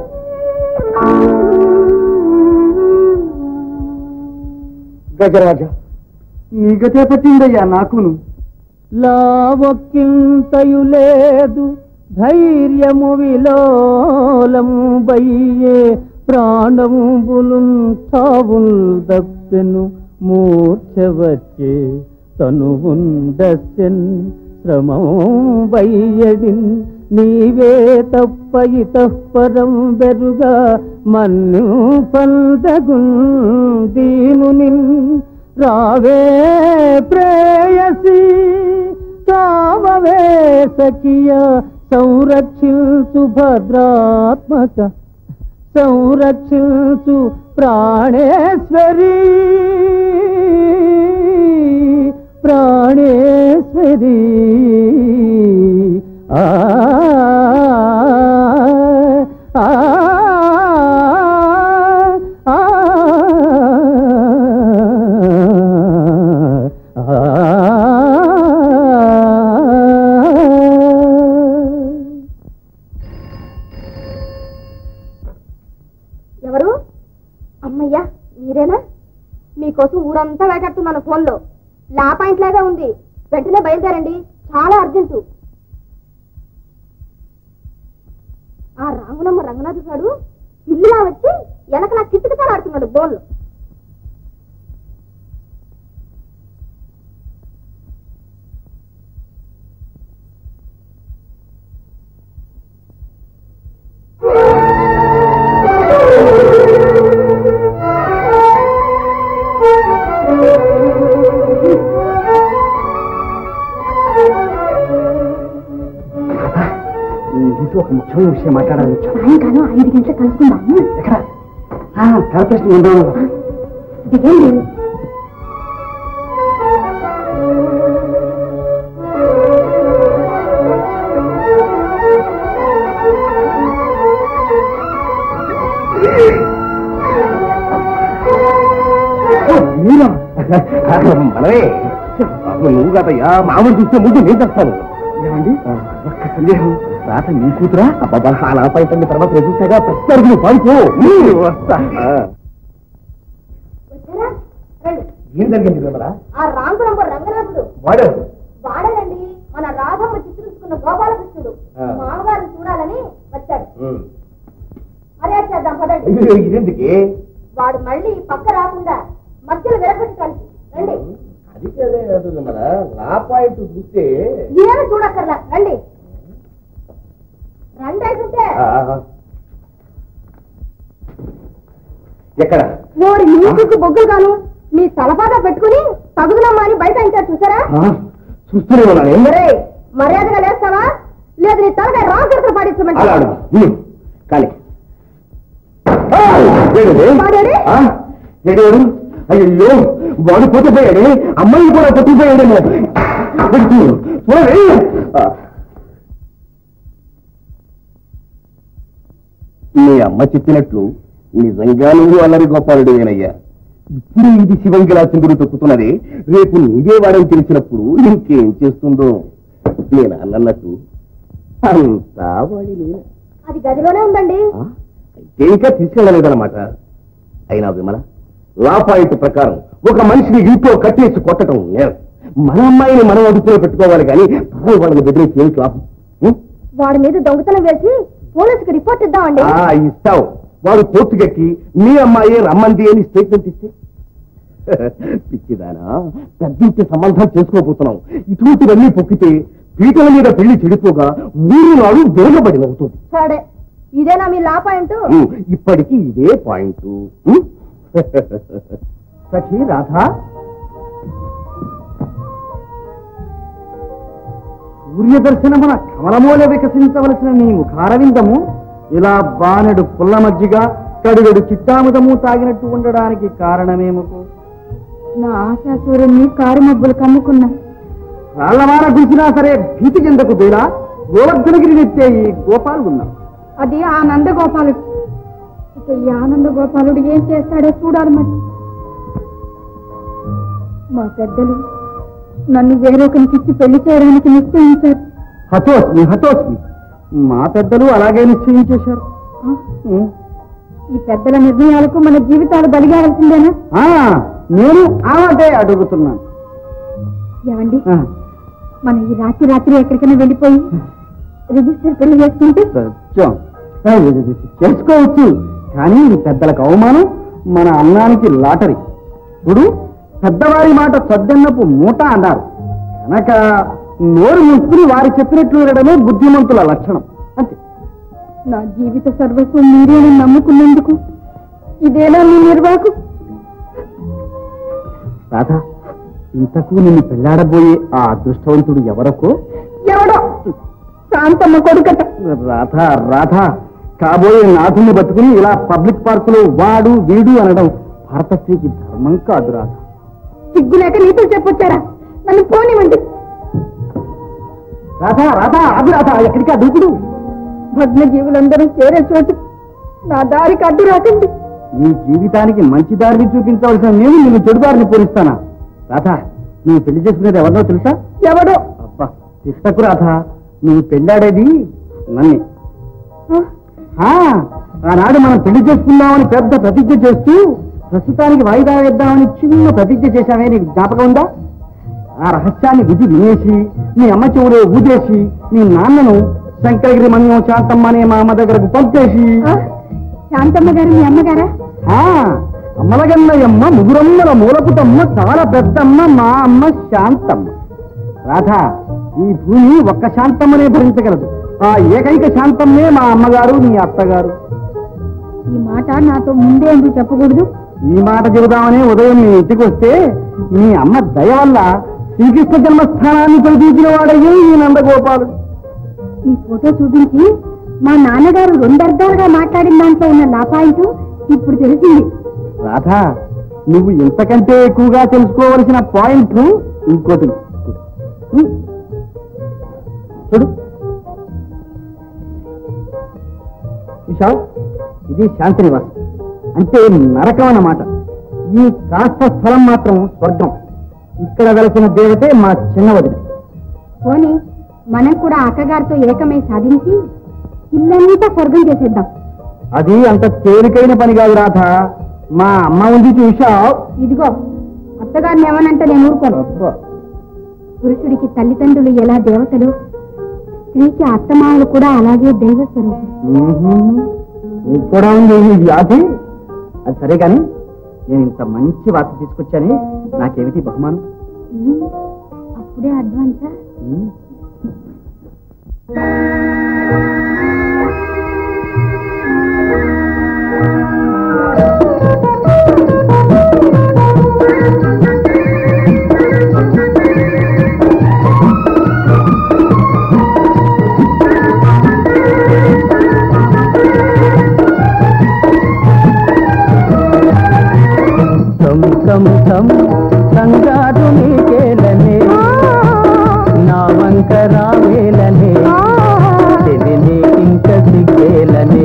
గజరాజ, నీ గతే పట్టిందయ్యా నాకును. లావొక్కింతయు లేదు ధైర్యము విలోలము బయ్యే ప్రాణంబులున్ తావుల్ దప్పెను మూర్ఛ వచ్చే తనువుండెన్ శ్రమం బయ్యడిన్ నీవే తప్ప ఇతఃపరం బెరుగా మన్ను పందగున్ దీనునిన్ రావే ప్రేయసి కావవే సఖియ సంరక్షించు భద్రాత్మక సంరక్షించు ప్రాణేశ్వరి ప్రాణేశ్వరి. ఆ ఆ ఎవరు? అమ్మయ్యా, మీరేనా? మీకోసం ఊరంతా వేటాడుతున్నాను ఫోన్లో. లా పాయింట్ లాగా ఉంది. వెంటనే బయలుదేరండి, చాలా అర్జెంటు. ఆ రాంగునమ్మ రంగనాథు గారు ఇల్లులా వచ్చి వెనకలా కిటికీసారి ఆడుతున్నాడు బోన్లో. ఒక ముఖ్యమైన విషయం మాట్లాడాలి. సాయంకాలం ఐదు గంటలకు కలుసుకుందాము. ఎక్కడ? కార్పొరేషన్ ఉందా? దిగండి. మనమే నువ్వు కాదయ్యా, మామూలు చూస్తే ముందు నేను తెస్తాను. ఏమండి, ఒక్క సందేహం. రాత నీ కూతురా? అబ్బాబా అలా పైన తర్వాత చూస్తాగా ప్రస్తుతానికి నువ్వు పాడుకో. వస్తా. ఏం జరిగింది విమలా? ఆ రాంగునమ్మ రంగనాథుడు వాడు వాడనండి, మన రాధమ్మ చిత్రించుకున్న గోపాలకృష్ణుడు. మామగారిని చూడాలని వచ్చాడు. అరే చేద్దాం పదండి. ఇదెందుకే? వాడు మళ్ళీ పక్క రాకుండా మధ్యలో విరగొట్టి కలిసి రండి. అది కదే విమలా, లా పాయింట్ చూస్తే ఏమి చూడక్కర్లా, రండి రండి అంటుంటే. ఎక్కడ? ఓరి నీకు బొగ్గులు గాను మీ తలపాగా పెట్టుకుని తగుదలమ్మా అని బయట అంటారు చూసారా? చూస్తూనే ఉన్నాను. మర్యాదగా లేస్తావా లేదు నీ తలకాయ రాకృతులు పాటించమంటే. కానీ అయ్యో, వాడు పొట్టుపోయాడే, అమ్మాయి కూడా పొట్టుపోయాడేమో. మీ అమ్మ చెప్పినట్లు నిజంగా నువ్వు అల్లరి గోపాలుడేనయ్యా. ఇప్పుడు ఇది శివంగిలా చిందులు తొక్కుతున్నది. రేపు నువ్వే వాడని తెలిసినప్పుడు ఇంకేం చేస్తుందో. నేను అన్నట్టు అంతా వాడి నేను. అది గదిలోనే ఉందండి. అయితే ఇంకా తీసుకెళ్ళలేదన్నమాట. అయినా విమల, లా పాయింట్ ప్రకారం ఒక మనిషిని ఇంట్లో కట్టేసి కొట్టడం నేరం. మన అమ్మాయిని మనం అదుపులో పెట్టుకోవాలి కానీ పరాయి వాళ్ళని బెదిరించి ఏమిటి లాభం? వాడి మీద దొంగతనం వేసి పోలీసుకి రిపోర్ట్ ఇద్దామండి. ఇస్తావు. వాడు కోర్టుకెక్కి మీ అమ్మాయి రమ్మంది అని స్టేట్మెంట్ ఇస్తే పిచ్చిదానా, పెద్దించే సంబంధం చేసుకోబోతున్నాం. ఇటువంటివన్నీ పొక్కితే పీటల మీద పెళ్లి చెడిపోగా ఊరు నాడు వేగబడి అవుతుంది. సరే, ఇదేనా మీ లా పాయింట్? ఇప్పటికీ ఇదే పాయింట్. సఖి రాధా, సూర్యదర్శనమున కమలమూల వికసించవలసిన నీ ముఖారవిందము ఇలా బాణెడు పుల్ల మజ్జిగ కడుగడు చిట్టాముదము తాగినట్టు ఉండడానికి కారణమేమకు? నా ఆశా సూర్యుని కారు మబ్బులు కమ్ముకున్నా. రాళ్లమాన గుంచినా సరే భీతి చెందకు బేలా గోవర్ధనగిరి నెత్తే ఈ గోపాలు ఉన్నాం. అది ఆనంద గోపాలుడు. ఇక ఈ ఆనంద గోపాలుడు ఏం చేస్తాడో చూడాలి. మరి మా పెద్దలు నన్ను వేరొకరికి ఇచ్చి పెళ్లి చేయడానికి నిశ్చయించారు. హతోస్మి హతోస్మి మా పెద్దలు అలాగే నిశ్చయించేశారు. ఈ పెద్దల నిర్ణయాలకు మన జీవితాలు బలిగాల్సిందేనా? నేను ఆటే అడుగుతున్నాను. ఏమండి, మన ఈ రాత్రి రాత్రి ఎక్కడికైనా వెళ్ళిపోయి రిజిస్టర్ పెళ్లి చేసుకుంటే చేసుకోవచ్చు. కానీ పెద్దలకు అవమానం, మన అన్నానికి లాటరీ. ఇప్పుడు పెద్దవారి మాట సద్దన్నపు మూట అన్నారు కనుక నోరు మూసుకుని వారి చెప్పినట్లు వినడమే బుద్ధిమంతుల లక్షణం. అంతే. నా జీవిత సర్వస్వం మీరేనని నమ్ముకున్నందుకు ఇదేనా మీ నిర్వాహకు? రాధా, ఇంతకు నిన్ను పెళ్లాడబోయే ఆ అదృష్టవంతుడు ఎవరకో? ఎవడో శాంతమ్మ కొడుకట. రాధా రాధా, కాబోయే నాథుని బతుకుని ఇలా పబ్లిక్ పార్కులో వాడు వీడు అనడం భారత స్త్రీకి ధర్మం కాదు. రాధా, సిగ్గులేక నీతో చెప్పొచ్చారా? నన్ను పోనివ్వండి. రాధా రాధా అది రాధా, ఎక్కడికా దూకుడు? భగ్న జీవులందరూ చేరే చోటు నా దారికి అడ్డు రాకండి. నీ జీవితానికి మంచి దారిని చూపించవలసిన నేను నిన్ను చెడు దారిని పూరిస్తానా? రాధా, నువ్వు పెళ్లి చేసుకునేది ఎవరినో తెలుసా? ఎవడో? అబ్బా తిష్టకు రాధా, నువ్వు పెళ్ళాడేది నన్నే. ఆనాడు మనం పెళ్లి చేసుకుందామని పెద్ద ప్రతిజ్ఞ చేస్తూ ప్రస్తుతానికి వాయిదా వేద్దామని చిన్న ప్రతిజ్ఞ చేశామే, నీకు జ్ఞాపకం ఉందా? ఆ రహస్యాన్ని విధి వినేసి నీ అమ్మ చెవులో ఊదేసి నీ నాన్నను శంకరగిరి మంగం శాంతమ్మ అనే మా అమ్మ దగ్గరకు పంపేసి. శాంతమ్మ గారు మీ అమ్మగారా? అమ్మలగన్నయమ్మ ముగురమ్మల మూలపుటమ్మ చాలా పెద్దమ్మ మా అమ్మ శాంతమ్మ. రాధా, ఈ భూమి ఒక్క శాంతమ్మనే భరించగలదు. ఆ ఏకైక శాంతమ్మే మా అమ్మగారు, నీ అత్తగారు. ఈ మాట నాతో ముందే ఎందుకు చెప్పకూడదు? ఈ మాట చెబుదామనే ఉదయం మీ ఇంటికి వస్తే మీ అమ్మ దయ వల్ల శ్రీకృష్ణ జన్మస్థానాన్ని తొలగించిన వాడయ్యే ఈ నందగోపాలుడు. మీ ఫోటో చూపించి మా నాన్నగారు రెండర్థాలుగా మాట్లాడిన దాంట్లో ఉన్న నా పాయింట్ ఇప్పుడు తెలిసింది. రాధా, నువ్వు ఇంతకంటే ఎక్కువగా తెలుసుకోవలసిన పాయింట్ ఇంకోటి చూడు. విశాల్, ఇది శాంతినివాసం అంటే నరకం అన్నమాట. ఈ కాస్త స్థలం మాత్రం స్వర్గం. ఇక్కడ వెలసిన దేవతే మా చిన్న వదిన. పోనీ మనం కూడా అక్కగారితో ఏకమై సాధించి ఇల్లంతా స్వర్గం చేసేద్దాం. అది అంత తేలికైన పని కాదు రాధా. మా అమ్మ ఉంది చూశావు. ఇదిగో అత్తగారిని ఏమనంటే నేను ఊరుకోను. పురుషుడికి తల్లిదండ్రులు ఎలా దేవతలు, స్త్రీకి అత్తమామలు కూడా అలాగే దైవ స్వరూపం. నీకు కూడా ఉంది ఈ వ్యాధి. అది సరే గాని నేను ఇంత మంచి వార్త తీసుకొచ్చానే, నాకేమిటి బహుమానం? అప్పుడే అడ్వాన్సా? సంగాడు నీకేలనే నా వంక రావేలనే తెలిని ఇంక సిగ్గేలనే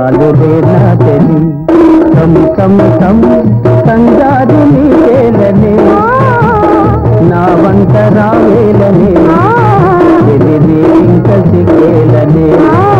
చాలులే నా తెలి కం కం కం సంగారు నీవేలనే నా వంట రావేలనే తెలివే ఇంక సిగేలనే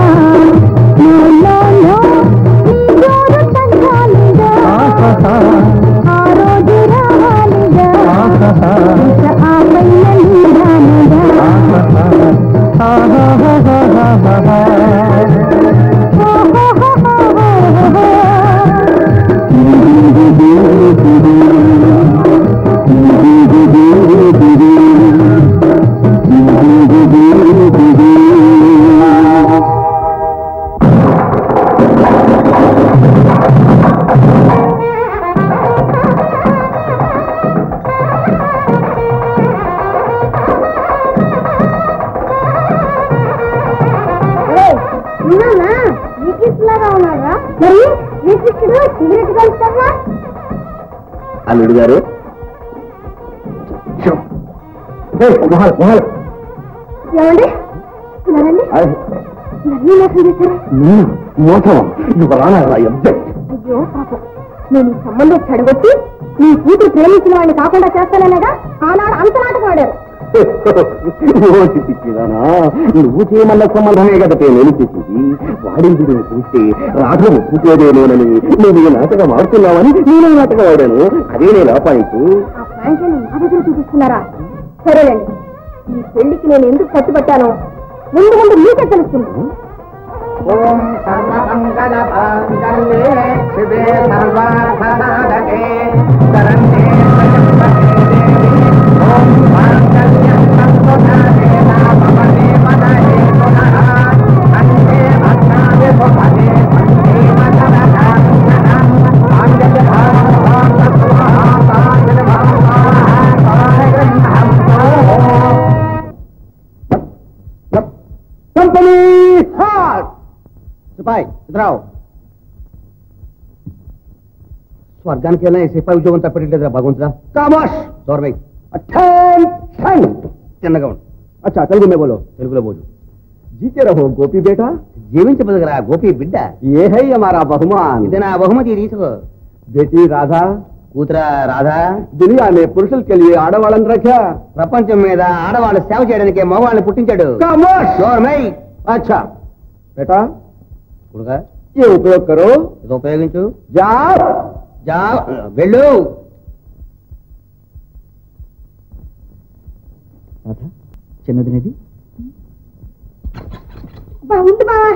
అల్లుడు గారు మోసం అయ్యో పాపం నేను ఈ సంబంధం చెడగొట్టి నీ కూతురు ప్రేమించిన వాడిని కాకుండా చేస్తానన్నగా ఆనాడు అంత నాటకం ఆడారు. నువ్వు చేయమన్న సంబంధమే కదా నేను చేసింది. వాడింది నువ్వు చూస్తే రాధ ఒప్పుకోదేమోనని నువ్వు ఈ నాటకం ఆడుతున్నావని నేను నాటకం ఆడాను. అదే నేను ఆ పాయింట్. ఆ పాయింట్లను నా దగ్గర చూపిస్తున్నారా? సరేనండి, ఈ పెళ్లికి నేను ఎందుకు కట్టుబట్టానో ముందు ముందు మీకే తెలుస్తుంది. ఓం సర్వమంగళ మాంగళ్యే శివే సర్వార్థసాధకే శరణ్యే త్రయంబకే దేవి ఓం మాంగళ్యం సంతునాదే నామపదే పదహే పునః కంఠే భద్రాయ సుభగే కంఠే మదనదానం మాంగళ్య భావం తత్వః మాంగళ్య భావం కారగణః కంపెనీ హాట్ సిపాయి ఇద్దరావు స్వర్గానికి వెళ్ళిన ఈ సిపాయి ఉద్యోగం తప్పట్లేదురా భగవంతుడా. కామాష్ దూరమై అటెన్షన్ చిన్నగా ఉండు. అచ్చా తెలుగు మే బోలో తెలుగులో బోలు. జీతే రహో గోపి బేటా జీవించి బతుకురా గోపి బిడ్డ. ఏ హై హమారా బహుమాన్ ఇది నా బహుమతి తీసుకో. బేటీ రాధా కూతురా రాధా దునియా మే పురుషులకి వెళ్ళి ఆడవాళ్ళని రక్షా. ప్రపంచం మీద ఆడవాళ్ళు సేవ చేయడానికి మగవాళ్ళని పుట్టించాడు. దూరమై అచ్చా బేటా కొడుగా ఏ ఉపయోగ కరో ఇది ఉపయోగించు. జా జా వెళ్ళు. చిన్నదినది బాగుంది బావా.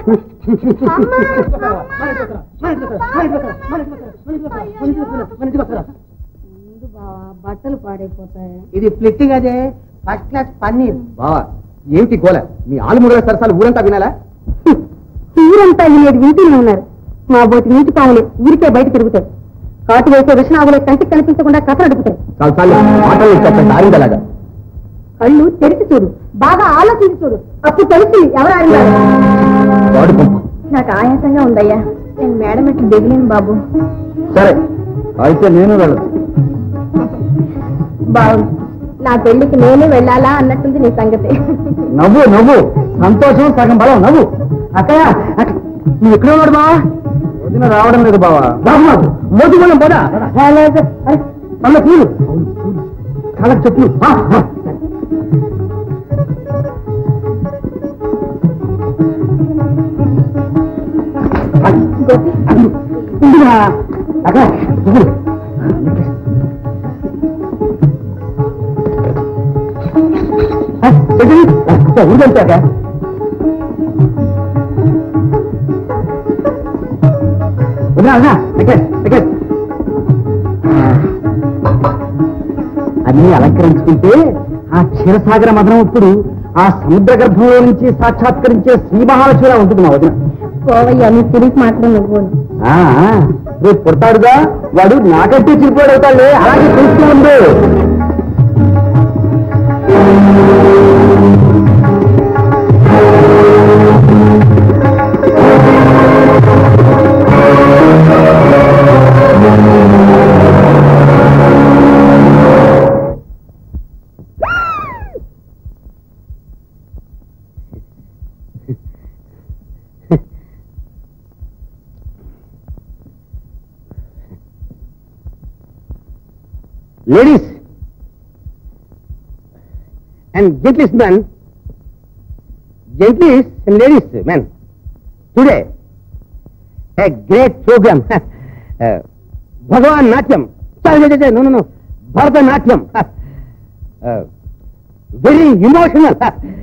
ముందు బావా బట్టలు పాడైపోతాయి. ఇది ఫ్లిట్ అదే ఫస్ట్ క్లాస్ పన్నీర్. బావా ఏమిటి గోల? మీ ఆలుమూడల సరసాలు ఊరంతా వినాలా? ఊరంతా వినేది వింటూనే ఉన్నారు. మా బోటి నీటి పాములు ఊరికే బయట తిరుగుతాయి. కాటు వేసే విషనాగులు కంటికి కనిపించకుండా కథ నడుపుతాయి. చాలా సార్లు మాటలు ఆరిందలాగా. కళ్ళు తెరిచి చూడు, బాగా ఆలోచించి చూడు, అప్పుడు తెలిసి ఎవరు ఆడినారు. నాకు ఆయాసంగా ఉందయ్యా, నేను మేడం ఎట్లు దిగలేను బాబు. సరే అయితే నేను వెళ్ళదు. బాగుంది, నా పెళ్లికి నేనే వెళ్ళాలా అన్నట్టుంది నీ సంగతి. నవ్వు నవ్వు సంతోషం సగం బలం నవ్వు. అక్కయ్య నువ్వు ఎక్కడ ఉన్నాడు బావా? వదిన రావడం లేదు బావా. బాబు మోతి మనం పోదా మళ్ళీ పూలు కళ్ళకు చెట్లు. అక్క ఊరంటాక అన్ని అలంకరించుకుంటే ఆ క్షీరసాగర మదనం ఇప్పుడు ఆ సముద్ర గర్భంలో నుంచి సాక్షాత్కరించే శ్రీ మహాలక్ష్మిలా ఉంటుంది మా వదిన. పోవయ్యా నీ తిరిగి మాత్రం నువ్వు. రేపు పుడతాడుగా వాడు నాకంటే చిరిపోయాడు అవుతాడు. అలాగే చూస్తూ ఉండు. Ladies and gentlies man, gentlies and ladies man, today a great program, Bhagwan నాట్యం, no no Bharatanatyam, very emotional,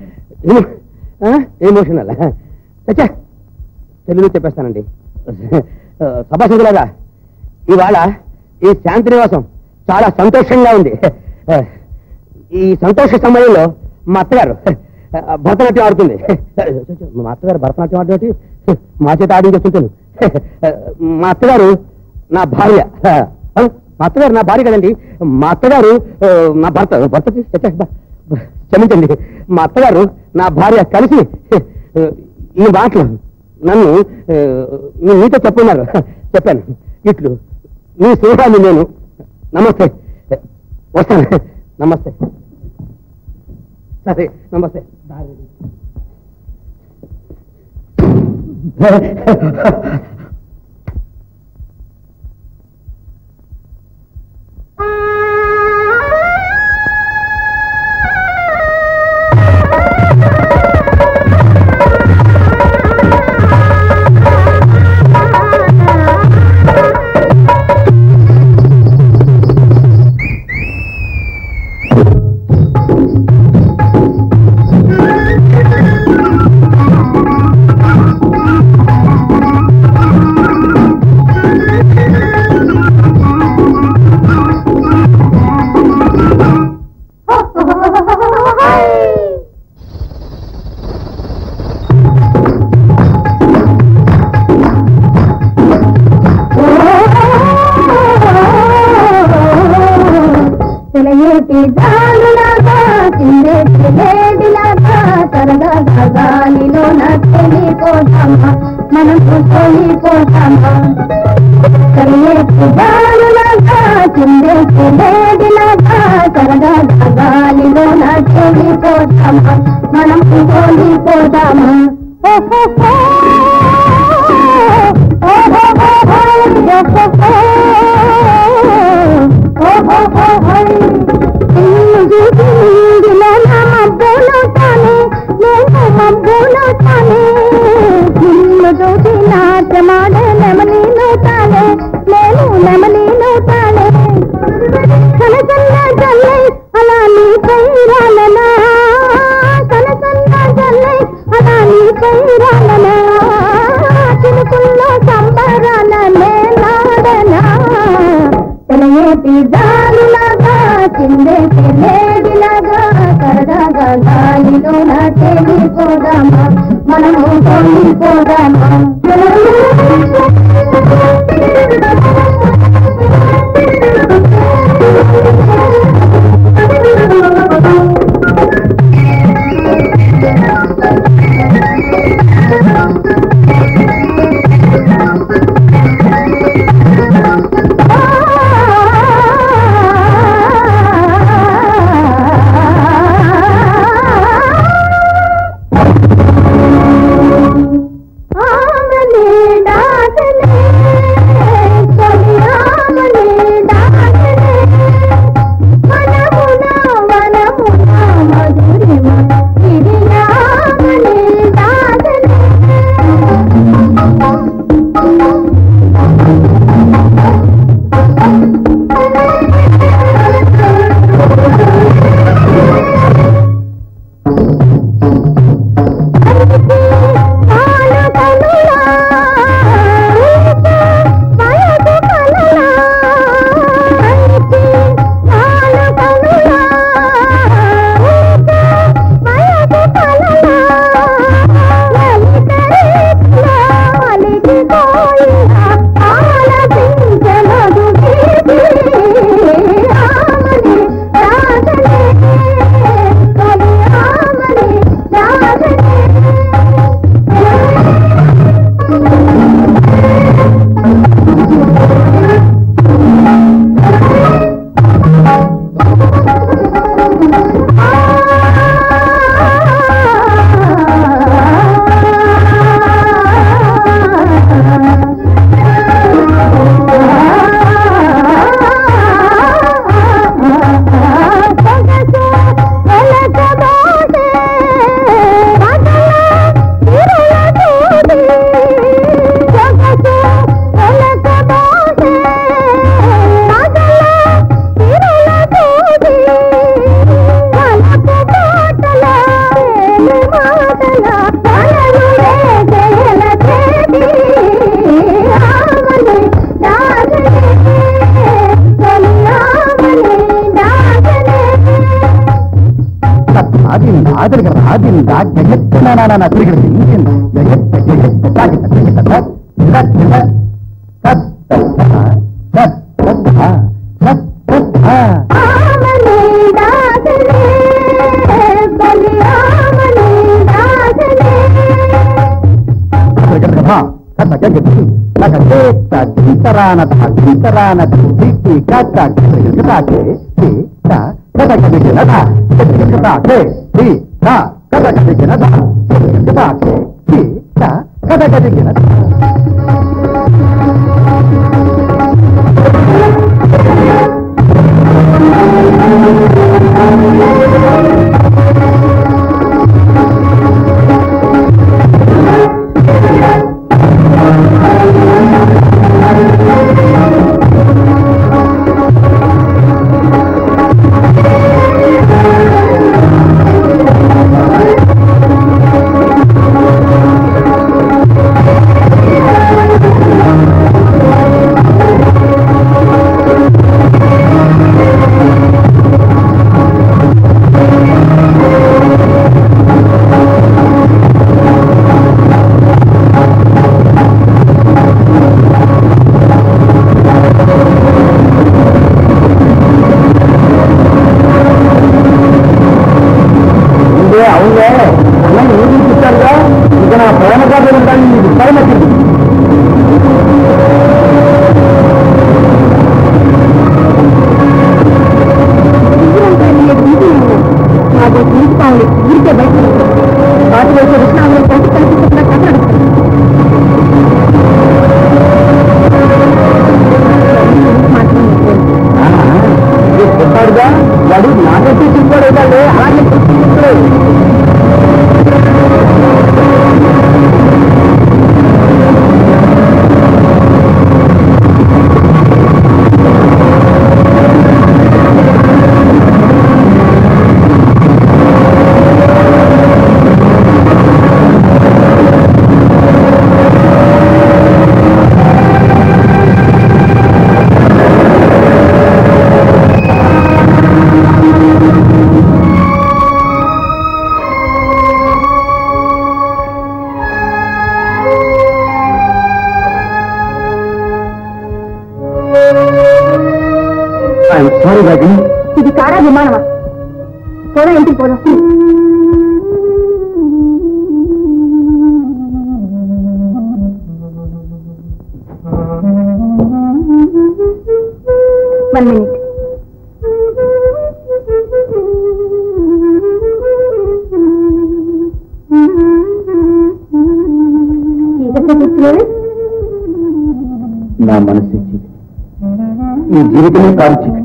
emotional. చచ్చా తెలుగు చెప్పేస్తానండి. సభాసదులాగా ఇవాళ ఈ శాంతి నివాసం చాలా సంతోషంగా ఉంది. ఈ సంతోష సమయంలో మా అత్తగారు భరతనాట్యం ఆడుతుంది. మా అత్తగారు భరతనాట్యం ఆడేటి మా చేత ఆడించేస్తుంటాను. మా అత్తగారు నా భార్య, మా అత్తగారు నా భార్య కదండి, మా అత్తగారు నా భర్త భర్తకి క్షమించండి, మా అత్తగారు నా భార్య కలిసి ఈ మాటలు నన్ను మీతో చెప్పున్నారు. చెప్పాను ఇట్లు మీ సింహాన్ని నేను. నమస్తే, వస్తాను. నమస్తే, సరే నమస్తే. Thank you. దాదరిక రాదిందా గజెత్తనా తిరిగి గజెత్త గజెత్త తాగిత తిరిగిత ఇది కారా విమానమా? పోదా ఇంటికి పోదా. One minute. చీకట్లో కూర్చున్నాడు. నా మనసు చీకటి, ఈ జీవితమే కాదు చీకటి.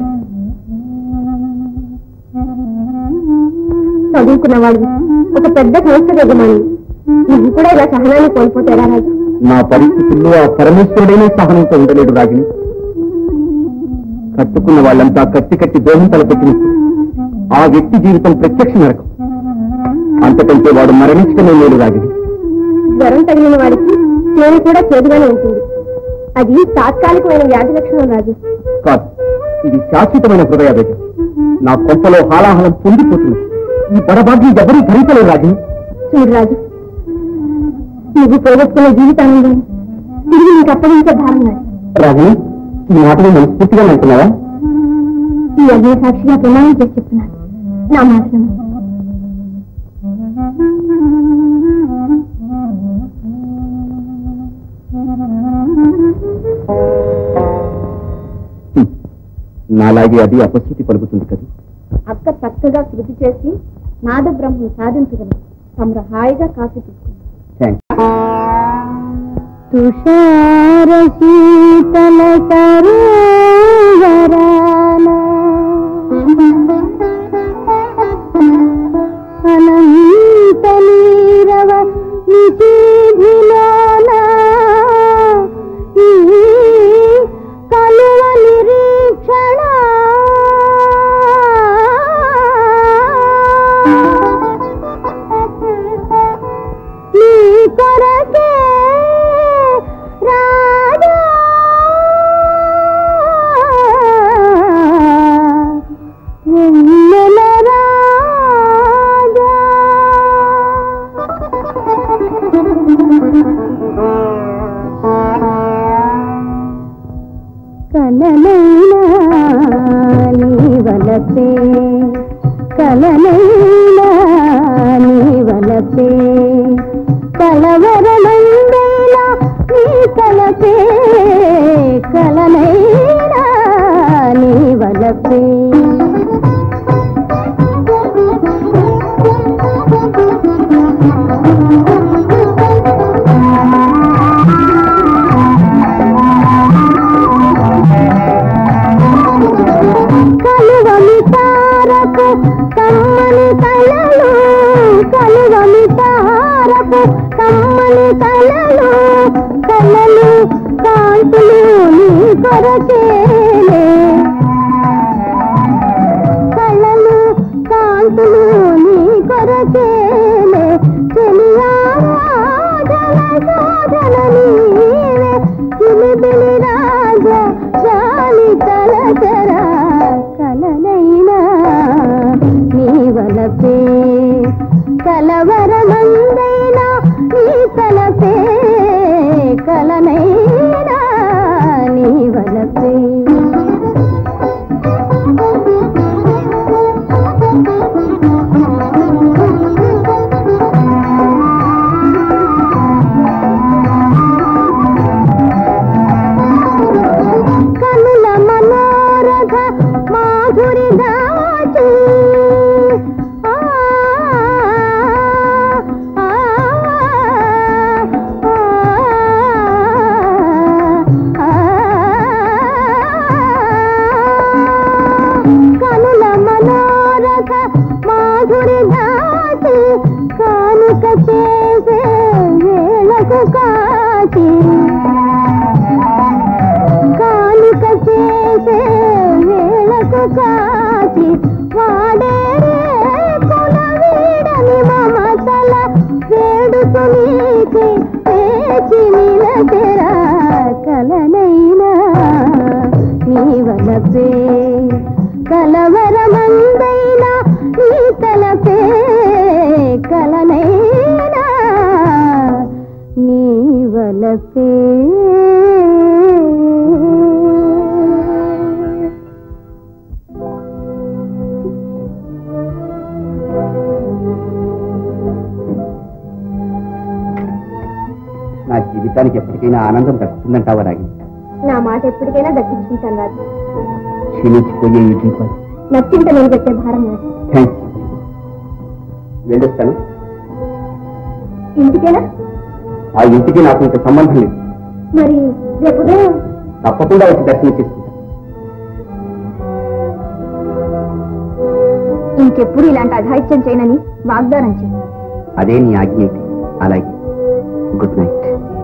చదువుకున్న వాళ్ళు ఒక పెద్ద సంస్థ యజమాని, నువ్వు కూడా ఇలా సహనాన్ని కోల్పోతారా రాజు? నా పరిస్థితుల్లో ఆ పరమేశ్వరుడైనా సహనంతో ఉండలేడు రాగిని. కట్టుకున్న వాళ్ళంతా కట్టి కట్టి దోహం తలపెట్టినప్పుడు ఆ వ్యక్తి జీవితం ప్రత్యక్ష నరకం. అంతకంటే వాడు మరణించడమే లేడు రాగిని. జ్వరం తగిలిన వాడికి నేను కూడా చేదుగానే ఉంటుంది. అది తాత్కాలికమైన వ్యాధి లక్షణం రాజు. కాదు, ఇది శాశ్వతమైన హృదయావేదన. నా కొంపలో హాలాహలం పొందిపోతుంది. ఈ బడబాగ్ని ఎవరూ భరించలేరు రాజు. చూడు రాజు, నువ్వు పోగొట్టుకునే జీవితాన్ని తిరిగి నీకు అప్పగించే భారం నాది. రాజు, ఈ మాటలు మనస్ఫూర్తిగా అంటున్నావా? ఈ అగ్ని సాక్షిగా ప్రమాణం చేసి చెప్తున్నాను. నా మాట నమ్ము. నాలాగే అది అపశృతి పలుకుతుంది కదా. అక్క చక్కగా శృతి చేసి నాద బ్రహ్మను సాధించగలరు. తమరు హాయిగా కాఫీ తీసుకుంటారు. తుషార శీతల సరోవరాన అనంత నీరవ నిశీధిలోన ఈ కలువ నిరీక్షణ నీ కొరకే రాజా వెన్నెల రాజా కలవరమందైనా నీ తలపే కలనైనా నీ వలపే కలువమి తారకు కమ్మని తలలు కలువమి తారకు కమ్మని తలలు కలలు కాంతులు నీ కొరకేలే కలలు కాంతులు నీ కొరకేలే చెలియారాధన సాధన నీవే చిలిబిలి రాజా జాలి తలచరా కలనైనా నీ వలపే కలవరమందైనా నీ తలపే కలనైనా నీ వలపే కనుల మనోరథ మాధురి దాచి ఆ, ఆ, ఆ, కనుల మనోరథ మాధురి దాచి కానుక చేసే వేళకు కాచి కానుక చేసే వేళకు కాచి వాడే కుల వీడని మమతల వేడుకు నీకి పేచి నిలచెరా కలనైనా నీ వలపే కలవరమందైనా నీ తలపే కలనైనా నీ వలపే నా జీవితానికి ఎప్పటికైనా ఆనందం దక్కుతుందంటావా రాగి? నా మాట ఎప్పటికైనా దక్కించుకుంటాను రాజు. క్షీణించిపోయే ఈ దీపాలు నచ్చింత నేను పెట్టే భారం రాజు. థ్యాంక్స్. వెళ్ళొస్తాను. ఇంటికేనా? ఆ ఇంటికి నాకు ఇంత సంబంధం లేదు. మరి రేపు ఉదయం తప్పకుండా వచ్చి దర్శనం చేసుకుంటాను. ఇంకెప్పుడు ఇలాంటి అఘాయిత్యం చేయనని వాగ్దానం చేయి. అదే నీ ఆజ్ఞ అయితే. అలాగే. Good night.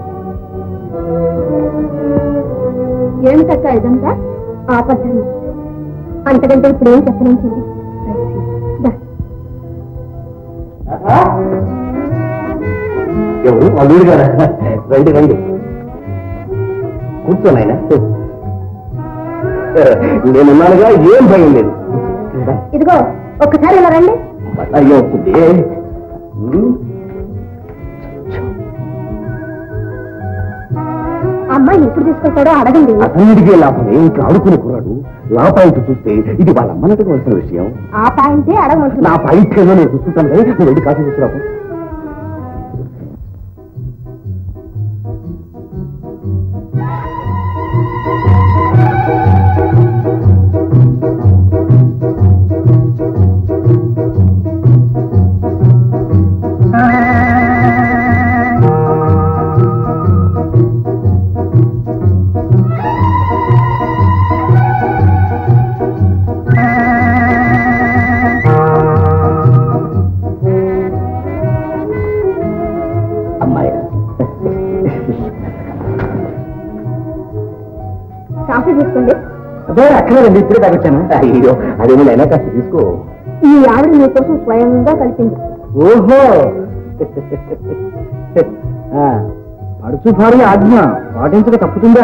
ఏమిటక్క ఇదంతా? ఆపద్దను. అంతకంటే ఇప్పుడు ఏం చెప్పనించింది? ఎవరు? అల్లుడు గారా? రండి రండి, కూర్చోనైనా. నేనున్నానుగా, ఏం భయం లేదు. ఇదిగో ఒక్కసారి ఇలా రండి. అయ్యో వస్తుంది. అమ్మాయి ఎప్పుడు తీసుకొస్తాడో అడగండి. అతనిడికే లాభం. ఇంకా ఆడుకునే కుర్రాడు లాపాయింట్ చూస్తే ఇది వాళ్ళ అమ్మనట్టుకు వచ్చిన విషయం. ఆ పాయింటే అడగమంటున్నా. నా పాయింట్ ఏదో నేను చూసుకుంటాను కానీ నువ్వు వెళ్ళి కాఫీ తీసుకురాకు. కాఫీ తీసుకోండి. అదే అక్కర్లేదండి, ఇప్పుడే తాగొచ్చాను. అయ్యో అదేమో అయినా కాస్త తీసుకో. ఈ ఆవిడ మీకోసం స్వయంగా కలిపింది. ఓహో, పడుచు భార్య ఆజ్ఞ పాటించక తప్పుతుందా?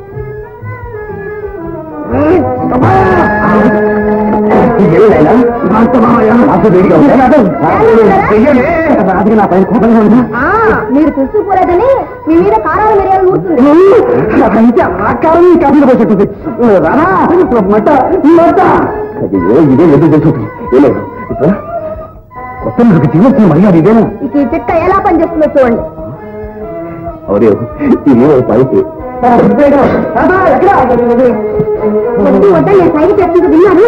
ఏమైనా నాకు వేడిగా ఉంది. రాధిక నా పైన కోపంగా ఉంది. మీరు తెలుసుకోలేదని మీ మీద కారాలు మిరియాలు నూరుతుంది. అయితే ఆ కారం ఈ కాఫీలో పోసేస్తుంది. రానా మట్ట మట్ట అయ్యో ఇదే ఎదురు తెలుసు. ఏలేదు ఇప్పుడు కొత్త నాకు జీవన మర్యాద ఇదేనా? ఇక ఈ చిట్ట ఎలా పనిచేస్తుందో చూడండి. అవునే ఇదే పైకి వద్దు వద్ద నేను సైడ్ చెప్తుంది విన్నాను.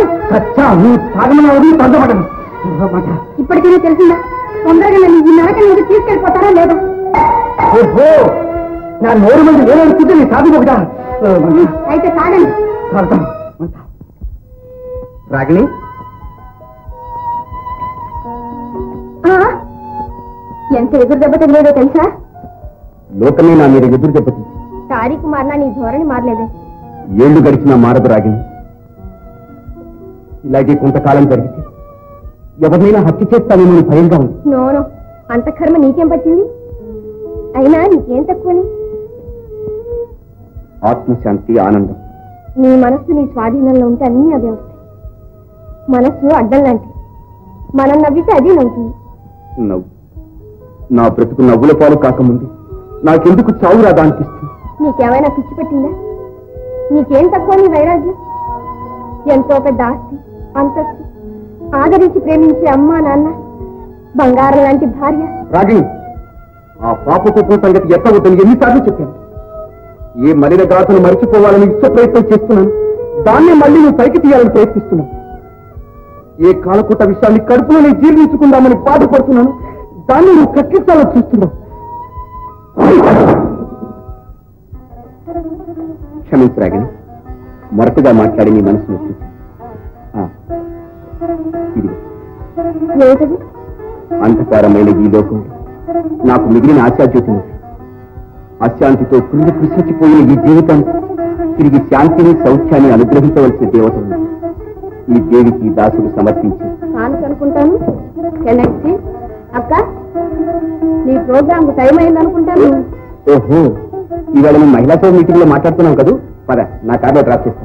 ఇప్పటికైనా తెలిసిందా? తొందరగా నన్ను ఈ నరక నుంచి తీసుకెళ్ళిపోతారా లేదా? నా నోరు మంది వేరే కూర్చొని సాధి ఒకటా అయితే సాగండి. రాగిణి ఆ, ఎంత ఎదురు దెబ్బ తగిలేదో తెలుసా? లోకమే నా మీద ఎదురు దెబ్బతి తారీఖు మారినా నీ ధోరణి మారలేదే. ఏళ్లు గడిచినా మారదు రాగిణి. ఇలాగే కొంతకాలం జరిగితే ఎవరినైనా హత్య చేస్తానేమో భయంగా ఉంది. నోను అంత కర్మ నీకేం పట్టింది? అయినా నీకేం తక్కువని? ఆత్మశాంతి, ఆనందం. నీ మనస్సు నీ స్వాధీనంలో ఉంటే అన్నీ అవే వస్తాయి. మనస్సు అడ్డం లాంటిది. మనం నవ్వితే అది నవ్వుతుంది. నవ్వు నా బ్రతుకు నవ్వుల పాలు కాకముంది నాకెందుకు చావు రాదా అనిపిస్తుంది. నీకేమైనా పిచ్చి పెట్టిందా? నీకేం తక్కువ నీ వైరాగ్యం? ఎంతో పెద్ద ఆస్తి, అంతస్తు, ఆదరించి ప్రేమించే అమ్మా నాన్న, బంగారం లాంటి భార్య. రాగిణి ఆ పాప కుప్పం సంగతి ఎత్తవద్దని ఎన్నిసార్లు చెప్పాను. ఏ మలిన గాథను మరిచిపోవాలని విశ్వ ప్రయత్నం చేస్తున్నాను. దాన్ని మళ్ళీ నువ్వు పైకి తీయాలని ప్రయత్నిస్తున్నాను. ఏ కాలకూట విషయాన్ని కడుపులోనే జీర్ణించుకుందామని బాధపడుతున్నాను. దాన్ని నువ్వు కక్కించాలని చూస్తున్నావు. క్షమించు రాగిణి, మొరటుగా మాట్లాడి నీ మనసు నొచ్చి. ఇది ఏమిటది? అంధకారమైన ఈ లోకంలో నాకు మిగిలిన ఆశాజ్యోతి ఉంది. అశాంతితో కృంగి కృషించిపోయిన ఈ జీవితానికి తిరిగి శాంతిని, సౌఖ్యాన్ని అనుగ్రహించవలసిన దేవత ఉంది. ఈ దేవికి దాసుడు సమర్పించి అనుకుంటాను. అక్క, నీ ప్రోగ్రామ్ టైం అయింది అనుకుంటాను. ఓహో, ఇవాళ మేము మహిళాతో మీటింగ్ లో మాట్లాడుతున్నాం కదా. పద, నా కార్లో డ్రాప్ చేస్తాను.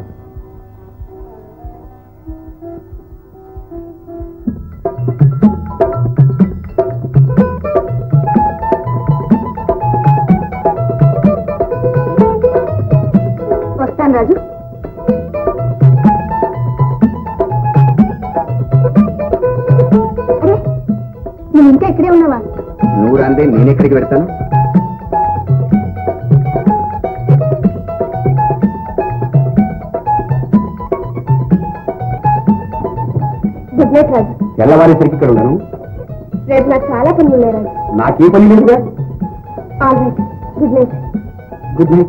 వస్తాను రాజు. అరే, నువ్వు ఇంకా ఇక్కడే ఉన్నావా? నువ్వు రాందే నేను ఎక్కడికి పెడతాను? గుడ్ నైట్ రాజు. తెల్లవారేసరికి ఇక్కడ ఉన్నాను. రేపు నాకు చాలా పనులు ఉన్నాయి రాజు. నాకే పని లేదుగా. All right, good night. Good night.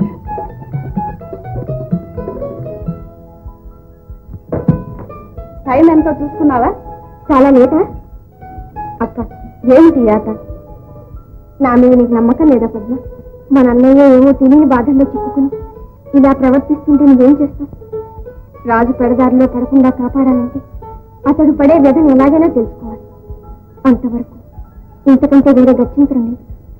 Time ఎంతో చూసుకున్నావా? చాలా లేటా? అక్క, ఏమిటి ఆట? నా మీద నీకు నమ్మకం లేదా పద్మ? మన అన్నయ్య ఏమో తెలియని బాధల్లో చిక్కుకుని ఇలా ప్రవర్తిస్తుంటే నువ్వేం చేస్తావు? రాజు పెడదారిలో పడకుండా కాపాడాలంటే అతడు పడే వ్యధను ఎలాగైనా తెలుసుకోవాలి. అంతవరకు ఇంతకంటే వేరే గచ్చించడం లేదు.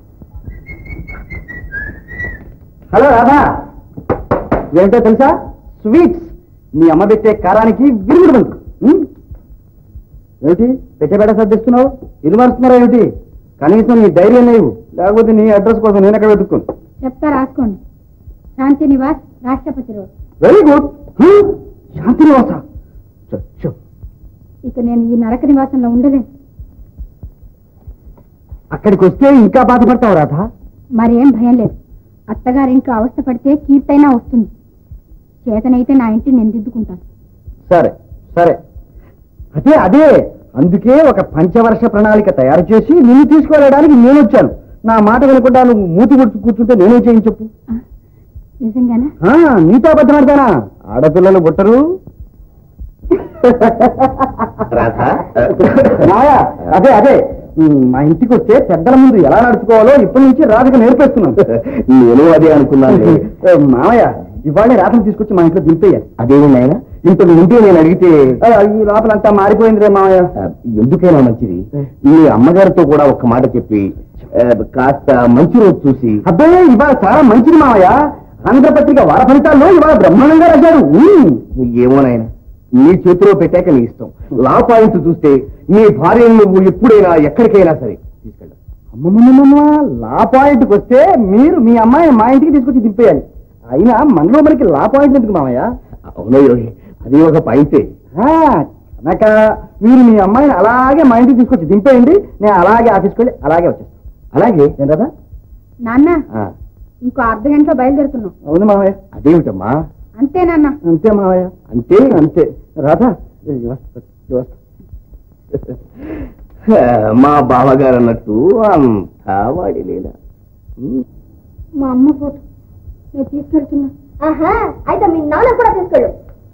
హలో రాధా, ఏంటో తెలుసా? స్వీట్స్. మీ అమ్మ పెట్టే కారానికి విరుగుడు బంకు. ఏమిటి పెట్టే బేట సర్దిస్తున్నావు? ఇది మరుస్తున్నారా ఏమిటి? కనీసం నీ డైరీ అనేవు, లేకపోతే నీ అడ్రస్ కోసం నేను ఎక్కడ వెతుక్కోను. చెప్తా, రాసుకోండి. శాంతి నివాస్, రాష్ట్రపతి రోడ్. Very good. శాంతి నివాస. ఇక నేను ఈ నరక నివాసంలో ఉండలేను. అక్కడికి వస్తే ఇంకా బాధపడతావు రాధా? మరేం భయం లేదు. అత్తగారింట్లో అవస్థ పడితే కీర్తైనా వస్తుంది. చేతనైతే నా ఇంటిని నేను దిద్దుకుంటాను. సరే సరే, అదే అదే అందుకే ఒక పంచవర్ష ప్రణాళిక తయారు చేసి నిన్ను తీసుకువెళ్ళడానికి నేను వచ్చాను. నా మాట వినకుండా నువ్వు మూతి గుర్తు కూర్చుంటే నేనే చేయం చెప్పు. నిజంగానా? నీతో అబద్ధమాడతానా? ఆడపిల్లలు పుట్టరు. మాయా, అదే అదే మా ఇంటికి వస్తే పెద్దల ముందు ఎలా నడుచుకోవాలో ఇప్పటి నుంచి రాధకు నేర్పేస్తున్నాను. నేను అదే అనుకున్నాను. మామయ్య, ఇవాళ రాధను తీసుకొచ్చి మా ఇంట్లో దింపేయాలి. అదేమి నాయన, ఇంతకు ముందే నేను అడిగితే ఈ లోపలంతా మారిపోయింది రే మామయ్య. ఎందుకైనా మంచిది మీ అమ్మగారితో కూడా ఒక్క మాట చెప్పి కాస్త మంచి రోజు చూసి. అబ్బాయి, ఇవాళ చాలా మంచిది మామయ్య. ఆంధ్రపత్రిక వార ఫలితాల్లో ఇవాళ బ్రహ్మాండంగా రాశారు. ఏమో నాయన, నీ చేతిలో పెట్టాక నీ ఇష్టం. లా పాయింట్ చూస్తే నీ భార్యను నువ్వు ఎప్పుడైనా ఎక్కడికైనా సరే తీసుకెళ్ళ. అమ్మమ్మమ్మ లా పాయింట్కి వస్తే మీరు మీ అమ్మాయిని మా ఇంటికి తీసుకొచ్చి దింపేయాలి. అయినా మనలో మనకి లా పాయింట్ ఎందుకు మామయ్య? అవునా యోగి, అది ఒక పాయింటే. కనుక మీరు మీ అమ్మాయిని అలాగే మా ఇంటికి తీసుకొచ్చి దింపేయండి. నేను అలాగే ఆఫీస్కి వెళ్ళి అలాగే వచ్చేస్తాను. అలాగే ఏం కదా నాన్న ఇంకో అర్ధ గంటలో బయలుదేరుతున్నాం. అవును మామయ్య. అదేమిటమ్మా? అంతే నాన్న. అంతే మామయ్య. అంతే అంతే. రాధా మా బావగారు అన్నట్టు అంతా వాడి లేదా. మా అమ్మ ఫోటో నేను తీసుకెళ్తున్నా. ఆహా, అయితే మీ నాన్న కూడా తీసుకెళ్ళు.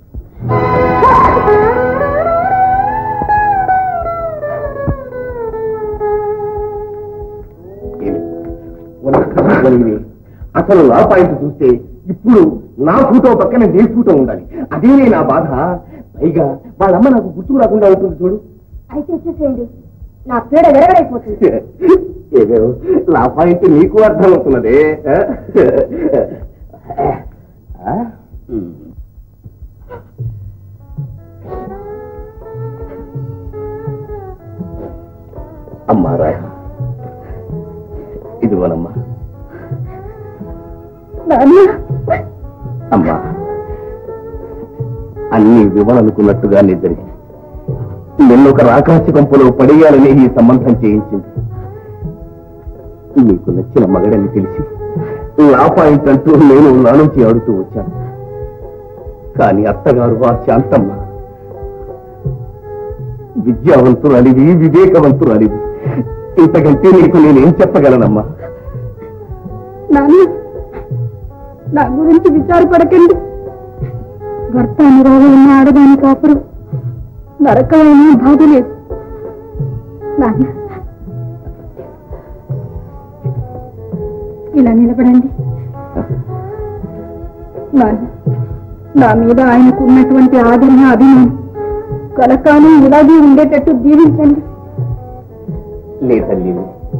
అసలు లా పాయింట్ చూస్తే ఇప్పుడు నా ఫోటో పక్కన నీ ఫోటో ఉండాలి. అదేనే నా బాధ. పైగా వాళ్ళమ్మ నాకు గుర్తుకు రాకుండా ఉంటుంది చూడు. అయితే వచ్చేసేయండి, నా పీడ విరగడైపోతుంది. ఏమేమో లా పాయింట్ నీకు అర్థమవుతున్నదే. అమ్మా రా, ఇదిగోనమ్మా. అమ్మా, అన్ని వివరనుకున్నట్టుగా నిద్రికి నిన్నొక రాకాశ కంపులో పడేయాలని ఈ సంబంధం చేయించింది. నీకు నచ్చిన మగడని తెలిసి లా పాయింట్ అంటూ నేను నా నుంచి ఆడుతూ వచ్చాను. కానీ అత్తగారు ఆ శాంతమ్మ విద్యావంతురాలివి, వివేకవంతురాలివి. ఇంతకంటే నీకు నేనేం చెప్పగలనమ్మా? నాన్న, నా గురించి విచారపడకండి. భర్త అనురాగం ఉన్న ఆడదాని కాపురం నరకమైన బాధ లేదు. నాన్న, ఇలా నిలబడండి. నాన్న, నా మీద ఆయనకు ఉన్నటువంటి ఆదరణ, అభిమానం కలకాలం ఇలాగే ఉండేటట్టు దీవించండి. లే తల్లి,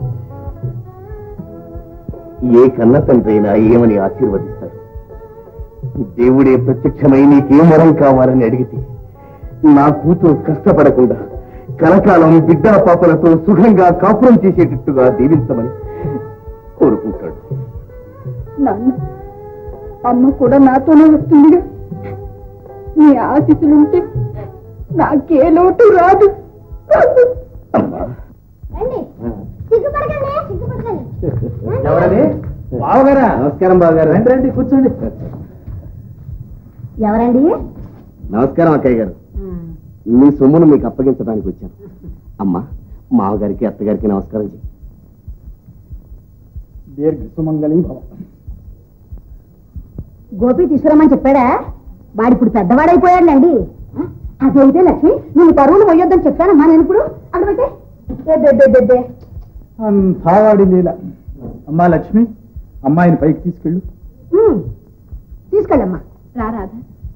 ఏ కన్న తండ్రి అయినా ఏమని ఆశీర్వదిస్తారు? దేవుడే ప్రత్యక్షమై నీకేం వరం కావాలని అడిగితే నా కూతురు కష్టపడకుండా కలకాలం బిడ్డా పాపలతో సుఖంగా కాపురం చేసేటట్టుగా దీవించమని కోరుకుంటాడు. నాన్న, అమ్మ కూడా నాతోనే వస్తుందిగా. నీ ఆశీస్సులుంటే నాకే లోటు రాదు. అమ్మా, రండి, సిగ్గుపడకండి, సిగ్గుపడకండి. ఎవరది? బావగారా? నమస్కారం బావగారు. రండి రండి, కూర్చోండి. ఎవరండి? నమస్కారం అక్కయ్య గారు. మీ సొమ్మును మీకు అప్పగించడానికి వచ్చాను. అమ్మా, మావగారికి అత్తగారికి నమస్కారం చెయ్యి. దీర్ఘ సుమంగళి భవ. గోపి తీసుకురమ్మని చెప్పాడా? వాడిప్పుడు పెద్దవాడైపోయాడులేండి. అదేంటే లక్ష్మి, నువ్వు పరువులు మొయ్యొద్దని చెప్పానమ్మా నేను. ఇప్పుడు అక్కడ పెట్టే అంతా వాడి లీల. అమ్మా లక్ష్మి, అమ్మాయిని పైకి తీసుకెళ్ళు. తీసుకెళ్ళమ్మా. రారాధ,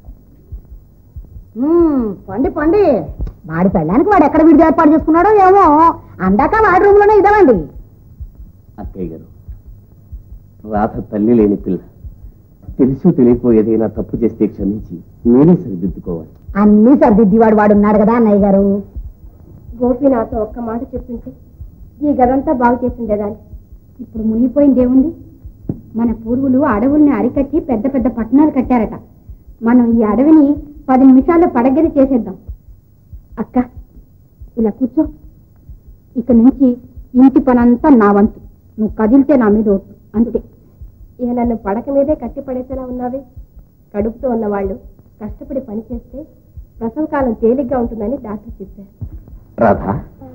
పండి పండి. వాడి పెళ్ళానికి వాడు ఎక్కడ విడిది ఏర్పాటు చేసుకున్నాడో ఏమో. అందాక వాడి రూమ్ లోనే ఇదామండి. అక్కయ్య గారు, రాధ తల్లి లేని పిల్ల. తెలుసు తెలియకో ఏదైనా తప్పు చేస్తే క్షమించి మీరే సరిదిద్దుకోవాలి. అన్నీ సర్దిద్ది వాడు వాడు ఉన్నాడు కదా అన్నయ్య గారు. గోపి నాతో ఒక్క మాట చెప్పింటే ఈ గదంతా బాగు చేసిండేదాన్ని. ఇప్పుడు మునిగిపోయిందేముంది? మన పూర్వులు అడవుల్ని అరికట్టి పెద్ద పెద్ద పట్టణాలు కట్టారట. మనం ఈ అడవిని పది నిమిషాల్లో పడగది చేసేద్దాం. అక్క, ఇలా కూర్చో. ఇక నుంచి ఇంటి పనంతా నా వంతు. నువ్వు కదిలితే నా మీద ఒట్టు, అంతే. ఇక నన్ను పడక మీదే కట్టి పడేసేలా ఉన్నావే. కడుపుతో ఉన్నవాళ్ళు కష్టపడి పని చేస్తే ప్రసవ కాలం తేలిగ్గా ఉంటుందని డాక్టర్ చెప్పారు. రాధా,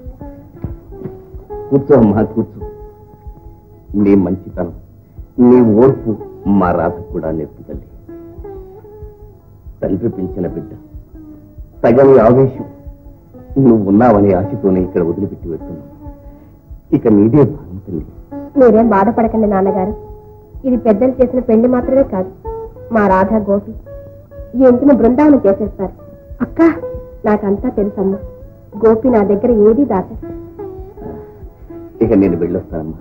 కూర్చో అమ్మా, కూర్చో. నీ మంచితనం, నీ ఓర్పు మా రాధ కూడా నేర్పు తల్లి. తండ్రి పెంచిన బిడ్డ, తగని ఆవేశం. నువ్వు ఉన్నావనే ఆశతోనే ఇక్కడ వదిలిపెట్టి వెళ్తున్నావు. ఇక నీదే భారం తల్లి. మీరేం బాధపడకండి నాన్నగారు. ఇది పెద్దలు చేసిన పెళ్లి మాత్రమే కాదు, మా రాధా గోపి ఈ ఇంటిని బృందావనం చేసేస్తారు. అక్క, నాకంతా తెలుసమ్మా. గోపి నా దగ్గర ఏదీ దాట. ఇక నేను వెళ్ళొస్తానమ్మా.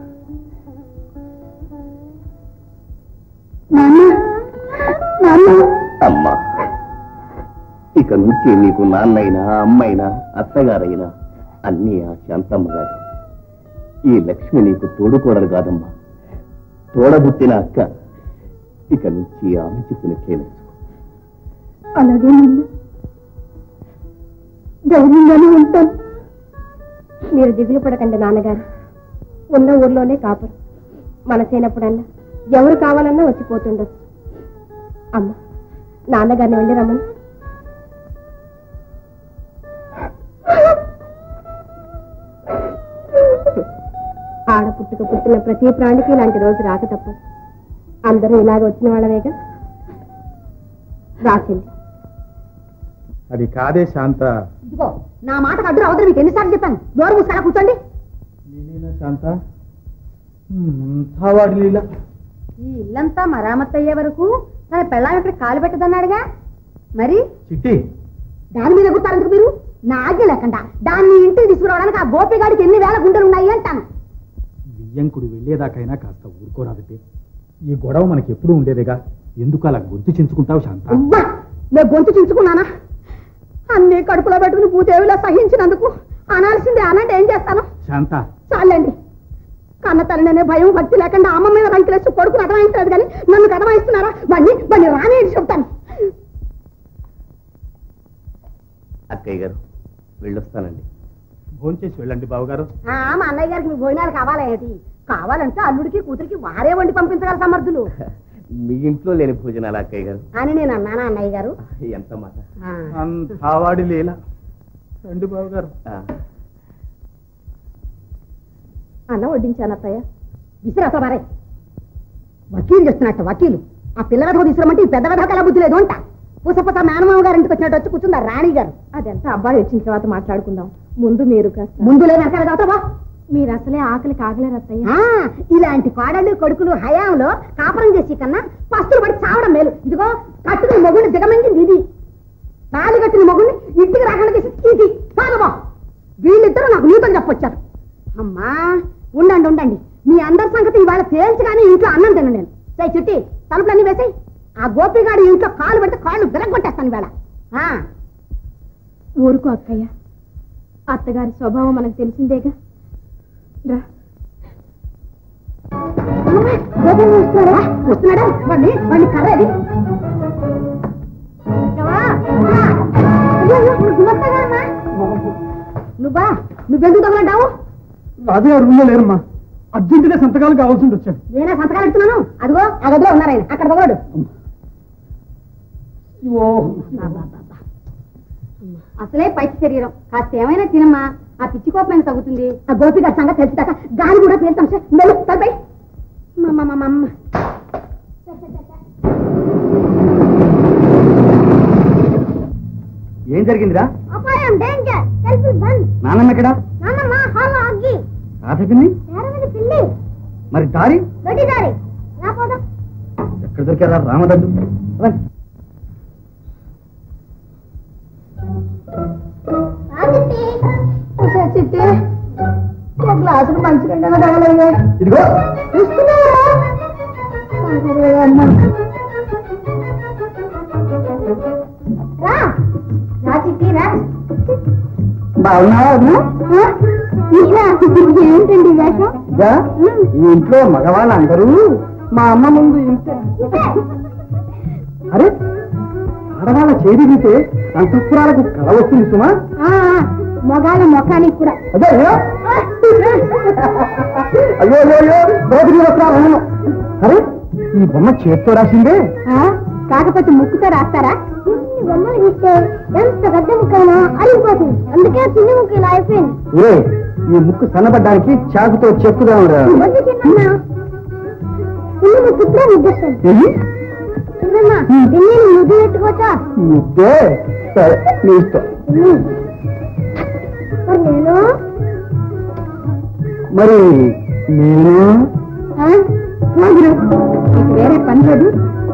అమ్మా, ఇక నుంచి నీకు నాన్నైనా అమ్మైనా అత్తగారైనా అన్నీ ఆ శాంతమ్మ గారు. ఈ లక్ష్మి నీకు తోడుకోడలు కాదమ్మా, తోడబుట్టిన అక్క. ఇక నుంచి ఆమె చెప్పినట్లేదు. అలాగే ధైర్యంగానే ఉంటాను. మీరు దిగులు పడకండి నాన్నగారు. ఉన్న ఊర్లోనే కాపురం. మనసైనప్పుడల్లా ఎవరు కావాలన్నా వచ్చిపోతుండొచ్చు. అమ్మ, నాన్నగారిని వెళ్ళి రమ్మను. ఆడ పుట్టుక పుట్టిన ప్రతి ప్రాణికి ఇలాంటి రోజు రాక తప్పదు. అందరూ ఇలాగ వచ్చిన వాళ్ళవేగా. రాసింది అది కాదే శాంత. ఇదిగో నా మాటకు అడ్డు రావద్దు. మీకు ఎన్నిసార్లు చెప్పాను, నోరు మూసుకొని కూర్చోండి. నేనేనా శాంత? వాడి లీల. ఈ ఇల్లంతా మరామత్తు అయ్యే వరకు తన పెళ్ళాం ఇక్కడ కాలు పెట్టదన్నాడుగా. మరి చిట్టి, దాని మీద ఎగుతారెందుకు మీరు? నా ఆజ్ఞ లేకుండా దాన్ని ఇంటికి తీసుకురావడానికి ఆ గోపిగాడికి ఎన్ని వేల గుండెలు ఉన్నాయి అంటాను. వియ్యంకుడు వెళ్ళేదాకైనా కాస్త ఊరుకోరాదటే. ఈ గొడవ మనకి ఎప్పుడూ ఉండేదేగా. ఎందుకు అలా గొంతు చించుకుంటావు శాంత? అబ్బా, నేను గొంతు చించుకున్నానా? అన్ని కడుపులో పెట్టుకుని భూదేవిలా సహించినందుకు అనాల్సిందే. అనంటే ఏం చేస్తాను? శాంత, చాలండి. కన్న తల్లినే భయం భక్తి లేకుండా అమ్మ మీద రంకిలేసి కొడుకుని అదమాయిస్తలేదు కానీ నన్ను కదమాయిస్తున్నారా? బండి బండి రాని చెప్తాను. అక్కయ్య గారు, వెళ్ళొస్తానండి. భోంచేసి వెళ్ళండి బావగారు. ఆ, మా అన్నయ్య గారికి మీ భోజనాలు కావాలా ఏంటి? కావాలంటే అల్లుడికి కూతురికి వారే వండి పంపించగల సమర్థులు. మీ ఇంట్లో లేని భోజనాలు అక్కయ్య గారు అని నేను అన్నానా అన్నయ్య గారు? ఎంత మాట. ఆ. అంతా వాడి లీల. రండి బావగారు. ఆ, అన్న వడ్డించాను అత్తయ్య. విసిరి అసలు మరే వకీలు చేస్తున్నట్ట వకీలు. ఆ పిల్ల వెధవ తీసుకురమంటే ఈ పెద్ద వెధవకలా బుద్ధి లేదు అంట. పూసపత మేనమామ గారు ఇంటికి వచ్చినట్టు వచ్చి కూర్చుందా రాణి గారు. అదంతా అబ్బాయి వచ్చిన తర్వాత మాట్లాడుకుందాం. ముందు మీరు కాస్త ముందు లేదు అక్కడ కావుతావా? మీరు అసలే ఆకలి కాగలేరు అత్తయ్య. ఆ, ఇలాంటి కోడళ్ళు కొడుకులు హయాంలో కాపురం చేసి కన్నా పస్తులు పడి చావడం మేలు. ఇదిగో కట్టుకుని మొగుడిని దిగమించింది ఇది. తాళి కట్టిన మొగుడిని ఇంటికి రాకుండా చేసి ఇది కాదమ్మా. వీళ్ళిద్దరూ నాకు నీతో చెప్పొచ్చారు. అమ్మా ఉండండి ఉండండి, మీ అందరి సంగతి ఇవాళ తేల్చగానే ఇంట్లో అన్నం తిన. నేను సై చుట్టి తలుపులన్నీ వేసాయి. ఆ గోపిగాడు ఇంట్లో కాలు పెడితే కాళ్ళు విరగొట్టేస్తాను ఇవాళ. ఊరుకో అక్కయ్య, అత్తగారి స్వభావం మనకు తెలిసిందేగా. రా. వస్తున్నాడా? వాడిని వాడిని కర్రేది. నువ్వా నువ్వెందుకు తగలంటావు? రాజుగారు రూమ్లో లేరమ్మా. అర్జెంటుగా సంతకాలు కావాల్సి వచ్చాను. నేనే సంతకాలు ఇస్తున్నాను. అదిగో ఆ గదిలో ఉన్నారాయన, అక్కడ తగలడు. అసలే పైకి శరీరం, కాస్త ఏమైనా తినమ్మా. ఆ పిచ్చి కోపమైన తగ్గుతుంది. ఆ గోపి గారి సంగతి తెలిసిదాకా గాలి కూడా పేల్తాం సార్. మెలు తలపై మమ్మ. ఏం జరిగిందిరా? అపాయం, డేంజర్, టెలిఫోన్ బంద్. నాన్నమ్మ ఎక్కడా? నాన్నమ్మ హాల్లో అగ్గి. రాధకింది నేరమని పిల్లి. మరి దారి దొడ్డి దారి. రాపోదా? ఎక్కడ దొరికారా రామదడ్డు? చిట్టి ఒక గ్లాసులు మంచిగా తగలయ్యా. ఇదిగో బాగున్నావా? ఏంటండి వేషం? ఈ ఇంట్లో మగవాళ్ళందరూ మా అమ్మ ముందు ఇంతే. అరే, ఆడవాళ్ళ చేతి గీతే అంతఃపురాలకు కళ వస్తుంది సుమా. మొగాల మొఖానికి కూడా. అదే అయ్యో అయ్యో అయ్యో రోజు వస్త్రాలు. అరే, ఈ బొమ్మ చేత్తో రాసిందే. కాకపోతే ముక్కుతో రాస్తారా? ఇన్ని బొమ్మలు గీస్తే ఎంత పెద్ద ముక్కైనా అరిగిపోతుంది. అందుకే చిన్న ముక్క ఇలా అయిపోయింది. ఏ, ఈ ముక్కు సన్నబడ్డానికి చాకుతో చెక్కుదా ఉండరా? చిన్న ముక్కు ఇప్పుడే ముద్దిస్తుంది. ముద్దు పెట్టుకోవచ్చా? ముద్దే సరే, నీ ఇష్టం. నేను మరి నేను వేరే పని లేదు.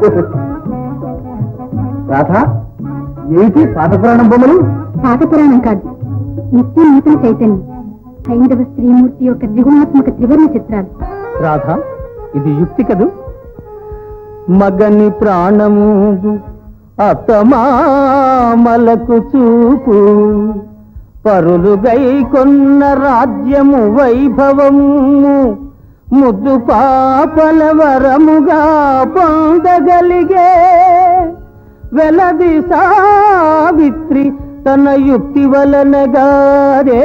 రాధా, ఏంటి పాత పురాణం బొమ్మలు? పాత పురాణం కాదు, నిత్య నూతన చైతన్యం, హైందవ స్త్రీమూర్తి యొక్క త్రిగుణాత్మక త్రివర్ణ చిత్రాలు. రాధా, ఇది యుక్తి కదూ? మగని ప్రాణము అత్తమామల భామలకు చూపు పరులుగై కొన్న రాజ్యము వైభవము ముద్దు పాపల వరముగా పొందగలిగే వెలది సావిత్రి తన యుక్తి వలనగారే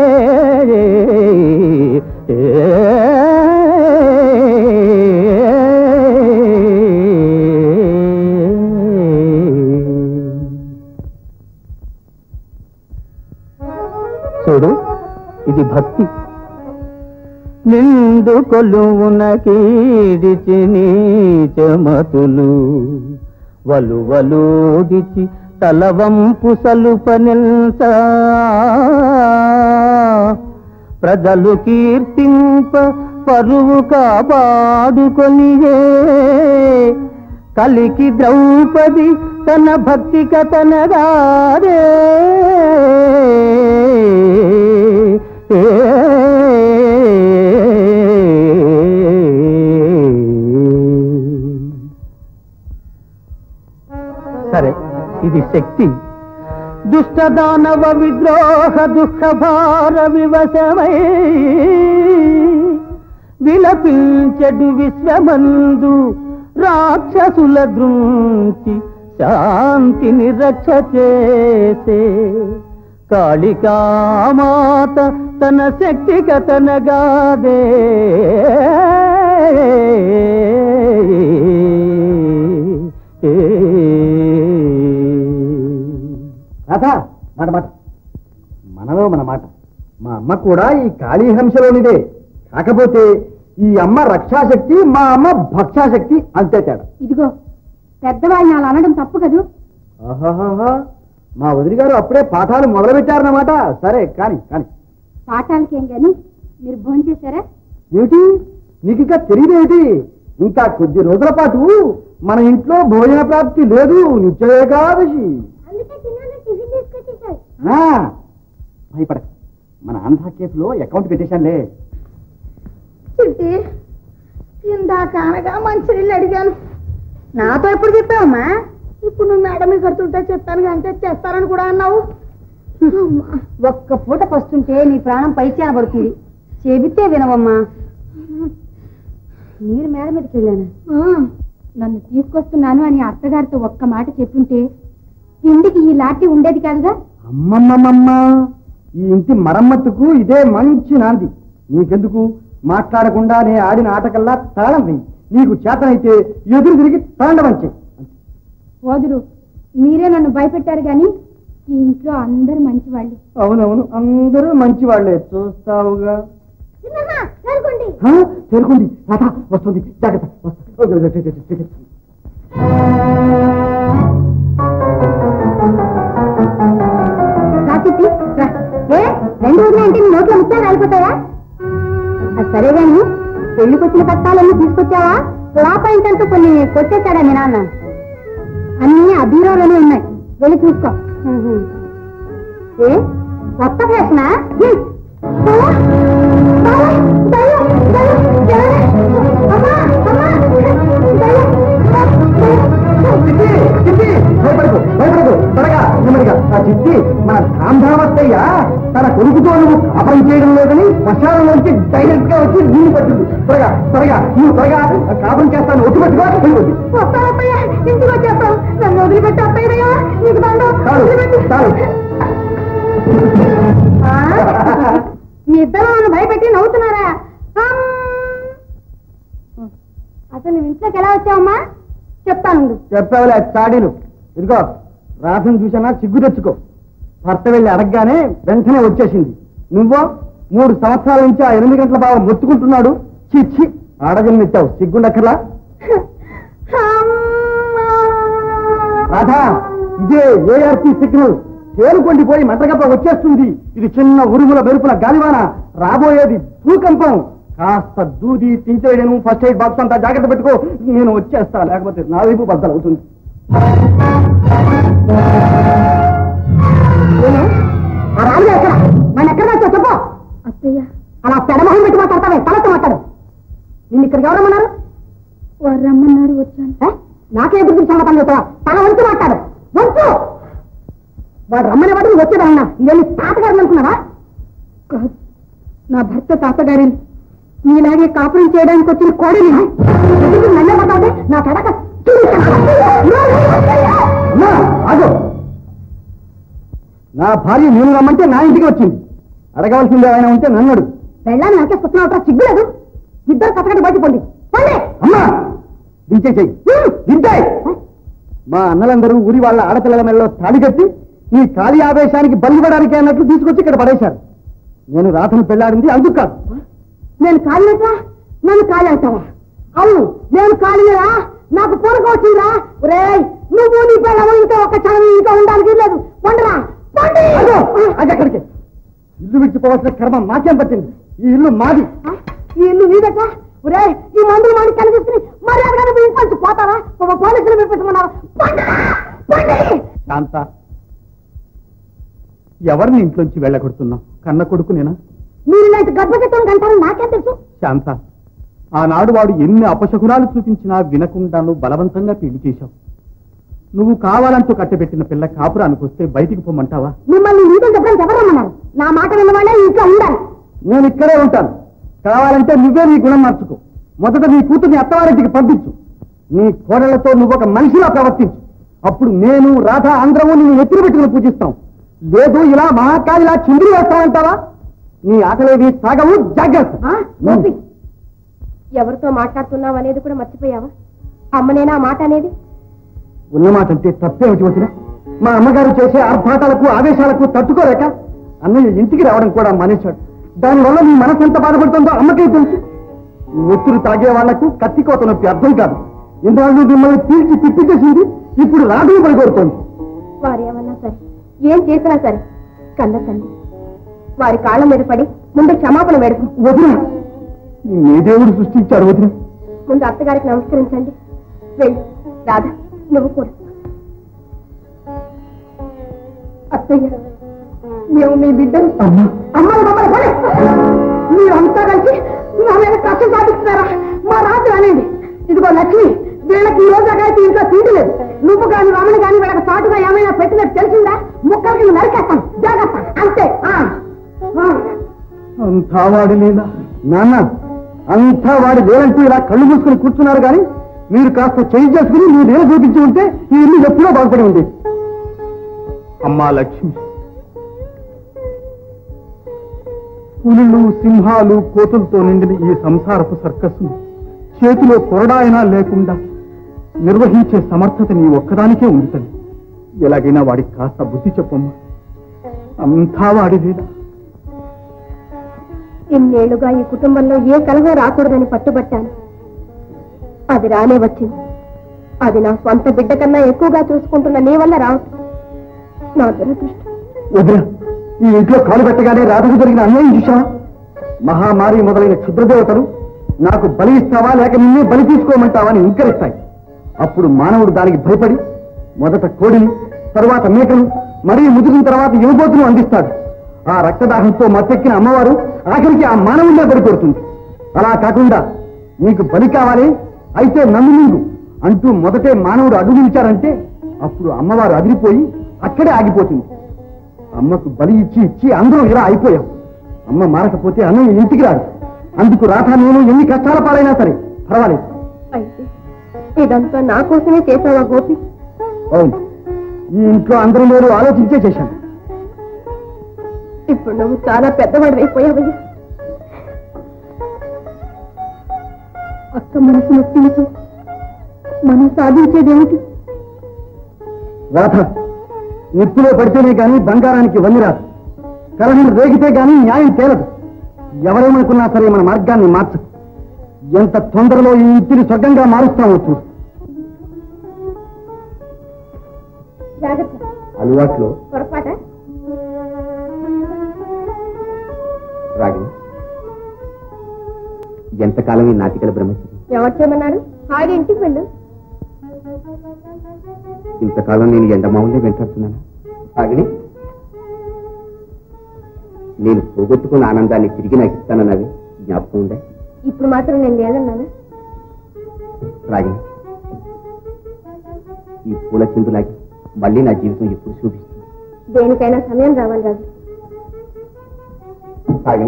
చూడు, ఇది భక్తి. నిండు కొలువున కీడిచి నీచమతులు వలువలోడిచి తలవంపు సలుపనిల్స ప్రజలు కీర్తింప పరువు కాపాడుకొనియే కలికి ద్రౌపది తన భక్తి కథనగారే సరే, ఇది శక్తి. దుష్ట దానవ విద్రోహ దుఃఖ భార వివశమై విలపించెడు విశ్వమందు రాక్షసుల దృంచి శాంతిని రక్ష చేసే కాళికామాత తన శక్తి కథనగాదే రాధా, మాట మాట మనలో మన మాట. మా అమ్మ కూడా ఈ కాళీహంసలోనిదే. కాకపోతే ఈ అమ్మ రక్షాశక్తి, మా అమ్మ భక్షాశక్తి, అంతే తేడా. ఇదిగో పెద్దవాళ్ళని అలా అనడం తప్పు కదూ. ఆహాహా, మా వదిలి గారు అప్పుడే పాఠాలు మొదలుపెట్టారన్నమాట. సరే కాని కాని పాఠాలకేం గాని మీరు భోజనం చేశారా? ఏమిటి, నీకు ఇంకా తెలియదేమిటి? ఇంకా కొద్ది రోజుల పాటు మన ఇంట్లో భోజన ప్రాప్తి లేదు. నిత్య ఏకాదశి. భయపడ, మన ఆంధ్ర కేసులో అకౌంట్ పెట్టేశానులే. చిట్టి, ఇందాక అనగా మంచినీళ్ళు అడిగాను. నాతో ఎప్పుడు చెప్పావమ్మా? ఇప్పుడు నువ్వు మేడం మీద కడుతుంటే చెప్తాను అంటే చేస్తారని కూడా అన్నావు. ఒక్క పూట పస్తుంటే నీ ప్రాణం పైచాన పడుతుంది. చెబితే వినవమ్మా. మీరు మేడ మీదకి వెళ్ళాను. నన్ను తీసుకొస్తున్నాను అని అత్తగారితో ఒక్క మాట చెప్పుంటే ఇంటికి ఈ లాఠీ ఉండేది కాదుగా. అమ్మమ్మమ్మ, ఈ ఇంటి మరమ్మతుకు ఇదే మంచి నాంది. నీకెందుకు, మాట్లాడకుండా నే ఆడిన ఆటకల్లా తాళం వెయ్యి. నీకు చేతనైతే ఎదురు తిరిగి తాండవంచే. వదురు, మీరే నన్ను భయపెట్టారు గాని ఈ ఇంట్లో అందరు మంచి వాళ్ళే. అవునవును, అందరూ మంచి వాళ్లే, చూస్తావుగా. చేరుకోండి, రాధా వస్తుంది, జాగ్రత్త. రెండు రోజులు అంటే నీ నోట్లో ముత్యాలు రాలిపోతాయా? సరే గాని పెళ్లికొచ్చిన పట్టాలన్నీ తీసుకొచ్చావా? లాపాయింటంటూ కొన్ని కొట్టేశాడా మీ నాన్న? అన్ని ఆ బీరోలోనే ఉన్నాయి, వెళ్ళి చూసుకో. ఏ కొత్త ఫ్యాషనా? భయపడకు, భయపడకు, త్వరగా నెమ్మదిగా. ఆ చిట్టి మన ధాంధావత్తయ్య తన కొడుకుతో నువ్వు కాపరం చేయడం లేదని శ్మశానంలోంచి డైరెక్ట్ గా వచ్చి నీళ్ళు పట్టింది. త్వరగా త్వరగా నువ్వు త్వరగా కాపరం చేస్తాను. ఒట్టు పట్టుగా వెళ్ళిపోద్ది. ఇంటికి వచ్చేస్తావు, నన్ను వదిలిపెట్టి అత్తయ్యా, నీకు చాలు. మీ ఇద్దరు నన్ను భయపెట్టి నవ్వుతున్నారా? అసలు నువ్వు ఇంట్లోకి ఎలా వచ్చావమ్మా? చెప్తాను. చెప్పావులే చాడీలు. ఇదిగో రాధను చూసానా సిగ్గు తెచ్చుకో. భర్త వెళ్ళి అడగగానే వెంటనే వచ్చేసింది. నువ్వో మూడు సంవత్సరాల నుంచి ఆ ఎనిమిది గంటల బాగా మొత్తుకుంటున్నాడు. చిచ్చి, ఆడజన్మెత్తావు, సిగ్గుండక్కర్లా. రాధా, ఇదే ఏఆర్పి సిగ్నల్. తేలుకొండి పోయి మంటగప్ప వచ్చేస్తుంది. ఇది చిన్న ఉరుముల మెరుపుల గాలివాన, రాబోయేది భూకంపం. కాస్త దూది తించేయడము, ఫస్ట్ ఎయిడ్ బాక్స్ అంతా జాగ్రత్త పెట్టుకో. నేను వచ్చేస్తా, లేకపోతే నా వైపు బద్దలు అవుతుంది. రాజు ఎక్కడ? మన ఎక్కడ వచ్చావు చెప్పు. అత్తయ్య, అలా పెడమొహం పెట్టి మాట్లాడతావే, తలతో మాట్లాడు. నిన్ను ఇక్కడికి ఎవరు రమ్మన్నారు? వారు రమ్మన్నారు, వచ్చాను. నాకే ఎదురు సంగతం చెప్తావా? తల వంచు మాట్లాడు, వంచు. మాటలు వచ్చేదన్నా ఇదేమి తాతగారిని అనుకున్నావా? కాదు, నా భర్త తాతగారిని. నీలాగే కాపురం చేయడానికి వచ్చిన కోడలి నల్లబడ్డాదే నా తడక. నా భార్య నేను రమ్మంటే నా ఇంటికి వచ్చింది. అడగవలసింది ఆయన ఉంటే నన్ను అడుగు. వెళ్ళాలని నరికేసుకొస్తున్నావు, సిగ్గులేదు? ఇద్దరు కథకటి బయటపండి. అమ్మా దించే చెయ్యి, దించే. మా అన్నలందరూ ఊరి వాళ్ళ ఆడపిల్లల మెడలో తాళి కట్టి ఈ ఖాళీ ఆవేశానికి బలిపడానికి అన్నట్లు తీసుకొచ్చి ఇక్కడ పడేశారు. నేను రాధను పెళ్లాడింది అందుకు కాదు. నేను కాలినట్రా? నన్ను కాలి అంటావా? అవును, నేను కాలినరా? నాకు పూనకం వచ్చిందా? రే నువ్వు నీ పిల్లవు ఇంకా ఒక క్షణం ఇంకా ఉండాలి లేదు. పండురా అది ఎక్కడికి? ఇల్లు విడిచిపోవాల్సిన కర్మ మాకేం పట్టింది? ఈ ఇల్లు మాది. ఈ ఇల్లు నీదట? రే ఈ మందులు మాడి కనిపిస్తుంది మరి అక్కడ ఇంటి పోతావా? ఒక పోలీసులు పెట్టమన్నావా? శాంత, ఎవరిని ఇంట్లోంచి వెళ్ళగొడుతున్నావు? కన్న కొడుకు నేనా? మీరు ఇలాంటి గర్భచత్వం అంటారు నాకేం తెలుసు? శాంత, ఆనాడు వాడు ఎన్ని అపశకునాలు చూపించినా వినకుండా నువ్వు బలవంతంగా పెళ్లి చేశావు. నువ్వు కావాలంటూ కట్టబెట్టిన పిల్ల కాపురానికి వస్తే బయటికి పోమంటావా? మిమ్మల్ని నీతో చెప్పడానికి ఎవరమ్మన్నారు? నా మాట విన్నవాళ్ళే ఇంట్లో ఉండాలి. నేను ఇక్కడే ఉంటాను. కావాలంటే నువ్వే నీ గుణం మార్చుకో. మొదట నీ కూతుర్ని అత్తవారింటికి పంపించు. నీ కోడళ్లతో నువ్వు ఒక మనిషిలా ప్రవర్తించు. అప్పుడు నేను రాధ అందరము నిన్ను ఎత్తులు పెట్టుకుని పూజిస్తాం. లేదు ఇలా మహాకాళిలా చిందులు వేస్తామంటావా? నీ ఆటలేవి సాగవు. జాగ్రత్త. ఎవరితో మాట్లాడుతున్నావు అనేది కూడా మర్చిపోయావా? అమ్మనేనా మాట అనేది? ఉన్నమాట అంటే తప్పేమిటి వచ్చినా? మా అమ్మగారు చేసే ఆర్భాటాలకు ఆవేశాలకు తట్టుకోలేక అన్నయ్య ఇంటికి రావడం కూడా మానేశాడు. దానివల్ల నీ మనసు ఎంత బాధపడుతుందో అమ్మకే తెలుసు. ఒత్తులు తాగే వాళ్లకు కత్తికోత నొప్పి అర్థం కాదు. ఇంతవరకు మిమ్మల్ని పీల్చి తిప్పి చేసింది ఇప్పుడు రాజు పడికొడుతోంది. వారు ఏమన్నా సరే, ఏం చేసినా సరే కన్న తండ్రి వారి కాళ్ళ మీద పడి ముందు క్షమాపణ వేడుకు. వదిన, నీ దేవుడు సృష్టించాడు. వదిన, ముందు అత్తగారికి నమస్కరించండి. వెళ్ళు రాధా, నువ్వు కూడా. అత్తయ్య, మేము మీ బిడ్డలు. మీరంతా కలిసి నా మీద కష్టం సాధిస్తున్నారా? మా రాజు అనేది ఇదిగో లక్ష్మి, వీళ్ళకి ఈ రోజు అయితే ఇంట్లో తీడు లేదు. నువ్వు కానీ రమణ కానీ వీళ్ళకి చాటుగా ఏమైనా పెట్టినట్టు తెలిసిందా? ముక్కలకి నరికేస్తాను. జాగ్రత్త. అంతే. అంతా వాడి లేదా? నాన్న, అంతా వాడి లేదంటూ ఇలా కళ్ళు మూసుకుని కూర్చున్నారు కానీ మీరు కాస్త చేయి చేసుకుని మీ నేల చూపించి ఉంటే ఈ ఇల్లు ఎప్పుడో బాగుపడి ఉంది. అమ్మా లక్ష్మి, పులులు సింహాలు కోతులతో నిండిన ఈ సంసారపు సర్కస్ను చేతిలో కొరడాయినా లేకుండా నిర్వహించే సమర్థత నీ ఒక్కదానికే ఉంది తల్లి. ఎలాగైనా వాడికి కాస్త బుద్ధి చెప్పమ్మా. అంతా వాడి లేదా? ఇన్నేళ్లుగా ఈ కుటుంబంలో ఏ కలహం రాకూడదని పట్టుబట్టాను. అది రానే వచ్చింది. అది నా స్వంత బిడ్డ కన్నా ఎక్కువగా చూసుకుంటున్న నీ వల్ల రావద్దు. నా దురదృష్టం. వదిన, ఈ ఇంట్లో కాలు పెట్టగానే రాధకు జరిగిన అన్యాయం చూశావా? మహామారి మొదలైన క్షుద్రదేవతలు నాకు బలి ఇస్తావా లేక నిన్నే బలి తీసుకోమంటావా అని ఇంకరిస్తాయి. అప్పుడు మానవుడు దానికి భయపడి మొదట కోడిని, తరువాత మేకను, మరీ ముదిరిన తర్వాత ఎనుబోతును అందిస్తాడు. ఆ రక్తదాహంతో మత్తెక్కిన అమ్మవారు ఆఖరికి ఆ మానవుడినే బలి కొడుతుంది. అలా కాకుండా నీకు బలి కావాలి అయితే నన్ను నీకు అంటూ మొదటే మానవుడు అడుగుంచారంటే అప్పుడు అమ్మవారు అదిరిపోయి అక్కడే ఆగిపోతుంది. అమ్మకు బలి ఇచ్చి ఇచ్చి అందరూ ఇలా అయిపోయాం. అమ్మ మారకపోతే అన్నయ్య ఇంటికి రాడు. అందుకు రాధ నేను ఎన్ని కష్టాల పాలైనా సరే పర్వాలేదు. అయితే ఇదంతా నా కోసమే చేసావా గోపి? అవును, ఈ ఇంట్లో అందరూ నేను ఆలోచించే చేశాను. ఇప్పుడు నువ్వు చాలా పెద్దవాడు అయిపోయావయ్యా. అక్క మనసు నొప్పించి మనం సాధించేదేమిటి? రాధ, నిప్పులో పడితేనే గాని బంగారానికి వన్ని రాదు. కలహం రేగితే గాని న్యాయం తేలదు. ఎవరేమనుకున్నా సరే మన మార్గాన్ని మార్చదు. ఎంత తొందరలో ఈ ఇంటిని స్వర్గంగా మారుస్తామో చూడు. జాగ్రత్త. అలవాట్లో పొరపాట రాగిణి, ఎంతకాలం ఈ నాటికల బ్రహ్మచర్యం? ఎవరు చేయమన్నారు? హాయిగా ఇంటికి వెళ్ళు. ఇంతకాలం నేను ఎండమావులే వెంటాడుతున్నాను. రాగిణి, నేను పోగొట్టుకున్న ఆనందాన్ని తిరిగి నాకు ఇస్తానన్నది జ్ఞాపకం ఉందా? ఇప్పుడు మాత్రం నేను లేదన్నానా? రాగిణి, ఈ పూల చిందులాగి మళ్ళీ నా జీవితం ఎప్పుడు చూపిస్తుంది? దేనికైనా సమయం రావాలి రాజు. సాగిని,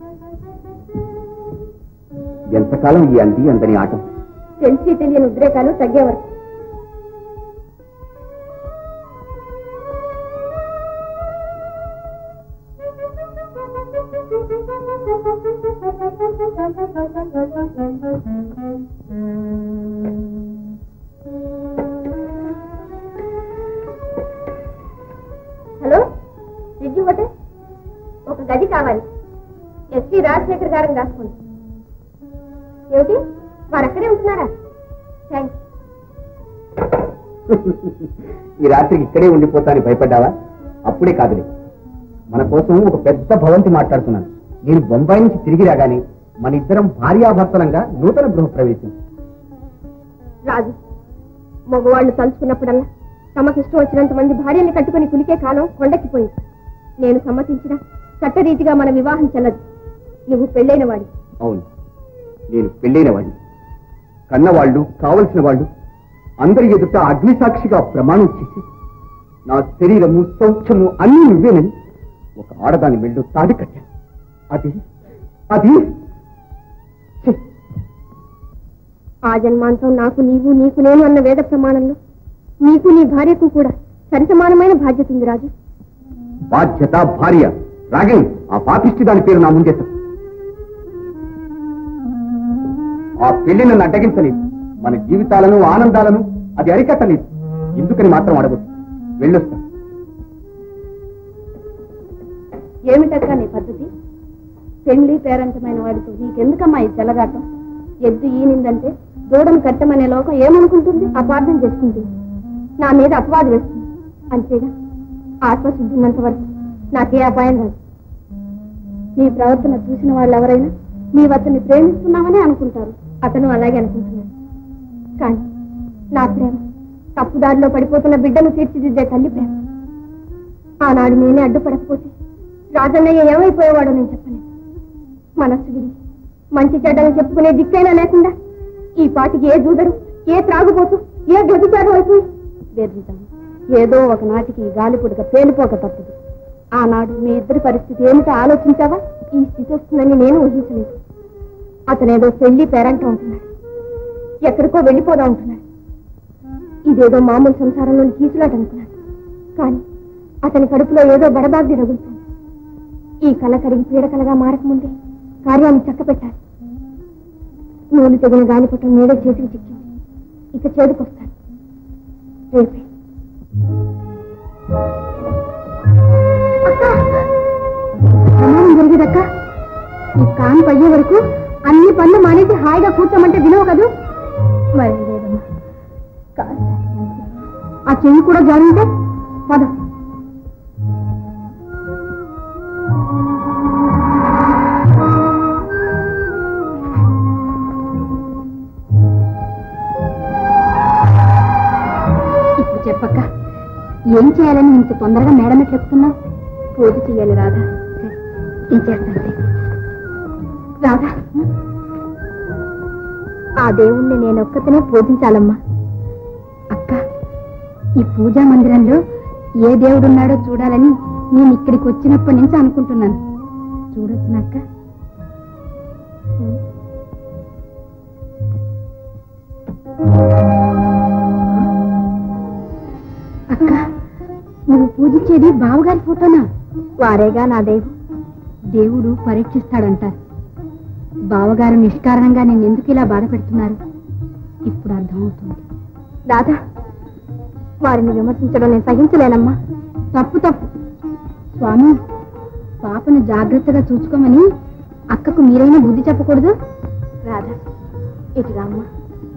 ఎంతకాలం ఈ అంది అందని ఆట? తెలిసి తెలియని ఉద్రేకాలు తగ్గేవరకు. Hello, Rizzu hotel. ఒక గది కావాలి. ఎస్పీ రాజశేఖర్ గారిని రాసుకోండి. ఏమిటి, వారు అక్కడే ఉంటున్నారా? థ్యాంక్స్. ఈ రాత్రికి ఇక్కడే ఉండిపోతాని భయపడ్డావా? అప్పుడే కాదులే, మన కోసం ఒక పెద్ద భవంతి మాట్లాడుతున్నాను. నేను బొంబాయి నుంచి తిరిగి రాగానే మన ఇద్దరం భార్యాభర్తలంగా నూతన గృహప్రవేశం. రాజు, మగవాళ్లు తలుచుకున్నప్పుడల్లా తమకిష్టం వచ్చినంత మంది భార్యల్ని కట్టుకుని కులికే కాలం కొండెక్కిపోయింది. నేను సమ్మతించిన చట్టరీతిగా మన వివాహం చెల్లదు. నువ్వు పెళ్ళైన వాడి. అవును, నేను పెళ్ళైన వాడిని. కన్నవాళ్లు, కావలసిన వాళ్ళు అందరి ఎదుట అగ్నిసాక్షిగా ప్రమాణం చేసి నా శరీరము, సౌఖ్యము అన్నీ నువ్వేనని ఒక ఆడదాని మెళ్ళు తాడి కట్టాను. అది అది ఆ జన్మాంతం నాకు నీవు, నీకు నేను అన్న వేద ప్రమాణంలో నీకు నీ భార్యకు కూడా సరిసమానమైన బాధ్యత ఉంది రాజు. బాధ్యత, భార్య రాగి ఆ పాపిష్టి దాని పేరు నా ముందెత్త. ఆ పెళ్లి నన్ను అడ్డగించలేదు. మన జీవితాలను, ఆనందాలను అది అరికట్టలేదు. ఎందుకని మాత్రం అడగదు. వెళ్ళొస్తా. ఏమిటక్క నీ పద్ధతి? పెళ్లి పేరంటమైన వాడితో నీకెందుకమ్మా ఈ చెలగాటం? ఎద్దు ఈనిందంటే దూడను కట్టమనే లోకం ఏమనుకుంటుంది? అపార్థం చేసుకుంటుంది, నా మీద అపవాదు వేస్తుంది. అంతేగా, ఆత్మశుద్ధి ఉన్నంత వరకు నాకే అపాయం రాదు. నీ ప్రవర్తన చూసిన వాళ్ళు ఎవరైనా నీవు అతన్ని ప్రేమిస్తున్నామని అనుకుంటారు. అతను అలాగే అనుకుంటున్నాడు. కానీ నా ప్రేమ తప్పుదారిలో పడిపోతున్న బిడ్డను తీర్చిదిద్దే తల్లి ప్రేమ. ఆనాడు నేనే అడ్డుపడకపోతే రాజన్నయ్య ఏమైపోయేవాడో నేను చెప్పలేదు. మనస్సు విరిగి మంచి చెడ్డలు చెప్పుకునే దిక్కైనా లేకుండా ఈ పాటికి ఏ దూదరు, ఏ త్రాగుపోతూ, ఏ గతిచారు అయిపోయి వేర్చుతాను. ఏదో ఒక నాటికి గాలిపుడుక పేలిపోక తప్పదు. ఆనాడు మీ ఇద్దరి పరిస్థితి ఏమిటో ఆలోచించావా? ఈ స్థితి వస్తుందని నేను ఊహించలేదు. అతనేదో పెళ్లి పేరంటూ ఉంటున్నాడు, ఎక్కడికో వెళ్ళిపోదా ఉంటున్నాడు. ఇదేదో మామూలు సంసారంలోని కీచులాట అనుకున్నాడు. కానీ అతని కడుపులో ఏదో బడబాగ్ని రగులుతుంది. ఈ కళ కరిగి పీడకలగా మారకముందే కార్యాన్ని చక్కపెట్టాలి. నూలు తెగిన గాలిపటం నేడే చేతికి చిక్కింది. ఇక చేదుకొస్తాను రేపే. ప్రమాణం జరిగేదక్క. ఈ కాన్ పయ్యే వరకు అన్ని పనులు మానేసి హాయిగా కూర్చోమంటే వినవు కదూ? మరి లేదమ్మా, ఆ చెయ్యి కూడా జారింటే పద. ఇప్పుడు చెప్పక్క, ఏం చేయాలని ఇంత తొందరగా మేడం ఎట్లా చెప్తున్నావు? పూజ చెయ్యాలి రాధా. ఏం చేస్తాను రాధా? ఆ దేవుణ్ణి నేనొక్కతనే పూజించాలమ్మా. అక్క, ఈ పూజా మందిరంలో ఏ దేవుడున్నాడో చూడాలని నేను ఇక్కడికి వచ్చినప్పటి నుంచి అనుకుంటున్నాను. చూడొచ్చునా అక్క? అక్క, నువ్వు పూజించేది బావగారి ఫోటోనా? వారేగా నా దేవుడు. దేవుడు పరీక్షిస్తాడంటారు. బావగారు నిష్కారణంగా నేను ఎందుకు ఇలా బాధ పెడుతున్నారు ఇప్పుడు అర్థమవుతుంది. దాదా, వారిని విమర్శించడం నేను సహించలేనమ్మా. తప్పు తప్పు. స్వామి, పాపను జాగ్రత్తగా చూసుకోమని అక్కకు మీరైనా బుద్ధి చెప్పకూడదు? రాధా, ఇటు రామ్మా.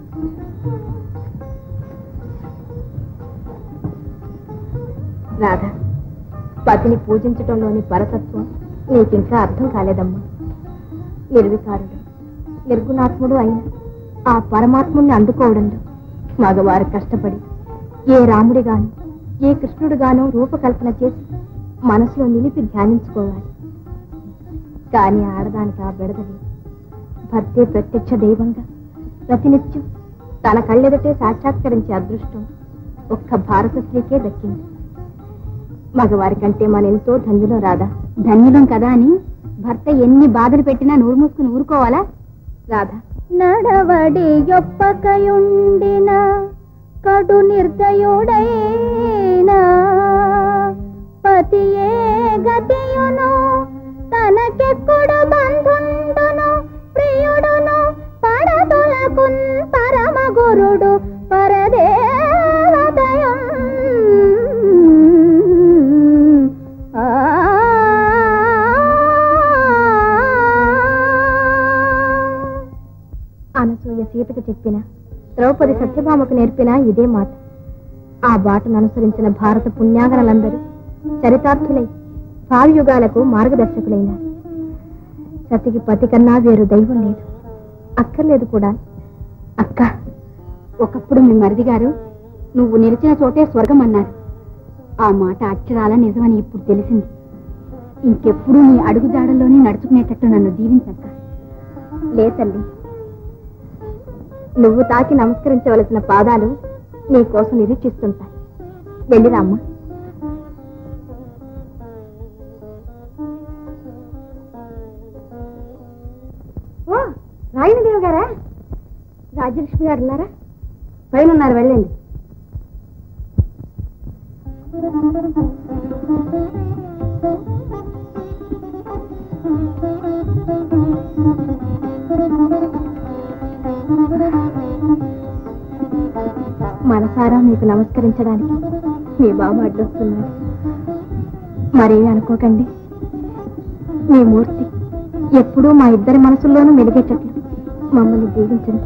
రాధా, పతిని పూజించటంలోని పరతత్వం నీకింకా అర్థం కాలేదమ్మా. నిర్వికారుడు, నిర్గుణాత్ముడు అయిన ఆ పరమాత్ముని అందుకోవడంలో మగవారు కష్టపడి ఏ రాముడిగానో ఏ కృష్ణుడిగానో రూపకల్పన చేసి మనసులో నిలిపి ధ్యానించుకోవాలి. కానీ ఆడదానికి ఆ బెడదలి భర్తే ప్రత్యక్ష దైవంగా ప్రతినిత్యం తన కళ్ళెదటే సాక్షాత్కరించే అదృష్టం ఒక్క భారత స్త్రీకే దక్కింది. మగవారి కంటే మన ఎంతో ధన్యులం రాధా. ధన్యులం కదా అని భర్త ఎన్ని బాధలు పెట్టినా నూరు మూసుకుని ఊరుకోవాలా రాధా? నడవడి యొప్పకయుండిన కడు నిర్దయుడైనా పతియే గతియును తనకెక్కుడు బంధుండును ప్రియుడును పడదులకున్ పరమ గురుడు పరదేవతయం. అనసూయ సీతకు చెప్పిన, ద్రౌపది సత్యభామకు నేర్పిన ఇదే మాట. ఆ బాటను అనుసరించిన భారత పుణ్యాగనలందరూ చరితార్థులై భావియుగాలకు మార్గదర్శకులైనారు. సతికి పతి కన్నా వేరు దైవం లేదు, అక్కర్లేదు కూడా. అక్క, ఒకప్పుడు మీ మరిది గారు నువ్వు నిలిచిన చోటే స్వర్గం అన్నారు. ఆ మాట అక్షరాల నిజమని ఇప్పుడు తెలిసింది. ఇంకెప్పుడు నీ అడుగుజాడల్లోనే నడుచుకునేటట్టు నన్ను దీవించక్క. లేదండి, నువ్వు తాకి నమస్కరించవలసిన పాదాలు నీ కోసం నిరీక్షిస్తుంటాయి. వెళ్ళిరామ్మా. ఓ రాయనదేవి గారా? రాజలక్ష్మి గారు ఉన్నారా? పైన ఉన్నారు, వెళ్ళండి. మనసారా మీకు నమస్కరించడానికి మీ బాబు అడ్డొస్తున్నాడు. మరేమి అనుకోకండి. మీ మూర్తి ఎప్పుడూ మా ఇద్దరి మనసుల్లోనూ మెలిగేటట్లు మమ్మల్ని దీవించండి.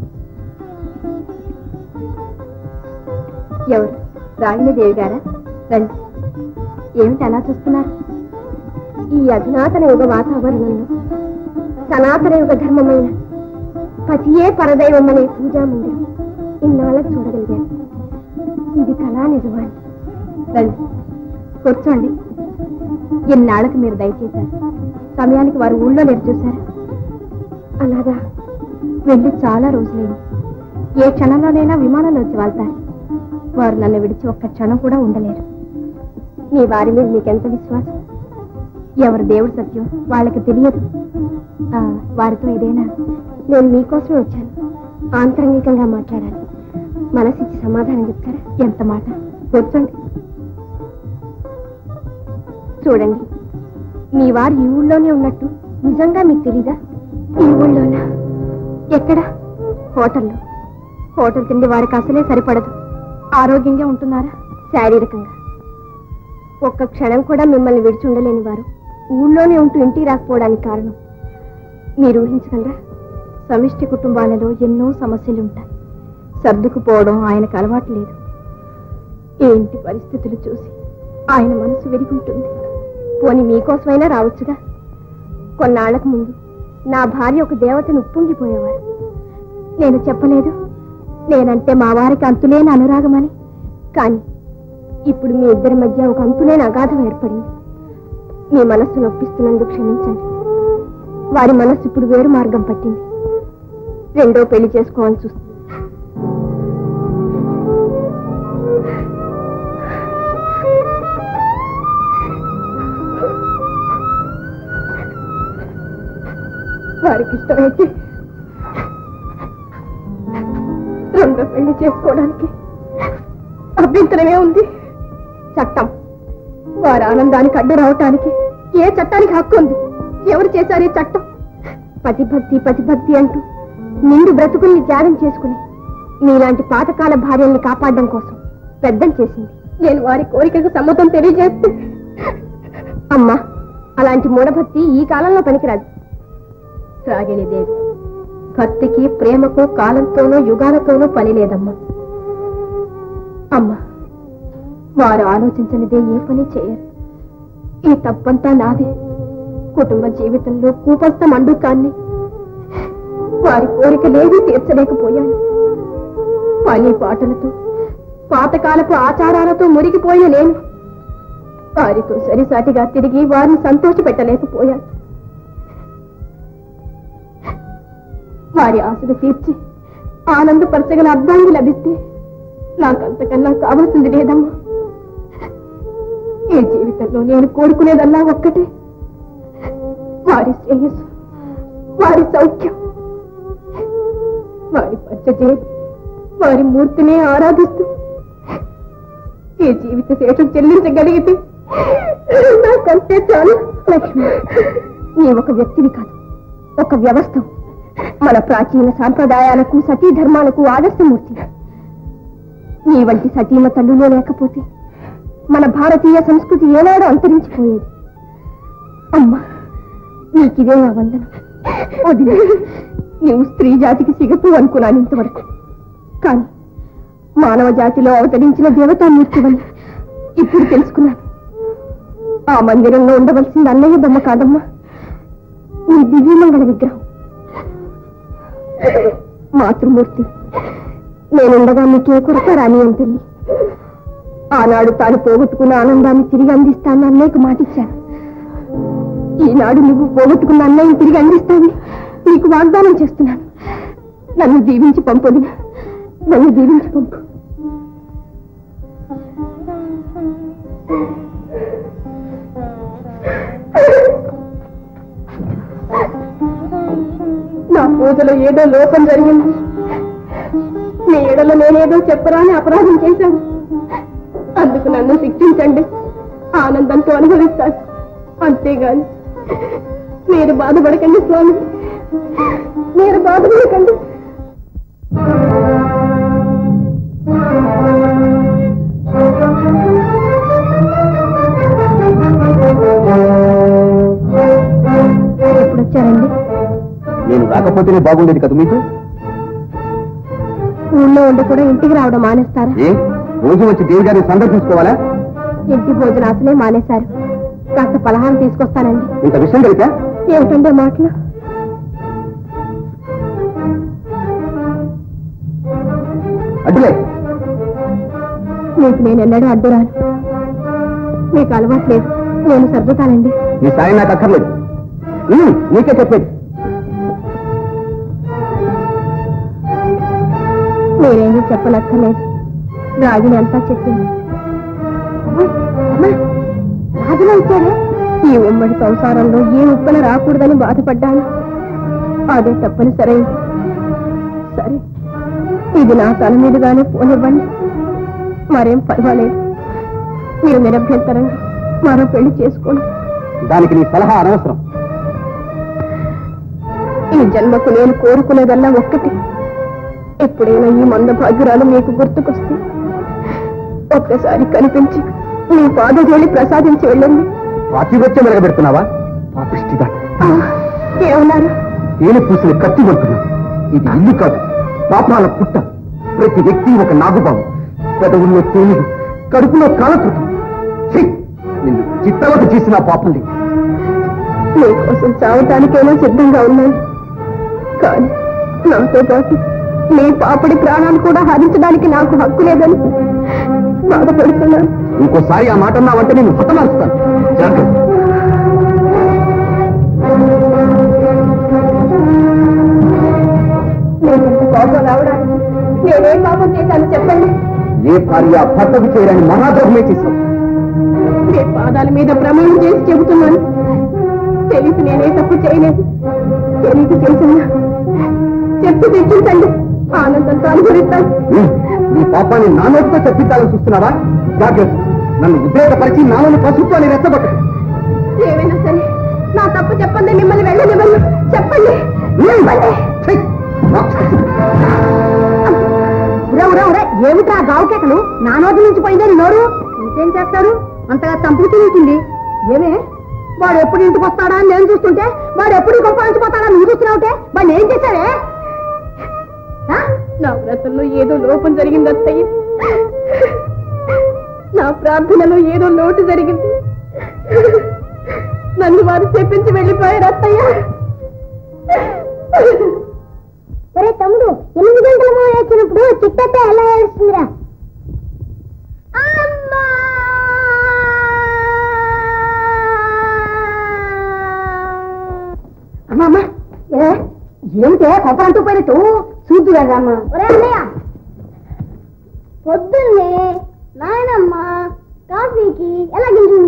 ఎవరు? రాగిణీదేవి గారా? రండి. ఏమిటి అలా చూస్తున్నారు? ఈ అధునాతన యుగ వాతావరణంలో సనాతన యుగ ధర్మమైన పతియే పరదైవం అనే పూజా మందిరం ఇన్నాళ్ళకు చూడగలిగాను. ఇది కళా నిజమా? రండి, కూర్చోండి. ఇన్నాళ్ళకు మీరు దయచేశారు. సమయానికి వారు ఊళ్ళో లేరు, చూశారా? అలాగా, వెళ్ళి చాలా రోజులైంది. ఏ క్షణంలోనైనా విమానంలో వచ్చి వాళ్తారు. వారు నన్ను విడిచి ఒక్క క్షణం కూడా ఉండలేరు. మీ వారి మీద మీకెంత విశ్వాసం? ఎవరు దేవుడు సత్యం వాళ్ళకి తెలియదు. వారితో ఇదేనా? నేను మీకోసమే వచ్చాను. ఆంతరంగికంగా మాట్లాడాలి. మనసిచ్చి సమాధానం చెప్తారా? ఎంత మాట. కూర్చోండి. చూడండి, మీ వారు ఈ ఊళ్ళోనే ఉన్నట్టు నిజంగా మీకు తెలీదా? ఈ ఊళ్ళోనా? ఎక్కడ? హోటల్లో. హోటల్ తిండి వారికి అసలే సరిపడదు. ఆరోగ్యంగా ఉంటున్నారా? శారీరకంగా. ఒక్క క్షణం కూడా మిమ్మల్ని విడిచి ఉండలేని వారు ఊళ్ళోనే ఉంటూ ఇంటికి రాకపోవడానికి కారణం మీరు ఊహించగలరా? సమిష్టి కుటుంబాలలో ఎన్నో సమస్యలు ఉంటాయి. సర్దుకుపోవడం ఆయనకు అలవాటు లేదు. ఏ ఇంటి పరిస్థితులు చూసి ఆయన మనసు విరిగుంటుంది. పోని మీకోసమైనా రావచ్చుగా. కొన్నాళ్లకు ముందు నా భార్య ఒక దేవతను ఉప్పొంగిపోయేవారు. నేను చెప్పలేదు నేనంటే మా వారికి అంతులేని అనురాగమని. కానీ ఇప్పుడు మీ ఇద్దరి మధ్య ఒక అంతులేని అగాధం ఏర్పడింది. మీ మనస్సు నొప్పిస్తున్నందుకు క్షమించండి. వారి మనస్సు ఇప్పుడు వేరు మార్గం పట్టింది. రెండో పెళ్లి చేసుకోవాలని చూస్తుంది. వారికి ఇష్టమైతే రెండో పెళ్లి చేసుకోవడానికి అభ్యంతరమే ఉంది. చట్టం వారి ఆనందానికి అడ్డు రావటానికి ఏ చట్టానికి హక్కు ఉంది? ఎవరు చేశారు ఈ చట్టం? పతిభక్తి పతిభక్తి అంటూ నిండు బ్రతుకుల్ని త్యాగం చేసుకుని మీలాంటి పాతకాల భార్యల్ని కాపాడడం కోసం పెద్దలు చేసింది. నేను వారి కోరికకు సమ్మతం తెలియజేస్తే అమ్మా, అలాంటి మూఢభక్తి ఈ కాలంలో పనికిరాదు. రాగిణీదేవి, భక్తికి ప్రేమకు కాలంతోనూ యుగాలతోనూ పని లేదమ్మా. అమ్మా, వారు ఆలోచించనిదే ఏ పని చేయరు. ఈ తప్పంతా నాదే. కుటుంబ జీవితంలో కూపస్థ మండుకాన్ని వారి కోరికలేవీ తీర్చలేకపోయాను. పని పాటలతో పాతకాలపు ఆచారాలతో మురిగిపోయిన నేను వారితో సరిసాటిగా తిరిగి వారిని సంతోష పెట్టలేకపోయాను. వారి ఆశలు తీర్చి ఆనందపరచగల అర్థాన్ని లభిస్తే నాకంతకన్నా కావాల్సింది లేదమ్మా. ఈ జీవితంలో నేను కోరుకునేదల్లా ఒక్కటే, వారి శ్రేయస్సు, వారి సౌఖ్యం. వారి పచ్చజే వారి మూర్తిని ఆరాధిస్తూ ఈ జీవిత శేషం చెల్లించగలిగితే నాకంతే చాలు. లక్ష్మి, నీ ఒక వ్యక్తివి కాదు, ఒక వ్యవస్థ. మన ప్రాచీన సాంప్రదాయాలకు సతీ ధర్మాలకు ఆదర్శమూర్తి. నీ వంటి సతీమ తల్లులో లేకపోతే మన భారతీయ సంస్కృతి ఏనాడో అంతరించిపోయేది. అమ్మా, నీకిదే నా వందనం. వదిలే, నీవు స్త్రీ జాతికి సిగపు అనుకున్నాను ఇంతవరకు. కానీ మానవ జాతిలో అవతరించిన దేవతామూర్తివని ఇప్పుడు తెలుసుకున్నాను. ఆ మందిరంలో ఉండవలసింది అన్నయ్య బొమ్మ కాదమ్మా, నీ దివ్యమంగళ విగ్రహం. మాతృమూర్తి, నేనుండగా నీకే కొరత రాని అని తల్లి. ఆనాడు తాను పోగొట్టుకున్న ఆనందాన్ని తిరిగి అందిస్తానని అన్నయ్యకు మాటిచ్చాను. ఈనాడు నువ్వు పోగొట్టుకున్న అన్నయ్యని తిరిగి అందిస్తానని నీకు వాగ్దానం చేస్తున్నాను. నన్ను దీవించి పంపదు, నన్ను దీవించి పంపు. నా పూజలో ఏదో లోపం జరిగింది. నీ ఎడలో నేనేదో చెప్పరాని అపరాధం చేశాను. అందుకు నన్ను శిక్షించండి, ఆనందంతో అనుభవిస్తాను. అంతేగాని మీరు బాధపడకండి స్వామి, మీరు బాధపడకండి. ఎప్పుడు వచ్చారండి? నేను రాకపోతేనే బాగుండేది కదా మీకు. ఊళ్ళో ఉండి కూడా ఇంటికి రావడం మానేస్తారా? ఏ రోజు వచ్చి దేవి గారిని సందర్శించుకోవాలా? ఇంటి భోజనం అసలే మానేశారు. కాస్త పలహారం తీసుకొస్తానండి. ఇంత విషయం కలిపా? ఏమిటండి మాటలు? అడ్డులే, మీకు నేను ఎన్నడూ అడ్డురాను. మీకు అలవాట్లేదు, నేను సర్దుతానండి. ఈ సాయం నాకు అక్కర్లేదు. ఉమ్, నీకే చెప్పేది. మీరేమీ చెప్పనక్కర్లేదు, రాగిని అంతా చెప్పింది. రాజులో ఇచ్చారే? ఈ ఉమ్మడి సంసారంలో ఏ ఉప్పన రాకూడదని బాధపడ్డాను. అదే తప్పనిసరి. సరే, ఇది నా తల మీదుగానే పోనివ్వండి, మరేం పర్వాలేదు. మీరు నిరభ్యంతరంగా మరో పెళ్లి చేసుకోండి. దానికి నీ సలహా అనవసరం. ఈ జన్మకు నేను కోరుకునేదల్లా ఒక్కటి. ఎప్పుడైనా ఈ మంద భాగ్యురాలు మీకు గుర్తుకొస్తే ఒక్కసారి కనిపించి మీ పాదజోలి ప్రసాదించి వెళ్ళండి. పాతివచ్చ మెలగబెడుతున్నావా? పాపిష్టిగా ఏమన్నారు? తేనె పూసిన కత్తి కొడుతున్నావు. ఇది ఇల్లు కాదు, పాపాల పుట్ట. ప్రతి వ్యక్తి ఒక నాగుబాబు. పెదవుల్లో తేనెలు, కడుపులో కాలకృతం. నిన్ను చిత్తలకు చేసిన పాపం లేదు. మీకోసం చావటానికైనా సిద్ధంగా ఉన్నాను. కానీ నాతో పాటు మీ పాపడి ప్రాణాలు కూడా హరించడానికి నాకు హక్కు లేదని బాధపడుతున్నాను. ఇంకోసారి ఆ మాట అన్నావంటే నేను హతమారుస్తాను. జాగ్రత్త. నేనెంత కోపం రావడానికి నేనే పాపం చేశాను చెప్పండి. ఏ భార్య భర్తకు చేయడానికి మహాద్రోహమే చేశావు. మీ పాదాల మీద ప్రమాణం చేసి చెబుతున్నాను, తెలిసి నేనే తప్పు చేయలేదు. తెలిసి చేసినా చెప్పి తెచ్చించండి, ఆనందంతో అనుభవిస్తాను. నీ పాపాన్ని నా నోటితో చెప్పించాలని చూస్తున్నావా? జాగ్రత్త. నన్ను ఉద్రేకపరిచి నాలోని పశుత్వాన్ని రెచ్చగొట్టదు. ఏమైనా సరే నా తప్పు చెప్పండి, మిమ్మల్ని వెళ్ళనివ్వను. చెప్పండి. ఏమిట్రా గావుకేకలు? నా నోటి నుంచి పోయిందని నోరు ఇంకేం చేస్తారు? అంతగా చంపుతూ ఉంటుంది. ఏమే, వాడు ఎప్పుడు ఇంటికి వస్తాడా అని నేను చూస్తుంటే, వాడు ఎప్పుడు గొప్ప అంచిపోతాడా నువ్వు చూస్తున్నావుటే, వాడిని ఏం చేశారే? నా వ్రతంలో ఏదో లోపం జరిగింది అత్తయ్య. నా ప్రార్థనలో ఏదో లోటు జరిగింది. నన్ను వారు చెప్పించి వెళ్ళిపోయారు అత్తయ్య. ఒరే తమ్ముడు, ఎనిమిది గంటల మూడు వచ్చినప్పుడు చిట్టత్త ఎలా ఏడుస్తుందిరా? అమ్మా, ఏమిటే కొత్త అంటూ పోయినట్టు చూద్దురా అమ్మా. ఒరే అన్నయ్య, పొద్దున్నే నాయనమ్మ కాఫీకి ఎలా గింజు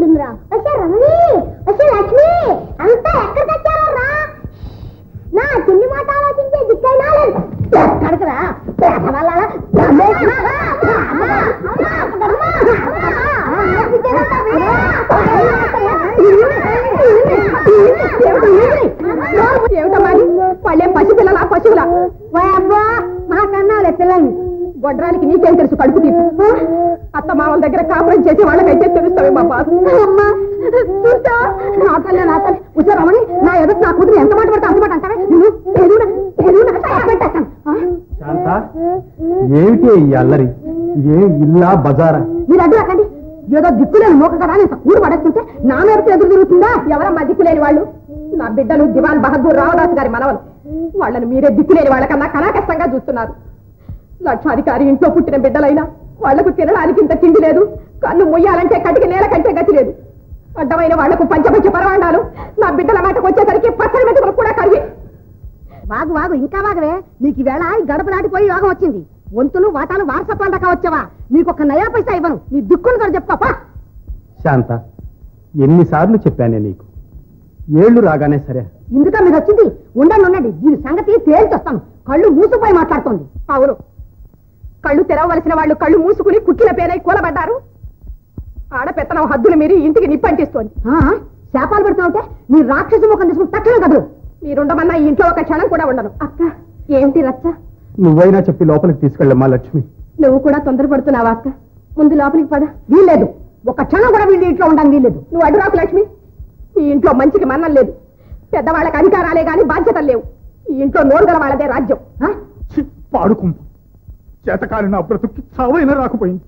ఏమిటమ్మా వాళ్ళేం పసిపిల్లలా పశువులా అబ్బా మా కన్నాలే పిల్లల్ని గొడ్రాలికి నీకేం తెలుసు కడుపు తీపు అత్త మామల దగ్గర కాపురం చేసి వాళ్ళకైతే తెలుస్తావే మా బాధ అమ్మా చూసా నా తల్లి నా తల్లి ఉసారమని నా ఎదురు నా కూతురు ఎంత మాట పడితే అంత మాట అంటావే నువ్వు ఎదురు ఎదురు పెట్టేస్తాను శాంత ఏమిటి ఈ అల్లరి ఇదే ఇల్లా బజారా మీరు అడ్డు రాకండి ఏదో దిక్కులేని మోక కదా నేను ఊరు పడేస్తుంటే నా మీదకి ఎదురు తిరుగుతుందా ఎవరమ్మా దిక్కులేని వాళ్ళు నా బిడ్డలు దివాన్ బహదూర్ రావదాస్ గారి మనవలు వాళ్ళని మీరే దిక్కులేని వాళ్ళకన్నా కళాకష్టంగా చూస్తున్నారు లక్షాధికారి ఇంట్లో పుట్టిన బిడ్డలైనా వాళ్లకు తినడానికి ఇంత తిండి లేదు కన్ను మొయ్యాలంటే కటికి నేల కంటే గతి లేదు అడ్డమైన వాళ్లకు పంచపంచ పరవాండాలు నా బిడ్డల మాటకు వచ్చేసరికి పచ్చడి మెతుకులు కూడా కరివి వాగు వాగు ఇంకా వాగవే నీకు ఈవేళ గడప దాటిపోయి యోగం వచ్చింది వంతులు వాటాలు వారసత్వం దాకా వచ్చావా నీకొక నయా పైసా ఇవ్వను నీ దిక్కును కూడా చెప్పుకోపా శాంత ఎన్నిసార్లు చెప్పానే నీకు ఏళ్లు రాగానే సరే ఇందుక మీరు వచ్చింది ఉండండి ఉండండి దీని సంగతి తేల్చొస్తాను కళ్ళు మూసుకుపోయి మాట్లాడుతోంది అవును కళ్ళు తెరవలసిన వాళ్ళు కళ్ళు మూసుకుని కుక్కిల పేరై కూలబడ్డారు ఆడపెత్తనం హద్దులు మీరి ఇంటికి నిప్పంటిస్తోంది శాపాలు పెడుతుంటే నీ రాక్షస ముఖం తీసుకుని తక్షణం కదలు మీరుండమన్నా ఈ ఇంట్లో ఒక క్షణం కూడా ఉండను అక్క ఏమిటి రచ్చ నువ్వైనా చెప్పి లోపలికి తీసుకెళ్ళమ్మా లక్ష్మి నువ్వు కూడా తొందరపడుతున్నావా అక్క ముందు లోపలికి పద వీల్లేదు ఒక క్షణం కూడా వీళ్ళు ఇంట్లో ఉండడం వీల్లేదు నువ్వు అడ్డురాకు లక్ష్మి ఈ ఇంట్లో మంచికి మన్నం లేదు పెద్దవాళ్ళకి అధికారాలే గాని బాధ్యతలు లేవు ఈ ఇంట్లో నోరుగల వాళ్ళదే రాజ్యం పాడుకుంప చేతకాలి నా బ్రతుక్కి చావైనా రాకపోయింది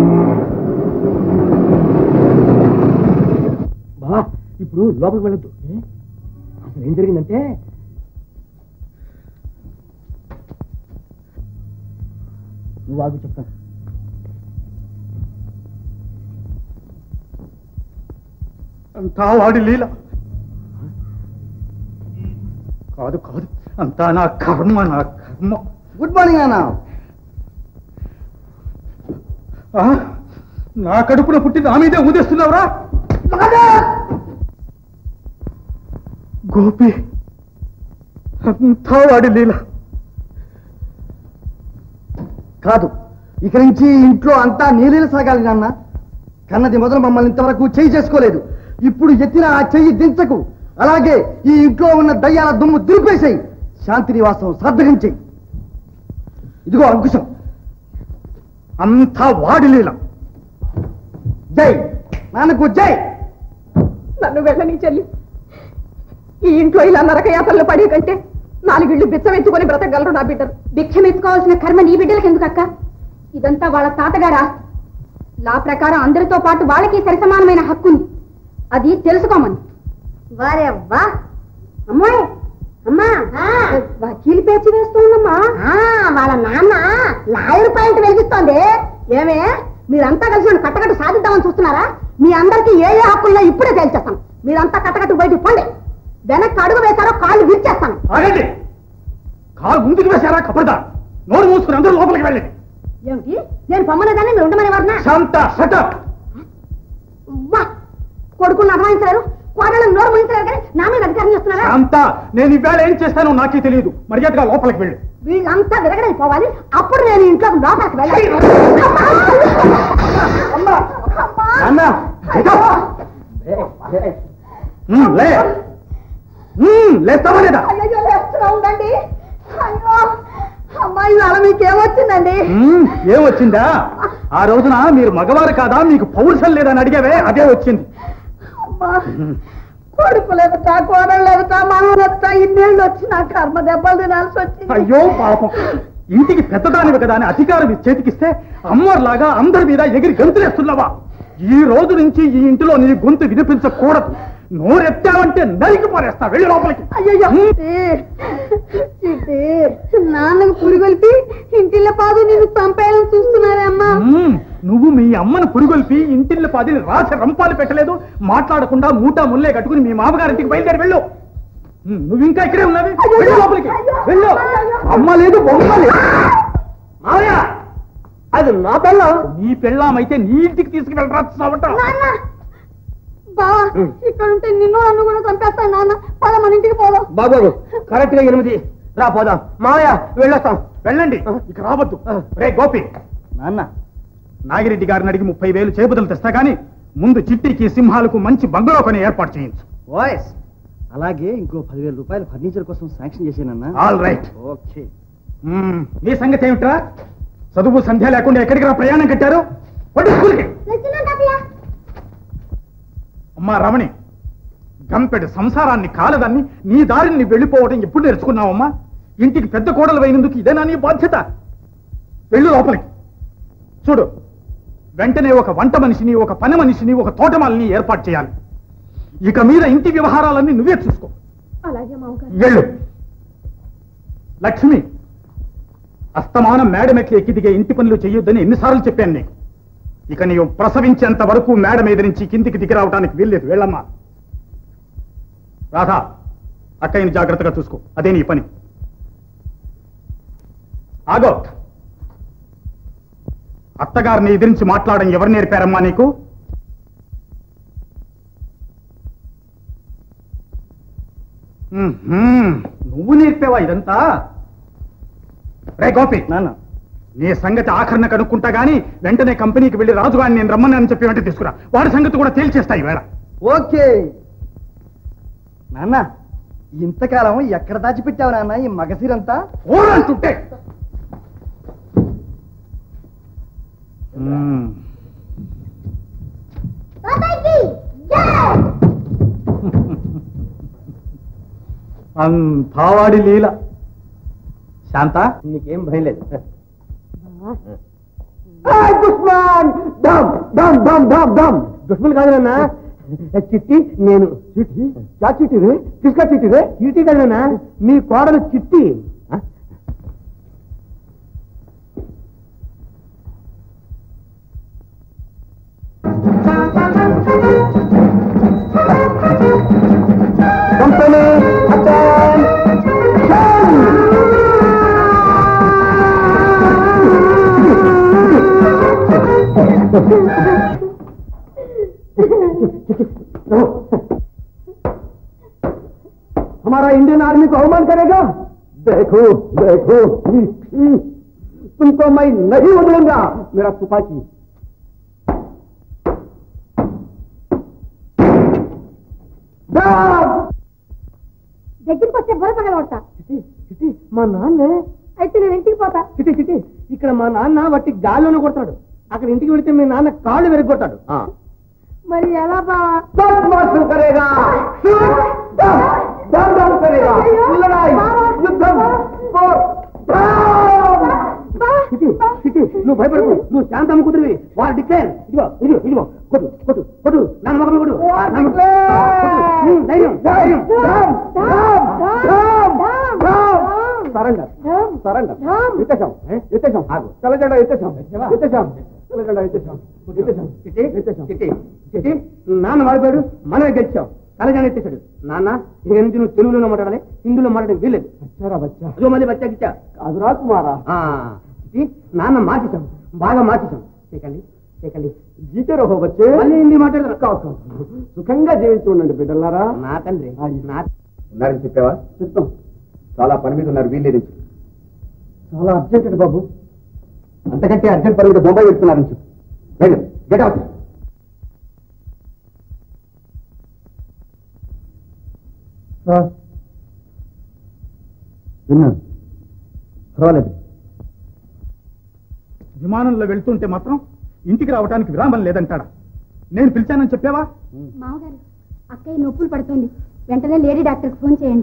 బా ఇప్పుడు లోపలికి వెళ్ళొద్దు అసలు ఏం జరిగిందంటే నువ్వు ఆగు చెప్తాను అంతా వాడి లీల కాదు కాదు అంతా నా కర్మ నా కర్మ గుడ్ మార్నింగ్ అన్న నా కడుపున పుట్టి నా మీదే ఊదేస్తున్నావురా గోపి అంతా వాడి లీల కాదు ఇక నుంచి ఇంట్లో అంతా నీళ్ళు సాగాలి నాన్న కన్నది మొదలు మమ్మల్ని ఇంతవరకు చెయ్యి చేసుకోలేదు ఇప్పుడు ఎత్తిన ఆ చెయ్యి దించకు అలాగే ఈ ఇంట్లో ఉన్న దయ్యాల దుమ్ము దులిపేసాయి శాంతి నివాసం సార్థకం చెయ్యి ఇదిగో అంకుశం అంతా వాడి లీల జై నాన్నకు జై నన్ను వెళ్ళని చెల్లి ఈ ఇంట్లో ఇలా నరకయాతలు పడే కంటే నాలుగిళ్ళు బిచ్చమెత్తుకొని బ్రతకగలరు నా బిడ్డలు భిక్షమెత్తుకోవాల్సిన కర్మ నీ బిడ్డలకి ఎందుకు అక్క ఇదంతా వాళ్ళ తాతగారా లా ప్రకారం అందరితో పాటు వాళ్ళకి సరిసమానమైన హక్కు ఉంది అది తెలుసుకోమని వారే వా అమ్మాయి అమ్మా వకీలు పేచి వేస్తుందమ్మా వాళ్ళ నాన్న లాయర్ పాయింట్ వెలిగిస్తోంది ఏమే మీరంతా కలిసి నన్ను కట్టకట్టు సాధిద్దామని చూస్తున్నారా మీ అందరికీ ఏ ఏ హక్కుల్లో ఇప్పుడే తేల్చేస్తాను మీరంతా కట్టకట్టు బయటికి పోండి వెనక్కి అడుగు వేశారో కాళ్ళు విరిచేస్తాను ఆగండి కాలు ముందుకు వేశారా కపడదా నోరు మూసుకుని అందరూ లోపలికి వెళ్ళండి ఏమిటి నేను పొమ్మలేదాన్ని మీరు ఉండమని వారినా శాంత షటప్ కొడుకుని అర్థమించలేరు కోడలను నోరు ముయించలేరు కానీ నా మీద అధికారం చేస్తున్నారా శాంత నేను ఈవేళ ఏం చేస్తానో నాకే తెలియదు మర్యాదగా లోపలికి వెళ్ళి వీళ్ళంతా విరగడైపోవాలి అప్పుడు నేను ఇంట్లోకి లోపలికి వెళ్ళాలి లే లేస్తావా లేదా అయ్యో లేస్తున్నా ఉందండి అయ్యో అమ్మాయి వాళ్ళ మీకేమొచ్చిందండి ఏమొచ్చిందా ఆ రోజున మీరు మగవారు కాదా మీకు పౌరుషం లేదని అడిగావే అదే వచ్చింది అమ్మా కొడుకు లేదుట కోడలు లేదుట మనవలెత్త ఇన్నేళ్ళు వచ్చి నా కర్మ దెబ్బలు తినాల్సి వచ్చింది అయ్యో పాపం ఇంటికి పెద్దదానివి కదా అని అధికారం చేతికిస్తే అమ్మవారిలాగా అందరి మీద ఎగిరి గంతులేస్తున్నావా ఈ రోజు నుంచి ఈ ఇంటిలో నీ గొంతు వినిపించకూడదు నోరెత్తావంటే నరికి పారేస్తా వెళ్ళి లోపలికి అయ్యో నాన్నకు పురిగొల్పి ఇంటిలో పాదు నేను చంపేయాలని చూస్తున్నారే అమ్మా నువ్వు మీ అమ్మను పురిగొల్పి ఇంటిల్ల పాదిని రాసి రంపాలు పెట్టలేదు మాట్లాడకుండా మూటా ముల్లే కట్టుకుని మీ మామగారింటికి బయలుదేరి వెళ్ళు నువ్వు ఇంకా ఇక్కడే ఉన్నావి వెళ్ళు లోపలికి వెళ్ళు అమ్మ లేదు బొమ్మ లేదు మావయ్య అది నా పెళ్ళం నీ పెళ్ళామైతే నీ ఇంటికి తీసుకువెళ్ళరా బావా ఇక్కడ ఉంటే నిన్ను నన్ను కూడా చంపేస్తాను నాన్న పద మన ఇంటికి పోదాం బాబు కరెక్ట్ గా ఎనిమిది రా పోదాం మావయ్య వెళ్ళొస్తాం వెళ్ళండి ఇక రావద్దు రే గోపి నాన్న నాగిరెడ్డి గారిని అడిగి ముప్పై వేలు చేపదలు తెస్తా గాని ముందు చిట్టికి సింహాలకు మంచి బంగ్లో కొని ఏర్పాటు చేయించు వాయిస్ అలాగే ఇంకో పదివేల రూపాయలు ఫర్నిచర్ కోసం శాంక్షన్ చేశానన్నా. All right. ఓకే. మీ సంగతి ఏమిట్రా? చదువు సంధ్య లేకుండా ఎక్కడికి రా ప్రయాణం కట్టారు? పట్టు స్కూల్కి. అమ్మా రమణి, గంపెడు సంసారాన్ని కాలదాన్ని నీ దారిని వెళ్ళిపోవడం ఎప్పుడు నేర్చుకున్నావమ్మా? ఇంటికి పెద్ద కోడలు అయినందుకు ఇదేనా నీ బాధ్యత? వెళ్ళు లోపలికి. చూడు, వెంటనే ఒక వంట మనిషిని, ఒక పని మనిషిని, ఒక తోటమాలిని ఏర్పాటు చేయాలి. ఇక మీద ఇంటి వ్యవహారాలన్నీ నువ్వే చూసుకో. అలాగే మామగారు. వెళ్ళు. లక్ష్మి, అస్తమానం మేడమెక్కి ఎక్కి దిగే ఇంటి పనులు చెయ్యొద్దని ఎన్నిసార్లు చెప్పాను నీకు? ఇక నీవు ప్రసవించేంత వరకు మేడ మీద నుంచి కిందికి దిగి రావడానికి వీల్లేదు. వెళ్ళమ్మా. రాధా, అక్కయ్యని జాగ్రత్తగా చూసుకో. అదే నీ పని. ఆగో. అత్తగారిని ఎదిరించి మాట్లాడడం ఎవరు నేర్పారమ్మా నీకు? నువ్వు నేర్పేవా ఇదంతా? రే గోపి, నాన్న, నీ సంగతి ఆఖరణ కనుక్కుంటా గానీ వెంటనే కంపెనీకి వెళ్లి రాజుగారిని నేను రమ్మని అని చెప్పి వెంట తీసుకురా. వాడి సంగతి కూడా తేల్చేస్తాయి వేళ. ఓకే. నాన్న, ఇంతకాలం ఎక్కడ దాచిపెట్టావు నాన్న ఈ మగసిరంతా? ఓరంటుంటే అంతావాడి లీల. శాంత, నీకేం భయం లేదు. దుష్మన్ దుష్మన్ కాదు నాన్న, చిట్టి నేను. చిట్టి చా చిట్టి రే తీసుకా చిట్టి రే చిట్టి కాదు నాన్న, మీ కోడలు చిట్టి. కంపెనీ हमारा इंडियन आर्मी को अवमान करेगा? देखो देखो, तुमको मैं नहीं बदलूंगा. मेरा तुपाकी. దగ్గరికి వస్తే బుర్ర పగలగొడతా. చిట్టి చిట్టి మా నాన్నే. అయితే నేను ఇంటికి పోతా. చిట్టి చిట్టి ఇక్కడ మా నాన్న వట్టి గాల్లోనే కొడతాడు. అక్కడ ఇంటికి వెళితే మీ నాన్న కాళ్ళు వెరగొడతాడు. మరి ఎలా బావా? కరేగా కరేగా లడాయి యుద్ధం. చిట్టి చిట్టి నువ్వు భయపడకు, నువ్వు శాంతమ్మ కుదిరివి. వారు డిక్లేర్. ఇదిగో ఇదిగో ఇదిగో కొట్టు కొట్టు కొట్టు నాన్న మొగలు కొట్టు. ధైర్యం ధైర్యం. Surrender surrender. ఎత్తేసాం ఎత్తేసాం. ఆగు. తెల్లజెండా ఎత్తేసాం ఎత్తేసాం. తెల్లజెండా ఎత్తేసాం ఎత్తేసాం. చిట్టి ఎత్తేసాం. చిట్టి చిట్టి నాన్న మారిపోయాడు, మనమే గెలిచాం. తెల్లజెండా ఎత్తేసాడు. నాన్న ఇక నుంచి నువ్వు తెలుగులో మాట్లాడాలి, హిందీలో మాట్లాడడం వీల్లేదు. వచ్చారా బచ్చా? అదో మళ్ళీ బచ్చా గిచ్చా కాదురా కుమారా. చిట్టి నాన్న మార్చేశాం, బాగా మార్చేశాం. చేయకండి చేయకండి. జీతారో వచ్చే మళ్ళీ హిందీ మాట్లాడతారు. కావు సుఖంగా జీవించి ఉండండి బిడ్డలారా. నా తండ్రి నా ఉన్నారని చెప్పావా? చెప్తాం. చాలా పని మీద ఉన్నారు, వీల్లేదు. చాలా అర్జెంట్ బాబు. అంతకంటే అర్జెంట్ పని మీద బొంబాయి పెడుతున్నారని చెప్పు. వెళ్ళు, గెట్ అవుట్. విన్నాను, పర్వాలేదు. విమానంలో వెళ్తుంటే మాత్రం ఇంటికి రావడానికి విరామం లేదంటాడా? నేను పిలిచానని చెప్పావా? మామగారు, అక్కయ్య నొప్పులు పడుతుంది, వెంటనే లేడీ డాక్టర్కి ఫోన్ చేయండి.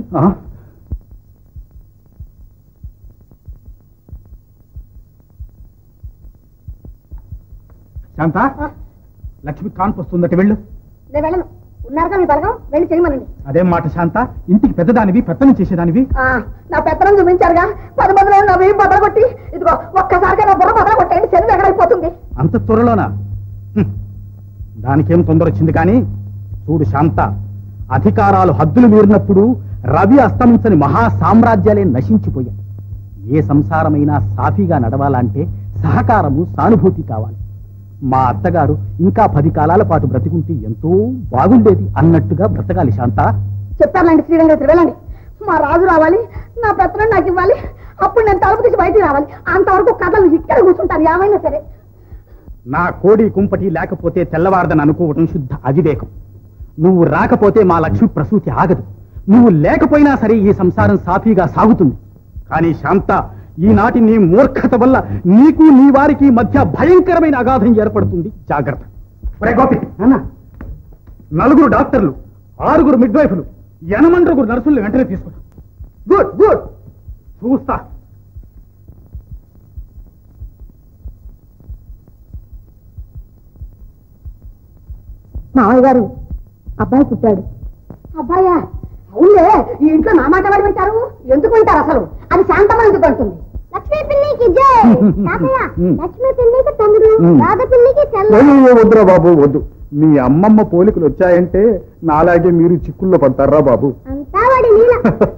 శాంత, లక్ష్మి కాన్పు వస్తుందట, వెళ్ళు. నేను వెళ్ళను. ఉన్నారుగా మీ బలగం, వెళ్ళి చేయమనండి. అదేం మాట శాంత, ఇంటికి పెద్దదానివి, పెత్తనం చేసేదానివి. నా పెత్తనం చూపించారుగా, పది మందిలో నా వెయ్యి బదలు కొట్టి, ఇదిగో ఒక్కసారిగా నా బుర్ర బదలు కొట్టేయండి, చెరువు ఎక్కడైపోతుంది. అంత త్వరలోనా? దానికేం తొందర వచ్చింది కానీ చూడు శాంత, అధికారాలు హద్దులు మీరినప్పుడు రవి అస్తమించని మహా సామ్రాజ్యాలే నశించిపోయాయి. ఏ సంసారమైనా సాఫీగా నడవాలంటే సహకారము, సానుభూతి కావాలి. మా అత్తగారు ఇంకా పది కాలాల పాటు బ్రతికుంటే ఎంతో బాగుండేది అన్నట్టుగా బ్రతకాలి శాంత. చెప్తారులేండి శ్రీరంగేశ్వరి, వెళ్ళండి. మా రాజు రావాలి, నా పెత్తనం నాకు ఇవ్వాలి, అప్పుడు నేను తలుపు తీసి బయటికి రావాలి. అంతవరకు కథలు ఇక్కడ కూర్చుంటారు ఏమైనా సరే. నా కోడి కుంపటి లేకపోతే తెల్లవారదని అనుకోవటం శుద్ధ అవివేకం. నువ్వు రాకపోతే మా లక్ష్మి ప్రసూతి ఆగదు. నువ్వు లేకపోయినా సరే ఈ సంసారం సాఫీగా సాగుతుంది. కానీ శాంత, ఈనాటి నీ మూర్ఖత వల్ల నీకు నీ వారికి మధ్య భయంకరమైన అగాధం ఏర్పడుతుంది. జాగ్రత్త. ఒరే గోపి, అన్న నలుగురు డాక్టర్లు, ఆరుగురు మిడ్వైఫ్లు, ఎనమండ్రుగురు నర్సులు వెంటనే తీసుకున్నా. గుడ్ గుడ్, చూస్తా. మామయ్య గారు, అబ్బాయి పుట్టాడు. అబ్బాయా? అవునులే, ఈ ఇంట్లో నా మాట వాడి వింటారు. ఎందుకు వింటారు అసలు? అది శాంతమ్మ ఎందుకు అంటుంది? లక్ష్మీ పిల్లికి జై. లక్ష్మీ పిల్లికి తమ్ముడు, రాధ పిల్లికి చెల్ల. వద్దురా బాబు, వద్దు. మీ అమ్మమ్మ పోలికలు వచ్చాయంటే నాలాగే మీరు చిక్కుల్లో పడతారా బాబు? అంతా వాడి లీల.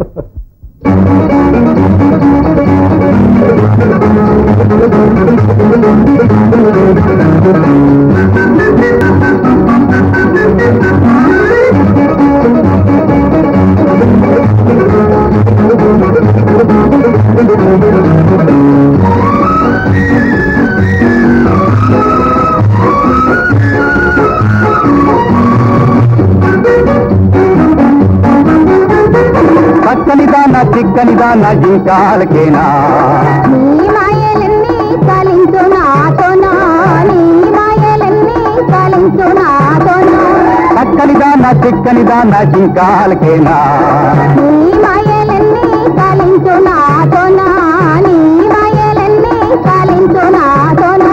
చక్కనిదానా చిక్కనిదానా జింకాలకేనా నీ మాయలన్నీ చాలించు నాతోనా, నీ మాయలన్నీ చాలించు నాతోనా. చక్కనిదానా చిక్కనిదానా జింకాలకేనా నీ మాయలన్నీ చాలించు నాతోనా, నీ మాయలన్నీ చాలించు నాతోనా.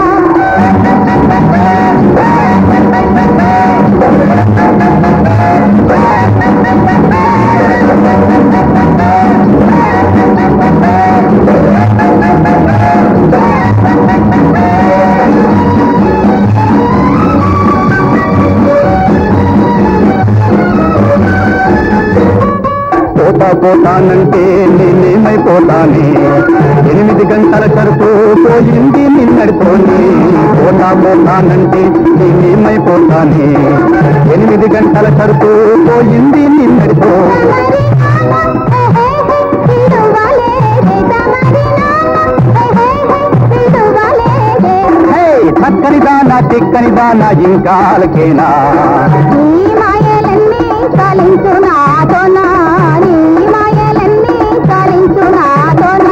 పోతా పోతానంటే నేనేమైపోతానే, ఎనిమిది గంటల సరుకు పోయింది నిన్నడితోని. పోతా పోతానంటే నేనేమైపోతానే, ఎనిమిది గంటల సరుకు పోయింది నిన్నడితో. చక్కనిదానా చిక్కనిదానా ఇంకాలకేనా నీ మాయలన్నీ చాలించు నాతోనా, నీ మాయలన్నీ చాలించు నాతోనా.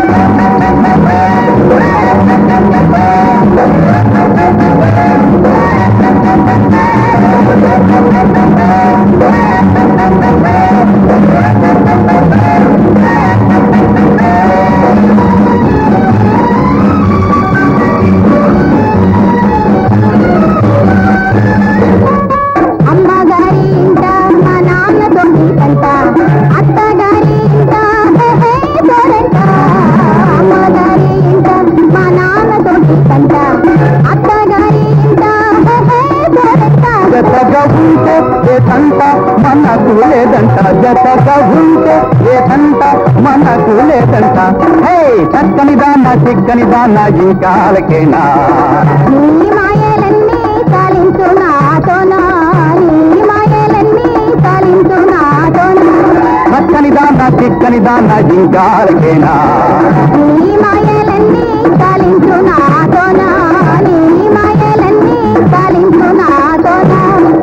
అమ్మగారి ఇంట మా నాన్న దొంగి కంట, అత్తగారి ఇంట దొరంట. అమ్మగారి ఇంట మా నాన్న దొంగి కంట, అత్తగారి ఇంట దొరంట. జతగా ఉంటే ఏ తంట మనకు లేదంట, జతగా ఉంటే ఏ తంట మనకు లేదంట. హే చక్కనిదానా చిక్కనిదానా ఇంకాలకేనా నీ మాయలన్నీ చాలించు నాతోనా, నీ మాయలన్నీ చాలించు నాతోనా. చక్కనిదానా చిక్కనిదానా ఇంకాలకేనా నీ మాయలన్నీ చాలించు నాతోనా, నీ మాయలన్నీ చాలించు నాతోనా.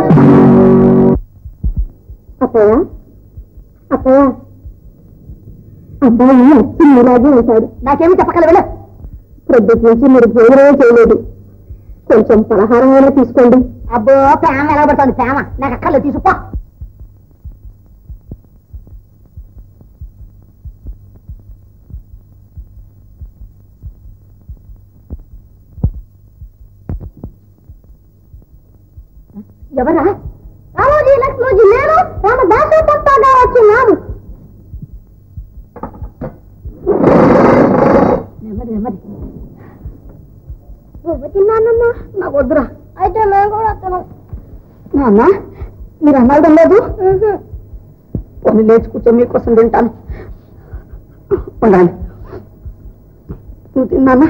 అత్తయ్య, అత్తయ్య, అబ్బాయి అచ్చి మీలాగే ఉంటాడు. నాకేమి చెప్పగల వెళ్ళ. ప్రొద్దుటి నుంచి మీరు భోజనం చేయలేదు, కొంచెం పలహారం అయినా తీసుకోండి. అబ్బో, ప్రేమ ఎలా పడుతుంది? ప్రేమ నాకు అక్కర్లేదు, తీసుకుపో. ఎవరా? రామోజీ లక్ష్మోజీ నేను రామదాసు పంపాగా వచ్చినాను. నెమ్మది నెమ్మది. నువ్వు తిన్నానమ్మా? నాకు వద్దురా. అయితే మేము కూడా వస్తున్నాం. నాన్న, మీరు అన్నాడు లేదు? కొన్ని లేచి కూర్చో, మీకోసం తింటాను. ఉండాలి. నువ్వు తిన్నానా?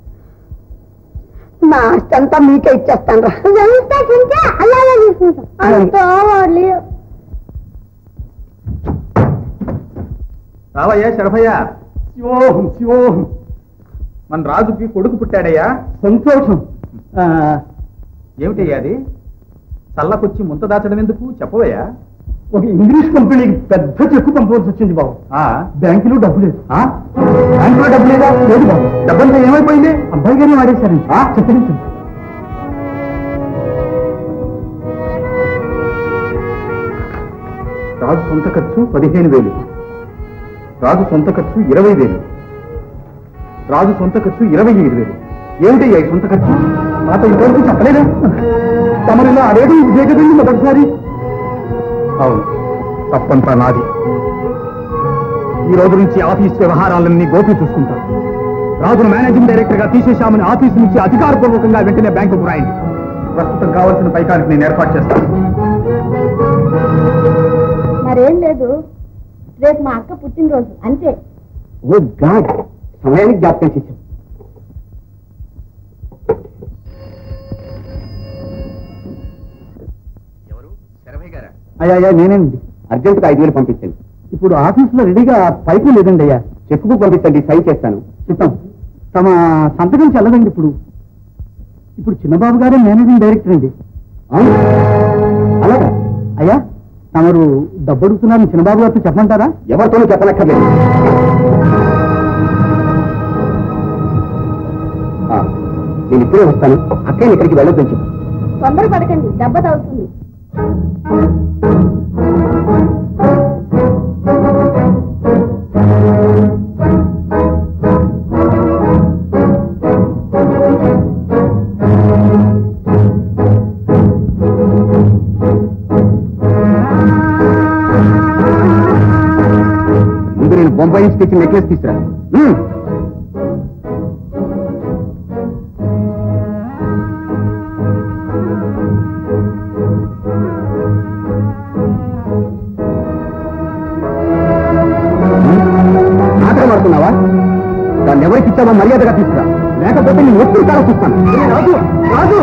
నా ఆస్తి అంతా మీకే ఇచ్చేస్తాను రా. అలాగే తీసుకుంటాం. రావయ్యా శరభయ్య. శివోహం శివోహం. మన రాజుకి కొడుకు పుట్టాడయ్యా. సంతోషం. ఏమిటయ్యా అది? చల్లకొచ్చి ముంత దాచడం ఎందుకు చెప్పవయ్యా? ఒక ఇంగ్లీష్ కంపెనీకి పెద్ద చెక్కు పంపవలసి వచ్చింది బాబు. బ్యాంకులో డబ్బు లేదు. బ్యాంకులో డబ్బు లేదా? లేదు బాబు. డబ్బంతా ఏమైపోయింది? అబ్బాయి గారిని వాడేశారండి. చెప్పండి. రాజు సొంత ఖర్చు పదిహేను వేలు, రాజు సొంత ఖర్చు ఇరవై వేలు, రాజు సొంత ఖర్చు ఇరవై ఐదు వేలు. ఏమిటయ్యా ఈ సొంత ఖర్చు? నాతో ఇంతవరకు చెప్పలేదా? తమరిలో అదేదో ఇదే కదండి మొదటిసారి. అవును, తప్పంతా నాది. ఈ రోజు నుంచి ఆఫీస్ వ్యవహారాలన్నీ గోపి చూసుకుంటాను. రాజును మేనేజింగ్ డైరెక్టర్ గా తీసేశామని ఆఫీస్ నుంచి అధికారపూర్వకంగా వెంటనే బ్యాంకుకు రాయండి. ప్రస్తుతం కావాల్సిన పైకానికి నేను ఏర్పాటు చేస్తాను. మరేం లేదు, రేపు మా అక్క పుట్టినరోజు అంతే. ఓ గాడ్, సమయానికి జ్ఞాపకం చేశాం. ఎవరు? శరభయ్య గారా? అయ్యా అయ్యా నేనేనండి. అర్జెంటుగా ఐదు వేలు పంపించండి. ఇప్పుడు ఆఫీసులో రెడీగా పైపు లేదండి అయ్యా. చెక్ బుక్ పంపించండి, సైన్ చేస్తాను. చిత్తం తమ సంతకం చెల్లదండి. ఇప్పుడు ఇప్పుడు చిన్నబాబు గారే మేనేజింగ్ డైరెక్టర్ అండి. అలాగా? అయ్యా తమరు డబ్బు అడుగుతున్నారని చిన్నబాబు గారితో చెప్పమంటారా? ఎవరితోనూ చెప్పనక్కర్లేదు. నేను ఇప్పుడే వస్తాను. అక్కయ్య ఇక్కడికి వెళ్ళొద్దని చెప్పు. తొందర పడకండి, దెబ్బ తగ్గుతుంది. ముందు నేను బొంబాయి నుంచి తెచ్చిన నెక్లెస్ తీసుకురా. నాటకం ఆడుతున్నావా? దాన్ని ఎవరికి ఇచ్చావో మర్యాదగా తీసుకురా, లేకపోతే నేను ఎప్పుడు కాల చూస్తాను. రాజు రాజు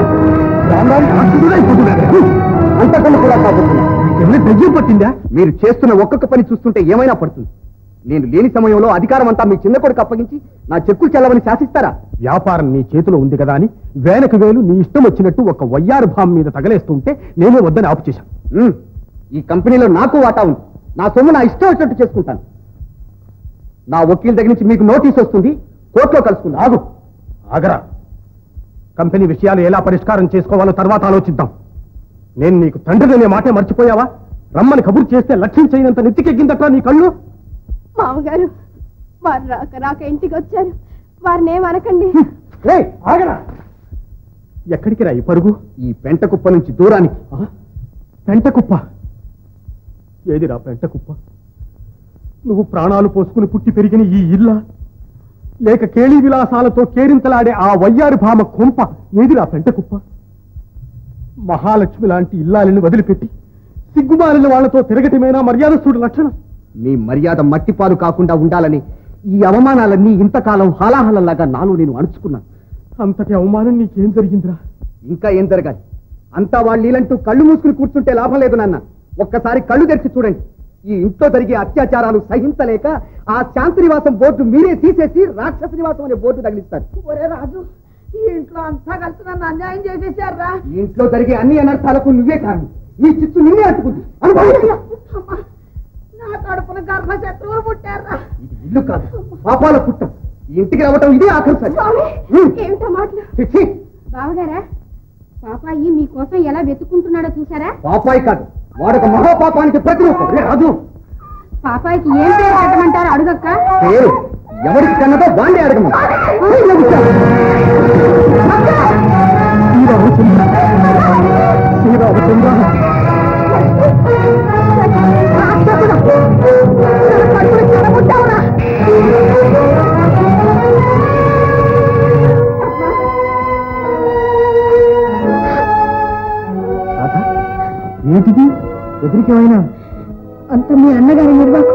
అంతకన్నా కూడా కాబోతున్నా. ఎవరి దయ్యం పట్టిందా? మీరు చేస్తున్న ఒక్కొక్క పని చూస్తుంటే ఏమైనా పడుతుంది. నేను లేని సమయంలో అధికారం అంతా మీ చిన్న కొడుకు అప్పగించి నా చెక్కులు చెల్లవని శాసిస్తారా? వ్యాపారం నీ చేతిలో ఉంది కదా అని వేలకు వేలు నీ ఇష్టం వచ్చినట్టు ఒక వయ్యారు భామ్ మీద తగలేస్తుంటే నేనే వద్దని ఆపు చేశాను. ఉమ్, ఈ కంపెనీలో నాకు వాటా ఉంది. నా సొమ్ము నా ఇష్టం వచ్చినట్టు చేసుకుంటాను. నా వకీల్ దగ్గర నుంచి మీకు నోటీస్ వస్తుంది, కోర్టులో కలుసుకుంది. ఆగు, ఆగరా. కంపెనీ విషయాలు ఎలా పరిష్కారం చేసుకోవాలో తర్వాత ఆలోచిద్దాం. నేను నీకు తండ్రినే మాటే మర్చిపోయావా? రమ్మని కబురు చేస్తే లక్ష్యం చేయనంత నెత్తికెక్కిందట్లా నీ కళ్ళు. మామగారు వారు రాక రాక ఇంటికి వచ్చారు, వారిని ఏమనకండి. ఏయ్, ఆగరా. ఎక్కడికి రా ఈ పరుగు? ఈ పెంట కుప్ప నుంచి దూరానికి. పెంట కుప్ప? ఏదిరా పెంట కుప్ప? నువ్వు ప్రాణాలు పోసుకుని పుట్టి పెరిగిన ఈ ఇల్లా, లేక కేళీ విలాసాలతో కేరింతలాడే ఆ వయ్యారి భామ కొంప? ఏదిరా పెంట కుప్ప? మహాలక్ష్మి లాంటి ఇల్లాలని వదిలిపెట్టి సిగ్గుమాలిన వాళ్లతో తిరగటమేనా మర్యాదస్తుడు లక్షణం? మీ మర్యాద మట్టిపాలు కాకుండా ఉండాలని ఈ అవమానాలన్నీ ఇంతకాలం హాలాహలంలాగా నాలో నేను అణుచుకున్నాను. అంతటి అవమానం నీకేం జరిగిందిరా? ఇంకా ఏం జరగాలి? అంతా వాళ్ళు నీళ్ళంటూ కళ్ళు మూసుకుని కూర్చుంటే లాభం లేదు నాన్న. ఒక్కసారి కళ్ళు తెరిచి చూడండి. ఈ ఇంట్లో జరిగే అత్యాచారాలు సహించలేక ఆ శాంతి నివాసం బోర్డు మీరే తీసేసి రాక్షస నివాసం అనే బోర్డు తగిలిస్తారు. ఒరే రాజు, ఈ ఇంట్లో అంతా కలిసి నన్ను అన్యాయం చేసేసారా? ఈ ఇంట్లో జరిగే అన్ని అనర్థాలకు నువ్వే కారణం. ఈ చిచ్చు నిన్నే అట్టుకుంది. నా కడుపున గర్భ శత్రువులు పుట్టారా? ఇది ఇల్లు కాదు, పాపాల పుట్టం. ఈ ఇంటికి రావటం ఇదే ఆఖరి సరి. ఏమిటో మాటలు? చిచ్చి, బావగారా, పాపాయి మీకోసం ఎలా వెతుక్కుంటున్నాడో చూసారా? పాపాయి కాదు, వాడొక మహాపాపానికి ప్రతిరూపం. ఏ రాజు, పాపాయికి ఏం పేరు పెట్టమంటారో అడుగక్క. పేరు ఎవరికి కన్నదో వాణ్ణి అడగము. ఏంటిది? ఎదురికేమైనా? అంత మీ అన్నగారి నిర్వాహకం.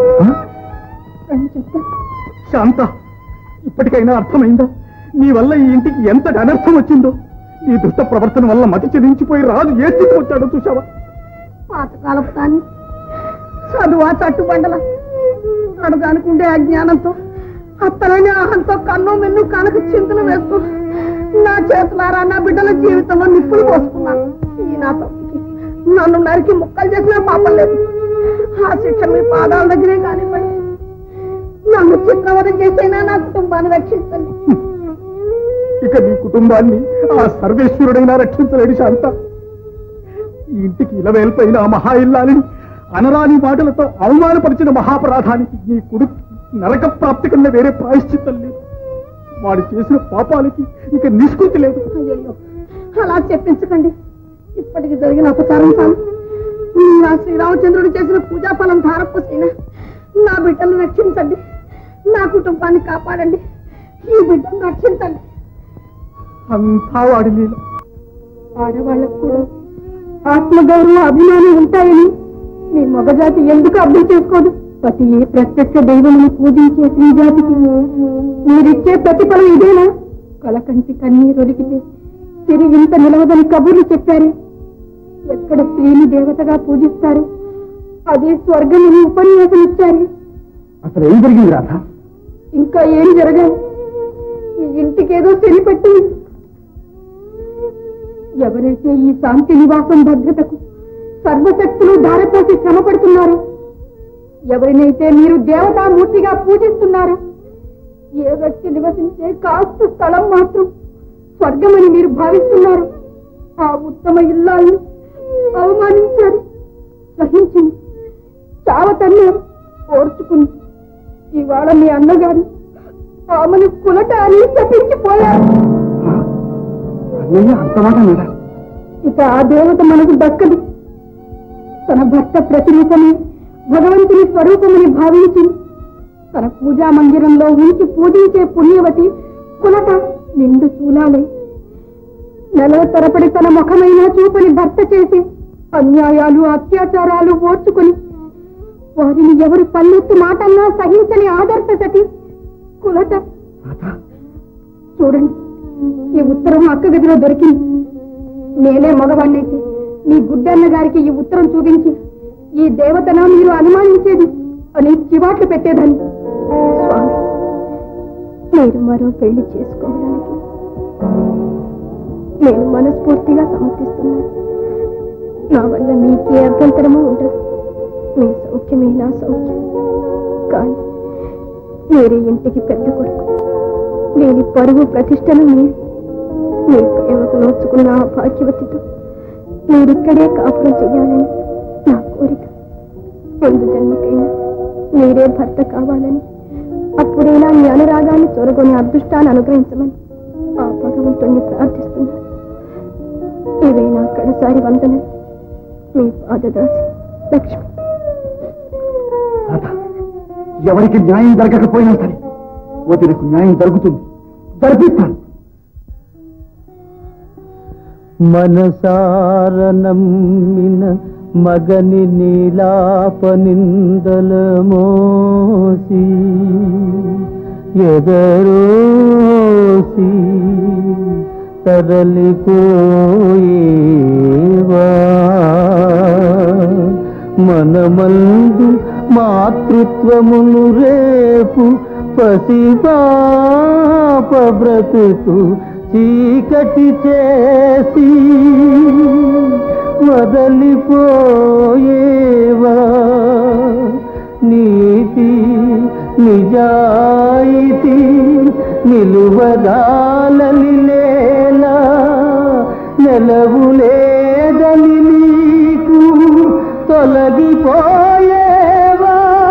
శాంత, ఇప్పటికైనా అర్థమైందా నీ వల్ల ఈ ఇంటికి ఎంత అనర్థం వచ్చిందో? ఈ దుష్ట ప్రవర్తన వల్ల మతి చెలించిపోయి రాజు ఏ స్థితికి వచ్చాడో చూసావా? పాతకాలపు దాన్ని చదువా చట్టుబండల అడగానుకుండే అజ్ఞానంతో అత్తలని ఆహంతో కన్ను మిన్ను కనక చింతలు వేస్తూ నా చేతులారా నా బిడ్డల జీవితంలో నిప్పులు పోసుకున్నాను. ఈ నా తప్పుకి నన్ను నరికి ముక్కలు చేసిన పాపం లేదు. ఆ శిక్ష మీ పాదాల దగ్గరే కానివ్వండి. నన్ను చిత్రవద చేసైనా నా కుటుంబాన్ని రక్షించండి. ఇక నీ కుటుంబాన్ని ఆ సర్వేశ్వరుడైనా రక్షించలేడు శాంత. ఈ ఇంటికి ఇలవేల్పైన ఆ మహా ఇల్లాలని అనరాని మాటలతో అవమానపరిచిన మహాపరాధానికి నీ కొడుకు నరక ప్రాప్తి కన్నా వేరే ప్రాయశ్చిత్తం లేదు. వాడు చేసిన పాపాలకి ఇక నిష్కృతి లేదు. అయ్యో అలా చెప్పించకండి. ఇప్పటికి జరిగిన అపచారం తాను నా శ్రీరామచంద్రుడు చేసిన పూజాఫలం ధారపోసైనా నా బిడ్డను రక్షించండి. నా కుటుంబాన్ని కాపాడండి. ఈ బిడ్డను రక్షించండి. అంతా వాడి లీల. ఆడవాళ్ళకు కూడా ఆత్మగౌరవ అభిమానం ఉంటాయని మీ మగజాతి ఎందుకు అర్థం చేసుకోదు? ప్రతి ఏ ప్రత్యక్ష దైవమును పూజించే స్త్రీ జాతికి మీరిచ్చే ప్రతిఫలం ఇదేనా? కలకంటి కన్నీరొలికితే తిరిగి ఇంత నిలవదని కబుర్లు చెప్పారే. ఎక్కడ స్త్రీని దేవతగా పూజిస్తారు అదే స్వర్గముని ఉపన్యాసం ఇచ్చారు. అసలు ఏం జరిగింది రాధ? ఇంకా ఏం జరగాలి? ఈ ఇంటికేదో తెలిపెట్టి ఎవరైతే ఈ శాంతి నివాసం భద్రతకు సర్వశక్తులు ధారపోసి శ్రమపడుతున్నారు, ఎవరినైతే మీరు దేవతామూర్తిగా పూజిస్తున్నారు, ఏ వ్యక్తి నివసించే కాస్త స్థలం మాత్రం స్వర్గమని మీరు భావిస్తున్నారు, ఆ ఉత్తమ ఇల్లాలను అవమానించారు, సహించింది, చావతన్నారు, ఓర్చుకుంది. ఇవాళ మీ అన్నగారు ఆమెను కులట అని శపించిపోయారు. ఇక ఆ దేవత మనకు దక్కదు. తన భర్త ప్రతిరూపమే భగవంతుని స్వరూపమని భావించి తన పూజా మందిరంలో ఉంచి పూజించే పుణ్యవతి కులట నిండు చూలాలే. నెల తరపడి తన ముఖమైన చూపని భర్త చేసి అన్యాయాలు అత్యాచారాలు ఓర్చుకుని వారిని ఎవరు పల్లెత్తు మాటన్నా సహించని ఆదర్శ సతి కులట. చూడండి, ఈ ఉత్తరం అక్క గదిలో దొరికింది. నేనే మగవాణ్ణైతే మీ గుడ్డన్న గారికి ఈ ఉత్తరం చూపించి ఈ దేవతన మీరు అనుమానించేది అని చివాట్లు పెట్టేదాన్ని. స్వామి, మీరు మరో పెళ్లి చేసుకోవడానికి నేను మనస్ఫూర్తిగా సమర్థిస్తున్నాను. నా వల్ల మీకే అభ్యంతరమూ ఉండదు. మీ సౌఖ్యమే నా సౌఖ్యం. కానీ మీరే ఇంటికి పెద్ద కొడుకు. నేను పరువు ప్రతిష్టను మీ మీ ప్రేమకు నోచుకున్న ఆ భాగ్యవతితో మీరిక్కడే కాపురం చెయ్యాలని నా కోరిక. ముందు జన్మకైనా మీరే భర్త కావాలని, అప్పుడైనా మీ అనురాగాన్ని చొరగొని అదృష్టాన్ని అనుగ్రహించమని ఆ భగవంతుణ్ణి ప్రార్థిస్తున్నాను. ఇవే నా కడసారి వందనలు. మీ పాదదాసి లక్ష్మి. ఎవరికి న్యాయం జరగకపోయినా సరే వదిలకు న్యాయం జరుగుతుంది, జరిపిస్తాను. మనసార నమ్మిన మగని నీలాపనిందల మోసి ఎదరోసి తరలిపోయేవా మనమందు మాతృత్వమును రేపు పసిపాప బ్రతుకు చీకటి చేసి వదలిపోయేవా నీతి నిజాయితీ నిలువదాలని లేలా నెలవులేదని నీకు తొలగిపోయేవా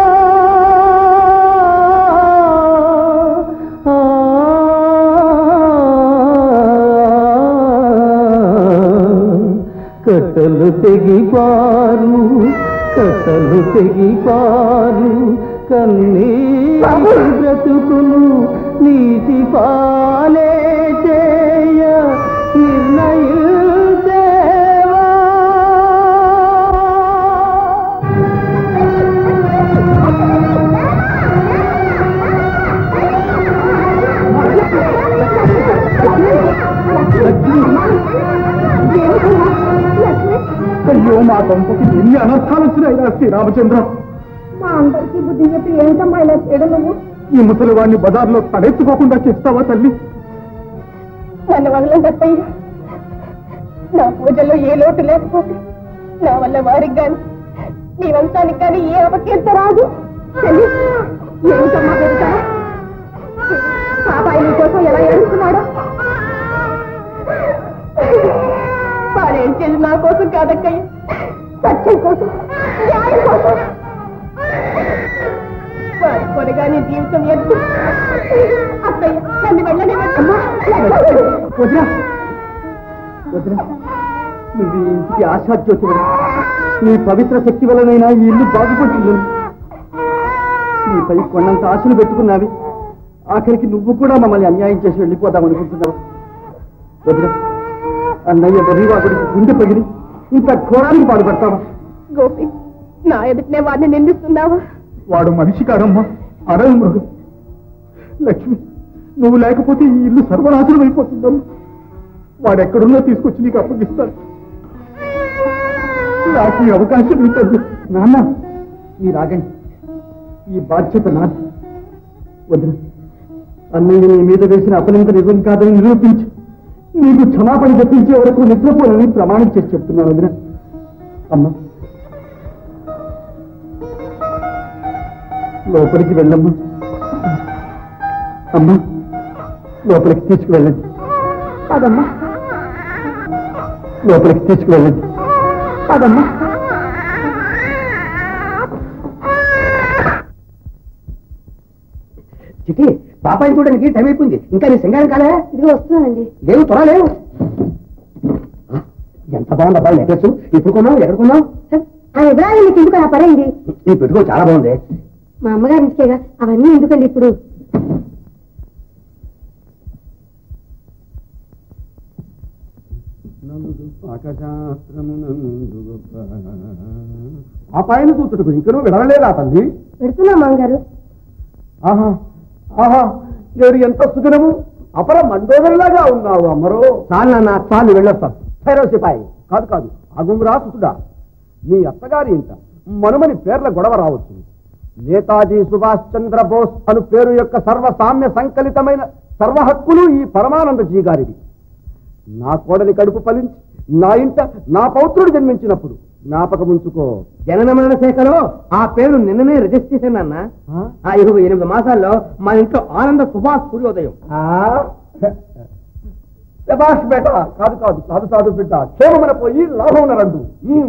కట్టలు తెగిపారు కట్టలు తెగిపారు కన్నీటి బ్రతుకులు నీటి పాలే చేయ నిర్ణయించేవా అయ్యో, మా దంపతి ఎన్ని అనర్థాలు వచ్చినాయి శ్రీరామచంద్ర. మా అందరికీ బుద్ధి చెప్పి ఏంటమ్మా ఇలా చేయడం? నువ్వు ఈ ముసలి వాడిని బజార్లో తడెత్తుకోకుండా చెప్తావా తల్లి? నన్ను వదలండి. నా పూజల్లో ఏ లోటు లేకపోతే నా వల్ల వారికి గాని నీ వంశానికి కానీ ఏ అపకీర్తి రాదు. ఏమిటమ్మా పెడతా బాబాయ్ నీ కోసం ఎలా ఏడుస్తున్నాడో. వాడేం చేసి నా కోసం కాదక్కయ్య, సత్యం కోసం, న్యాయం కోసం. వాడి కొనగా నీ జీవితం ఎత్తు. అక్కయ్య నన్ను వెళ్ళనివ్వమ్మా. వదినా వదినా, నువ్వు ఈ ఇంటికి ఆశాజ్యోతి వల్ల, నీ పవిత్ర శక్తి వలనైనా ఈ ఇల్లు బాగుపడుతుందని నీపై కొండంత ఆశలు పెట్టుకున్నావి. ఆఖరికి నువ్వు కూడా మమ్మల్ని అన్యాయం చేసి వెళ్ళిపోదాం అనుకుంటున్నావు. వదిన, అన్నయ్య బరివాగుడికి గుండె పగిలి ఇంత ఘోరానికి పాడుపడతావా? గోపి, నా ఎదుటనే వాడిని నిందిస్తున్నావా? వాడు మనిషి కాడమ్మా, అడవి మృగం. లక్ష్మి, నువ్వు లేకపోతే ఈ ఇల్లు సర్వనాశనం అయిపోతుందమ్మా. వాడెక్కడున్నా తీసుకొచ్చి నీకు అప్పగిస్తాను. నాకు ఈ అవకాశం ఉంటుంది. నాన్న, మీరు ఆగండి. ఈ బాధ్యత నాది. వదిన, అన్నయ్య నీ మీద వేసిన అపనింద నిజం కాదని నిరూపించి నీకు క్షమాపణ చెప్పించే వరకు నిద్రపోనని ప్రమాణం చేసి చెప్తున్నాను. వదిన, అమ్మ లోపలికి వెళ్ళమ్మా. అమ్మ, లోపలికి తీసుకువెళ్ళండి. అదమ్మా, లోపలికి తీసుకువెళ్ళండి. అదమ్మా. చిట్టి, పాపాయి చూడడానికి టైం అయిపోయింది. ఇంకా నీ సింగారం కాలే? ఇది వస్తున్నానండి. లేవు, త్వర లేవు. ఎంత బాగుంది అబ్బాయి నెక్లెస్. ఇప్పుడు కొన్నావు? ఎక్కడ కొన్నావు? ఆ వివరాలు నీకు ఎందుకు నా పరైంది? ఈ పెట్టుకో చాలా బాగుంది. మా అమ్మగారి ఇంటికేగా, అవన్నీ ఎందుకండి ఇప్పుడు? పాపాయిని చూచుటకు ఇంకనూ విడవలేదా తల్లి? పెడుతున్నా మామగారు. ఆహా ఆహా, నేను ఎంత సుదినము అపర మండోదరిలాగా ఉన్నావు అమ్మరో. చాలు నాన్న, చాలు, వెళ్ళొస్తాను. సైరో సిపాయి కాదు కాదు, అగుమరా సుతుడా. మీ అత్తగారి ఇంట మనుమని పేర్ల గొడవ రావచ్చు. నేతాజీ సుభాష్ చంద్రబోస్ అను పేరు యొక్క సర్వసామ్య సంకలితమైన సర్వ హక్కులు ఈ పరమానందజీ గారివి. నా కోడలి కడుపు ఫలించి నా ఇంట నా పౌత్రుడు జన్మించినప్పుడు జ్ఞాపకం ఉంచుకో. జననమరణ శాఖలో ఆ పేరు నిన్ననే రిజిస్టర్ చేశాను అన్న. ఆ ఇరవై ఎనిమిది మాసాల్లో మా ఇంట్లో ఆనంద సుభాష్ సూర్యోదయం. సుభాష్ బేట కాదు కాదు కాదు కాదు బిడ్డ, క్షేమమైన పోయి లాభం రండు.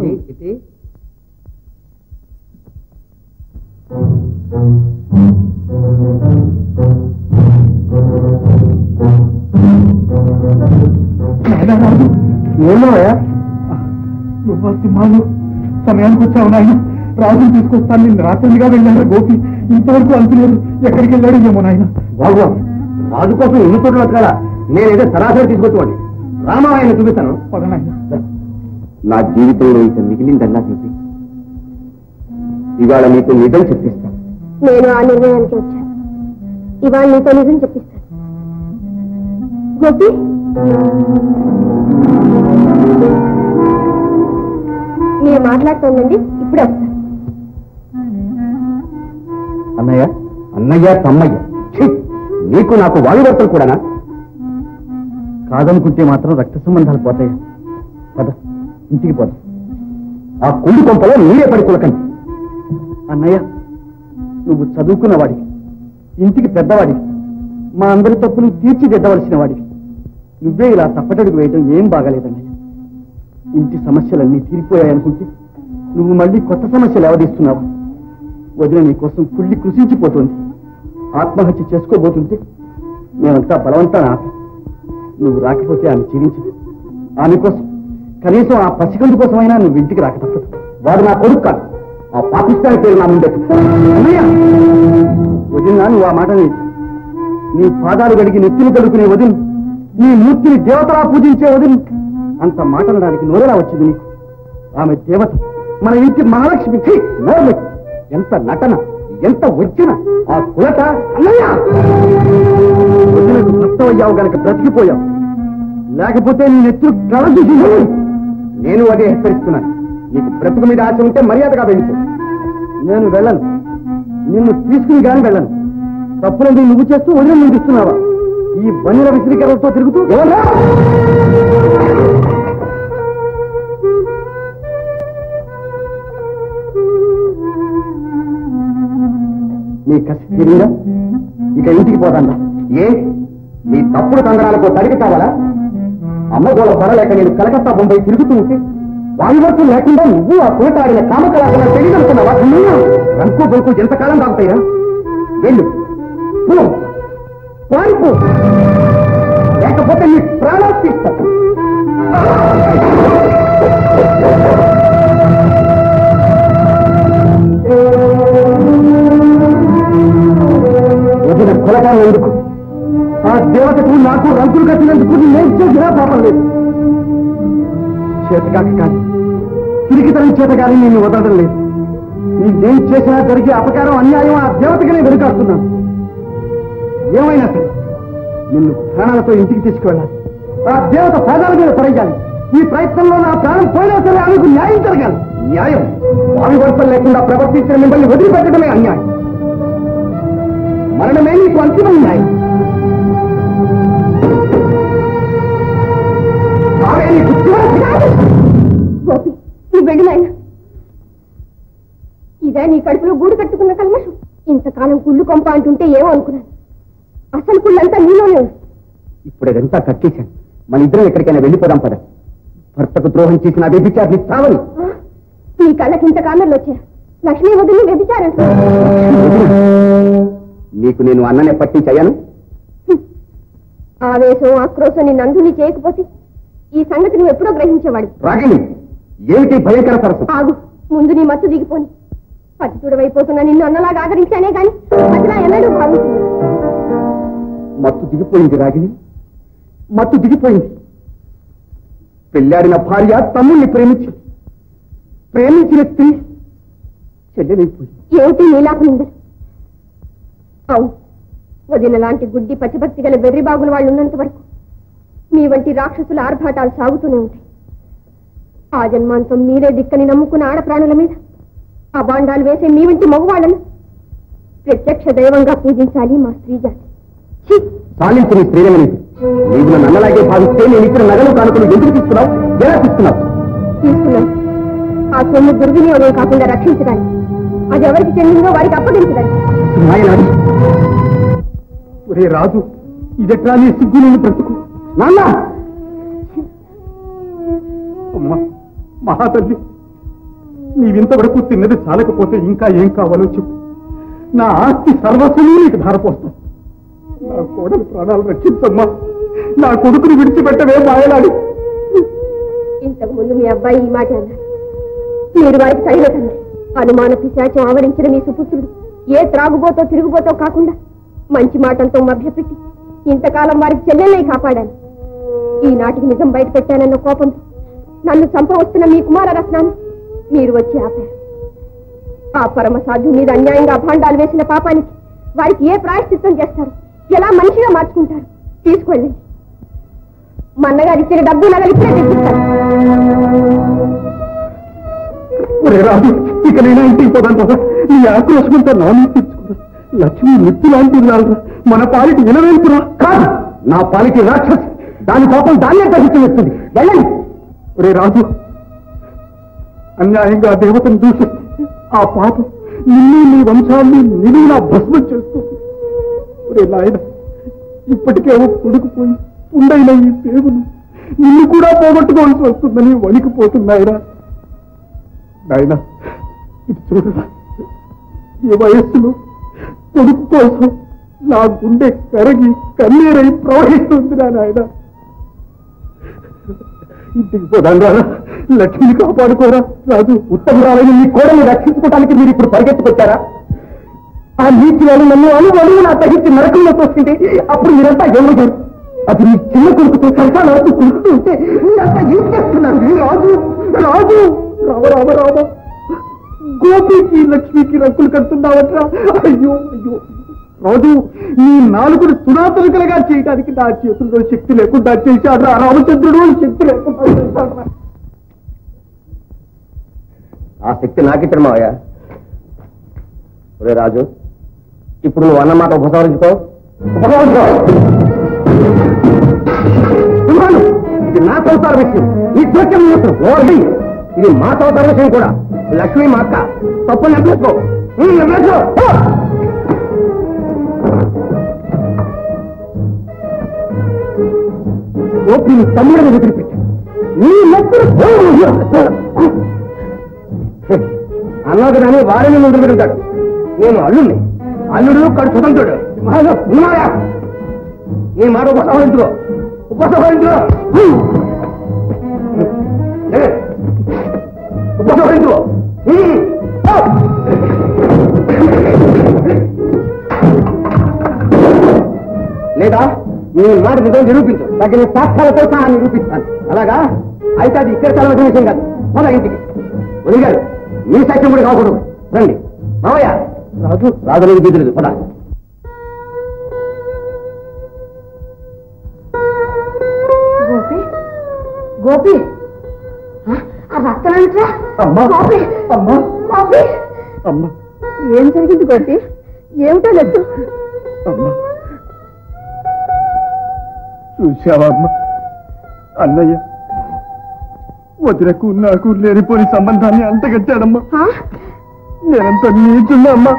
ఏమోయా నువ్వు సింహాలు సమయానికి వచ్చావు నాయన. రాజుని తీసుకొస్తాను. నిన్ను రాత్రిగా వెళ్ళాను. గోపి ఇంతవరకు అనుకున్నారు. ఎక్కడికి వెళ్ళాడు ఏమో నాయన. బాబు, రాజు కోసం ఎన్ని చోట్ల కదా, నేనేదో సరాసరి తీసుకొచ్చుకోండి. రామాయణ చూపిస్తాను. పదనాయన. నా జీవితంలో ఇక మిగిలిందల్లా చూపి ఇవాళ నీకు నిజం చెప్పిస్తాను. నేను ఆ నిర్ణయానికి వచ్చాను. ఇవాళ నీతో నిజం చెప్పిస్తాను. గోపి, మీరు మాట్లాడుతోందండి, ఇప్పుడే వస్తాను. అన్నయ్య అన్నయ్య తమ్మయ్య, ఛీ, నీకు నాకు వాయువర్తలు కూడానా? కాదనుకుంటే మాత్రం రక్త సంబంధాలు పోతాయి. పద, ఇంటికి పోదాం. ఆ కుండు కొంపలో మీరే పడి కులకండి. అన్నయ్య, నువ్వు చదువుకున్న వాడివి, ఇంటికి పెద్దవాడివి, మా అందరి తప్పులు తీర్చిదిద్దవలసిన వాడివి. నువ్వే ఇలా తప్పటడుగు వేయటం ఏం బాగాలేదన్నయ్య. ఇంటి సమస్యలన్నీ తీరిపోయాయనుకుంటే నువ్వు మళ్ళీ కొత్త సమస్యలు ఎవరిస్తున్నావు? వదిన నీ కోసం కుళ్ళి కృషించిపోతుంది. ఆత్మహత్య చేసుకోబోతుంటే మేమంతా బలవంతాన ఆపి. నువ్వు రాకపోతే ఆమె జీవించదు. ఆమె కోసం, కనీసం ఆ పసికందు కోసమైనా నువ్వు ఇంటికి రాక తప్పదు. వాడు నా కొడుకు కాదు, ఆ పాకిస్తాన్ పేరు నా ముందే. వదిన, నువ్వు ఆ మాట లేదు. నీ పాదాలు గడిగి నెత్తిని కడుకునే వదిన, నీ మూర్తిని దేవతలా పూజించే వదిన అంత మాట్లాడడానికి నోరెలా వచ్చింది నీకు? ఆమె దేవత, మన ఇంటి మహాలక్ష్మి. నోర్లు, ఎంత నటన, ఎంత వచ్చిన ఆ కులట. అన్నయ్య, వదినకు భక్తవయ్యావు గనక బ్రతికిపోయావు, లేకపోతే నీ నెత్తులు కలసి. నేను అదే హెచ్చరిస్తున్నాను. నీకు బ్రతుకు మీద ఆశ ఉంటే మర్యాదగా వెళ్ళిపో. నేను వెళ్ళను, నిన్ను తీసుకుని గాని వెళ్ళను. తప్పులంది నువ్వు చేస్తూ వదిన నువ్వు ఇస్తున్నావా? ఈ బనిల విసిరికలతో తిరుగుతూ ఎవరా? నీ కసి తీరిందా? ఇక ఇంటికి పోతాను. ఏ నీ తప్పుడు కంగరాలకు తడికి కావాలా? అమ్మగోళ పడలేక నేను కలకత్తా బొంబాయి తిరుగుతూ ఉంటే వాయువర్తం లేకుండా నువ్వు ఆ కోటాడిన కామకళాలను తెలియజేస్తున్నావా? రంకు బొంకు ఎంతకాలం తాగుతాయా? వెళ్ళు పో, పారిపో, లేకపోతే నీ ప్రాణాలు తీస్తాను. వదిన కొలగాలు ఎందుకు? ఆ దేవతకు నాకు రంకులు కట్టినందుకు నేను చేసినా పాపం లేదు. చేతకాక కానీ తిరిగితనం చేత కానీ నేను వదలడం లేదు. నేను చేసినా జరిగే అపకారం అన్యాయం ఆ దేవతగానే వెనుకాడుతున్నాను. ఏమైనా సరే నిన్ను ప్రాణాలతో ఇంటికి తీసుకువెళ్ళాలి. ఆ దేవత పాదాల మీద పడేయాలి. ఈ ప్రయత్నంలో నా ప్రాణం పోయినా సరే ఆమెకు న్యాయం జరగాలి. న్యాయం వాయువర్తం లేకుండా ప్రవర్తించిన మిమ్మల్ని వదిలిపెట్టడమే అన్యాయం. మరణమే నీకు అంతిమ న్యాయం. ఆమె నీకు చివరి గోపి, నువ్వు వెళ్ళు నాయన. ఇదే నీ కడుపులో గూడు కట్టుకున్న కల్మషం. ఇంతకాలం కుళ్ళు కొంప అంటుంటే ఏమో అనుకున్నాను. అసలు కుళ్ళంతా నీలోనే ఉంది. ఇప్పుడు అదంతా కట్టేశాను. మన ఇద్దరం ఎక్కడికైనా వెళ్ళిపోదాం పద. భర్తకు ద్రోహం చేసిన వ్యభిచారిని చావని. నీ కళ్ళకి ఇంత కామెర్లు వచ్చాయి. లక్ష్మీ వదిలి వ్యభిచారంట. నీకు నేను అన్ననే పట్టించయ్యాను. ఆవేశం ఆక్రోశం నిన్ను అందుని చేయకపోతే ఈ సంగతి నువ్వు ఎప్పుడో గ్రహించేవాడు. రాగిణి, ఏమిటి భయంకర సరస్సు? ఆగు, ముందు నీ మత్తు దిగిపోని. పతితుడవైపోతున్నా నిన్ను అన్నలాగా ఆదరించానే గాని అది నా ఎన్నడూ భావించింది. మత్తు దిగిపోయింది రాగిణి, మత్తు దిగిపోయింది. పెళ్ళాడిన భార్య తమ్ముణ్ణి ప్రేమించి ప్రేమించిన స్త్రీ చెల్లెలైపోయింది. ఏమిటి నీలాపు నిందలు? అవును, వదిన లాంటి గుడ్డి పతిభక్తి గల వెర్రి బాగుల వాళ్ళు ఉన్నంత వరకు మీ వంటి రాక్షసుల ఆర్భాటాలు సాగుతూనే ఉంటాయి. ఆ జన్మాంతం మీరే దిక్కని నమ్ముకున్న ఆడప్రాణుల మీద అబాండాలు వేసే మీ వంటి మగవాళ్లను ప్రత్యక్ష దైవంగా పూజించాలి మా స్త్రీ జాతి. సాలించు నీ స్త్రీలని. నీవు నన్ను అన్నలాగే భావిస్తే నేను ఇచ్చిన నగలు కానుకలు ఎందుకు తీసుకున్నావు? ఎలా తీసుకున్నావు? తీసుకున్నాను ఆ సొమ్ము దుర్వినియోగం కాకుండా రక్షించడానికి. అది ఎవరికి చెందిందో వారికి అప్పగించడానికి. ఒరే రాజు, ఇదెట్లా నీ సిగ్గు నేను బ్రతుకు. నాన్న, అమ్మా మహాతల్లి, నీవింతవరకు తిన్నది చాలకపోతే ఇంకా ఏం కావాలో చెప్పు. నా ఆస్తి సర్వస్వము నీకు ధారపోస్తాను. నా కోడలు ప్రాణాలు రక్షించమ్మా. నా కొడుకుని విడిచిపెట్టవే మాయలాడి. ఇంతకు ముందు మీ అబ్బాయి ఈ మాట అన్నాడు. మీరు వారికి తగిన తండ్రి. అనుమాన పిశాచం ఆవరించిన మీ సుపుత్రుడు ఏ త్రాగుబోతో తిరుగుబోతో కాకుండా మంచి మాటలతో మభ్యపెట్టి ఇంతకాలం వారికి చెల్లెల్ని కాపాడాను. ఈనాటికి నిజం బయట పెట్టానన్న కోపంతో నన్ను చంపవస్తున్న మీ కుమార రత్నాన్ని మీరు వచ్చి ఆపారు. ఆ పరమ సాధు మీద అన్యాయంగా భాండాలు వేసిన పాపానికి వారికి ఏ ప్రాయశ్చిత్తం చేస్తారు, ఎలా మనిషిగా మార్చుకుంటారు? తీసుకెళ్ళండి. మా అన్నగారు ఇచ్చిన డబ్బు నగలు ఇప్పుడే తెచ్చిస్తారు. రాజు, ఇక నేను ఇంటికి పోదాను కదా. నీ ఆక్రోశమంతా నాన్న తెచ్చుకున్నా. లక్ష్మి నిప్పు లాంటి మన పాలిటి వినవేంపురా. కాదు, నా పాలిటి రాక్షసి. దాని కోపం దాన్నే గ్రహించి వస్తుంది. వెళ్ళండి. ఒరే రాజు, అన్యాయంగా దేవతను దూషిస్తే ఆ పాపం నిన్ను నీ వంశాన్ని నిలువునా భస్మం చేస్తుంది. ఒరే నాయన, ఇప్పటికే ఒక కొడుకుపోయి ఉండైన ఈ పేగులు నిన్ను కూడా పోగొట్టుకోవాల్సి వస్తుందని వణికిపోతున్నాయిరా. నాయన, ఇది చూడరా, ఈ వయస్సులో కొడుకు కోసం నా గుండె కరగి కన్నీరై ప్రవహిస్తుంది నా నాయన. ఇంటికి పోదాం రా. లక్ష్మిని కాపాడుకోరా రాజు. ఉత్తమరాలని మీ కోడల్ని రక్షించుకోవడానికి మీరు ఇప్పుడు పరిగెత్తుకొచ్చారా? ఆ నీతి వాళ్ళు నన్ను అను అడుగు నా తగ్గించి నరకంలో తోస్తుంది. అప్పుడు మీరంతా ఏమవుతారు? అది మీ చిన్న కొడుకుతో సంతానాలతో కొడుకుతూ ఉంటే మీరంతా ఏం చేస్తున్నారు? రాజు, రాజు, రామ రామ రామ, గోపికి లక్ష్మికి రక్కులు కడుతున్నావట్రా. అయ్యో అయ్యో రాజు, నీ నాలుగుని తునాతులుకలుగా చేయడానికి నా చేతుల్లో శక్తి లేకుండా చేశాడు ఆ రామచంద్రుడు. శక్తి లేకుండా చేశాడు. ఆ శక్తి నాకిచ్చాడు మావయ్య. ఒరే రాజు, ఇప్పుడు నువ్వు అన్నమాట ఉపసంహరించుకో. ఉపసంహరించుకో. ఇది నా సంసార విషయం. ఈ జోక్యం ఓడి ఇది మా సంసార విషయం కూడా. లక్ష్మి మా అక్క. తప్పు నెప్పేసుకో. నెప్పేసుకో. గోపిని తమ్ముడిని వదిలిపెట్టాను నీ నెత్తురు అన్నాడు కానీ వారిని వదిలిపెట్టాడు. నేను అల్లుడిని, అల్లుడు కడు స్వతంత్రుడు. ఉన్నాయా నీ మాట ఉపసంహరించుకో, ఉపసంహరించుకో, ఉపసంహరించుకో. లేదా నీ మాట నిజం నిరూపించు, తగిన సాక్ష్యాలతో సహా నిరూపిస్తాను. అలాగా అయితే అది ఇక్కడ చదవలసిన విషయం కాదు. మన ఇంటికి ఉనిగారు మీ సాక్ష్యం కూడా కాకూడదు. రండి మావయ్య. రాజు రాజులకు బీదులేదు పద. గోపి గోపి ఆ రక్తనంట్రా అమ్మా గోపి అమ్మా గోపి అమ్మా ఏం జరిగింది గోపి? ఏమిటో లేదు. అమ్మా చూశావా అమ్మా, అన్నయ్య వదిలకు నాకు లేనిపోని సంబంధాన్ని అంటగట్టాడమ్మా. నేనంత నీచున్నా అమ్మా.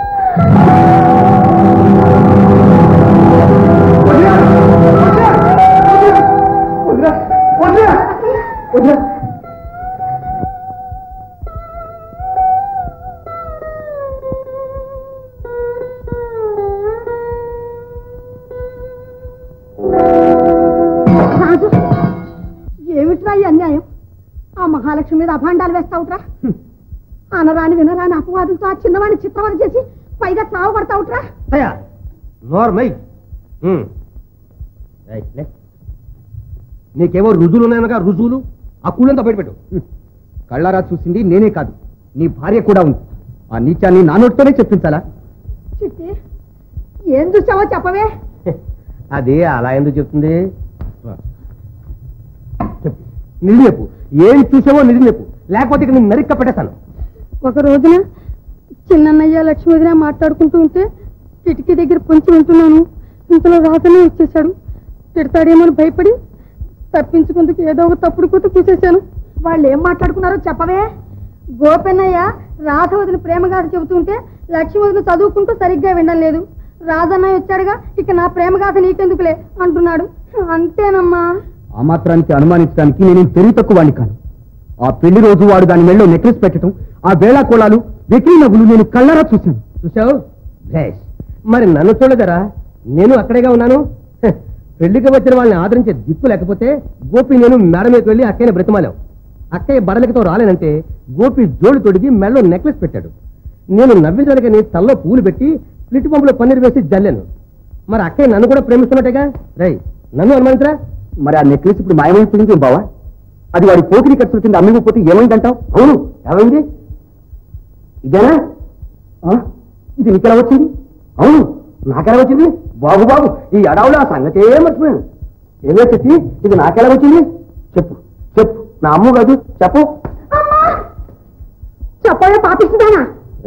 రాజు ఏమిట్రా ఈ అన్యాయం? ఆ మహాలక్ష్మి మీద అభాండాలు వేస్తావుట్రా? అనరాని వినరాని అపవాదులతో ఆ చిన్నవాడిని చిత్రవద చేసి పైగా త్రావు పడతావుట్రా? నోర్మై నీకేమో రుజువులు ఉన్నాయనగా రుజువులు ఆ కూలంతా బయటపెట్టు. కళ్ళారా చూసింది నేనే కాదు, నీ భార్య కూడా ఉంది. ఆ నీచాన్ని నా నోటితోనే చెప్పించాలా? చిట్టి ఏం చూసావో చెప్పవే. అది అలా ఎందుకు చెప్తుంది? చెప్పు, నిజం చెప్పు. ఏం చూసావో నిజం చెప్పు, లేకపోతే ఇక నేను నరిక్క పెట్టేస్తాను. ఒక రోజున చిన్నయ్య లక్ష్మీదిన మాట్లాడుకుంటూ ఉంటే కిటికీ దగ్గర పొంచి వింటున్నాను. ఇంతలో రాజనే వచ్చేశాడు. తిడతాడేమని భయపడి తప్పించుకుందుకు ఏదో ఒక తప్పుడు కూత కూసేశాను. వాళ్ళు ఏం మాట్లాడుకున్నారో చెప్పవే. గోపెన్నయ్య రాధవదిని ప్రేమగాథ చెబుతుంటే లక్ష్మీవదిని చదువుకుంటూ సరిగ్గా వినడం లేదు. రాజన్నయ్య వచ్చాడుగా, ఇక నా ప్రేమగాథ నీకెందుకులే అంటున్నాడు. అంతేనమ్మా. ఆ మాత్రానికి అనుమానించడానికి నేను తెలివి తక్కువ వాడిని కాను. ఆ పెళ్లి రోజు వాడు దాని మెళ్ళో నెక్లెస్ పెట్టడం, ఆ వేళా కోళాలు వెకిలి నవ్వులు నేను కళ్ళారా చూశాను. చూసావు భేష్, మరి నన్ను చూడగరా? నేను అక్కడేగా ఉన్నాను. హె, పెళ్లికి వచ్చిన వాళ్ళని ఆదరించే దిక్కు లేకపోతే గోపి నేను మేడ మీదకి వెళ్ళి అక్కయ్యని బ్రతిమాలాం. అక్కయ్య బడలకితో రాలేనంటే గోపి జోడు తొడిగి మెళ్ళలో నెక్లెస్ పెట్టాడు. నేను నవ్వించడానికని తల్లో పూలు పెట్టి ప్లిట్ పంపులో పన్నీరు వేసి జల్లాను. మరి అక్కయ్య నన్ను కూడా ప్రేమిస్తున్నట్టుగా. రై, నన్ను అనుమానించరా? మరి ఆ నెక్లెస్ ఇప్పుడు మాయమైపోయింది బావా. అది వాడి పోకిరి ఖర్చుల కింద అమ్మిపోతే ఏమైందంటావు? అవును, ఏమైంది? ఇదేనా? ఇది నీకెలా వచ్చింది? అవును, నాకెలా వచ్చింది? బాబు బాబు, ఈ అడవులో ఆ సంగతే మర్చిపోయాను. ఏమో చెప్పి ఇది నాకెలా వచ్చింది? చెప్పు చెప్పు, నా అమ్మ కాదు, చెప్పు. చెప్పవే పాపిస్తుందానా?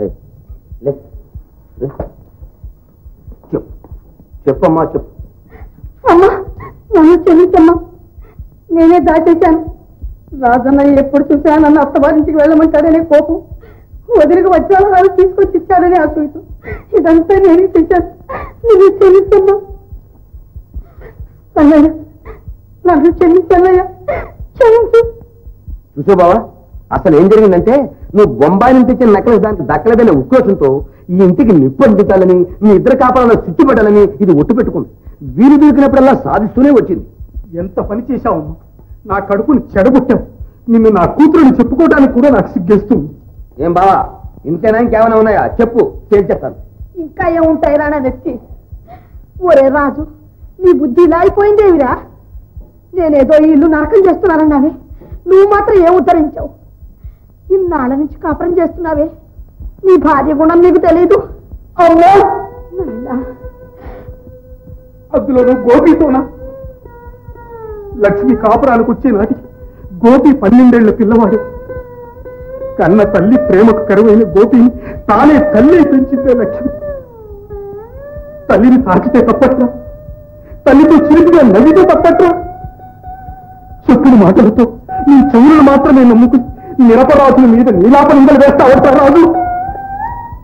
చెప్పు చెప్పమ్మా, చెప్పు. అమ్మా నన్ను క్షమించమ్మా, నేనే దాచేశాను. రాజన్నయ్య ఎప్పుడు చూసా నన్ను అత్తవారింటికి వెళ్ళమంటాడనే కోపం, వదిలికి వచ్చాను వాళ్ళు తీసుకొచ్చి ఇచ్చాడని అసూయతో ఇదంతా నేనే చేశాను. నేను క్షమించమ్మా. అన్నయ్య నన్ను క్షమించన్నయ్య, క్షమించు. చూసే బావా, అసలు ఏం జరిగిందంటే నువ్వు బొంబాయి నుంచి ఇచ్చిన నెక్లెస్ దానికి దక్కలేదనే ఉక్రోషంతో ఈ ఇంటికి నిప్పు అంటించాలని, మీ ఇద్దరు కాపాలను చుట్టు పెట్టాలని ఇది ఒట్టు పెట్టుకుంది. వీలు దొరికినప్పుడల్లా సాధిస్తూనే వచ్చింది. ఎంత పని చేశావమ్మా, నా కడుపుని చెడగొట్టావు. నిన్ను నా కూతురుని చెప్పుకోవడానికి కూడా నాకు సిగ్గేస్తుంది. ఏం బావా, ఇంతేనా? ఇంకేమైనా ఉన్నాయా? చెప్పు, చేస్తాను. ఇంకా ఏముంటాయి రానా వ్యక్తి. ఒరే రాజు, నీ బుద్ధి ఇలా అయిపోయిందేమిరా? నేనేదో ఈ ఇల్లు నరకం చేస్తున్నానన్నావే, నువ్వు మాత్రం ఏం ఉద్ధరించావు? ఇన్నాళ్ళ నుంచి కాపురం చేస్తున్నావే, నీ భార్య గుణం నీకు తెలీదు. అమ్మో నాయనా. అందులోనూ గోపితోనా? లక్ష్మి కాపురానికి వచ్చే నాటికి గోపి పన్నెండేళ్ల పిల్లవాడు. కన్న తల్లి ప్రేమకు కరువైన గోపిని తానే తల్లి పెంచిందే లక్ష్మి. తల్లిని తాకితే తప్పట్లా, తల్లితో చిరుకుగా నవ్వితే తప్పట్లా. చెప్పిన మాటలతో నీ చెవులను మాత్రమే నమ్ముకుని నిరపరాధుల మీద నీలాపనిందలు వేస్తావంటా రాజు?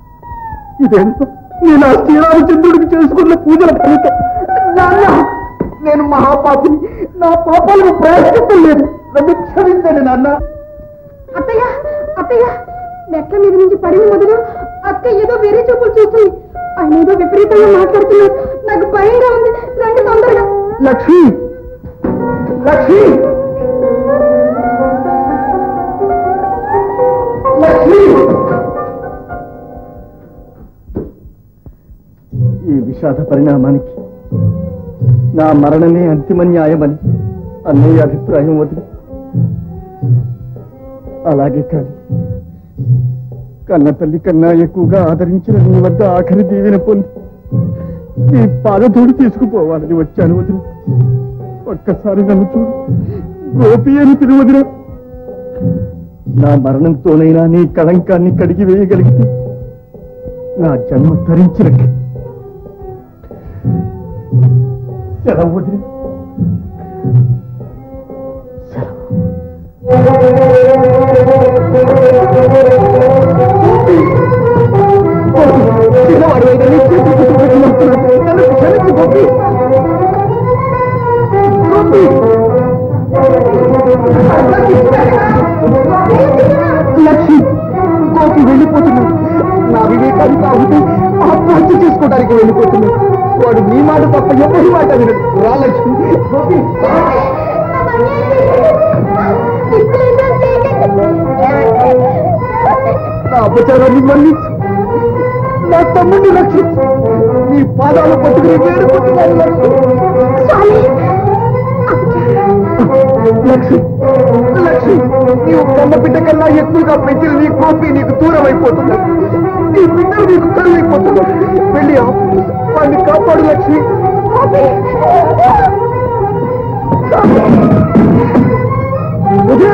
ఇదేంటో నేను ఆ శ్రీరామచంద్రుడికి చేసుకున్న పూజల ఫలితం. నేను మహాపాపిని. నా పాపాలకు ప్రాయశ్చిత్తం లేదు. నన్ను క్షమించండి నాన్న. అత్తయ్య అత్తయ్య మెట్ల మీద నుంచి పడిన మొదలు అక్క ఏదో వేరే చూపులు చూస్తుంది. ఆయన ఏదో విపరీతంగా మాట్లాడుతున్నారు. నాకు భయంగా ఉంది. రండి తొందరగా. లక్ష్మి లక్ష్మి లక్ష్మి ఈ విషాద పరిణామానికి నా మరణమే అంతిమ న్యాయమని అన్నయ్య అభిప్రాయం వదిలి. అలాగే కాదు, కన్న తల్లి కన్నా ఎక్కువగా ఆదరించిన నీ వద్ద ఆఖరి దీవెన పొంది నీ పాదధూడి తీసుకుపోవాలని వచ్చాను వదిన. ఒక్కసారి నన్ను చూడు, గోపి అని పిలువదిన. నా మరణంతోనైనా నీ కళంకాన్ని కడిగి వేయగలిగితే నా జన్మ ధరించినట్టు. సెలవు వదిన, చిన్నవాడు నన్ను క్షమించు గోపి. లక్ష్మి, గోపి వెళ్ళిపోతున్నాడు. నా వివేకానికి ఆహుతి ఆత్మహత్య చేసుకోవడానికి వెళ్ళిపోతున్నాడు. వాడు నీ మాట తప్ప ఎవరి మాట వినడు. రా లక్ష్మి. గోపి నా అపచారాన్ని మన్నించు. నా తమ్ముడిని రక్షించు. నీ పాదాలు పట్టుకుని వేడుకుంటున్నాను లక్ష్మి. లక్ష్మి, నీవు కన్న బిడ్డ కన్నా ఎక్కువగా పెంచిన నీ కోపి నీకు దూరం అయిపోతున్నాడు. నీ బిడ్డలు నీకు కరువైపోతున్నాడు. వెళ్ళి వాడిని కాపాడు లక్ష్మి. వదినా,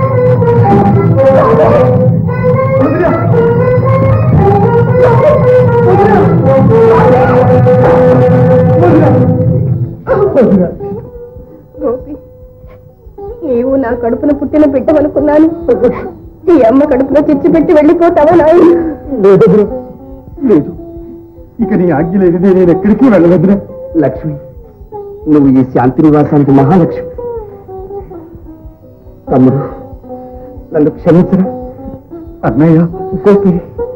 వదినా, గోపి, నీవు నా కడుపున పుట్టిన బిడ్డవనుకున్నాను. ఈ అమ్మ కడుపులో తెచ్చిపెట్టి వెళ్ళిపోతావా నాయన? లేదు లేదు, ఇక నీ ఆజ్ఞ లేనిదే నేను ఎక్కడికి వెళ్ళవద్దురా. లక్ష్మి, నువ్వు ఈ శాంతి నివాసానికి మహాలక్ష్మి. తమ్ముడు, నన్ను క్షమించరా. అన్నయ్య, గోపి,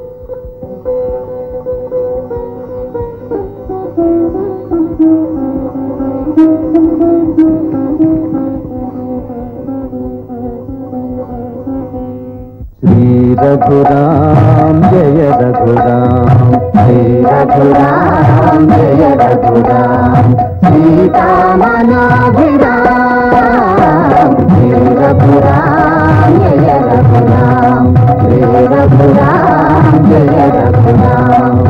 శ్రీ రఘురాం జయ రఘురాం, శ్రీ రఘురాం జయ రఘురాం, సీతామనాభిరాం, శ్రీ రఘురాం జయ రఘురాం, శ్రీ రఘురాం జయ రఘురాం.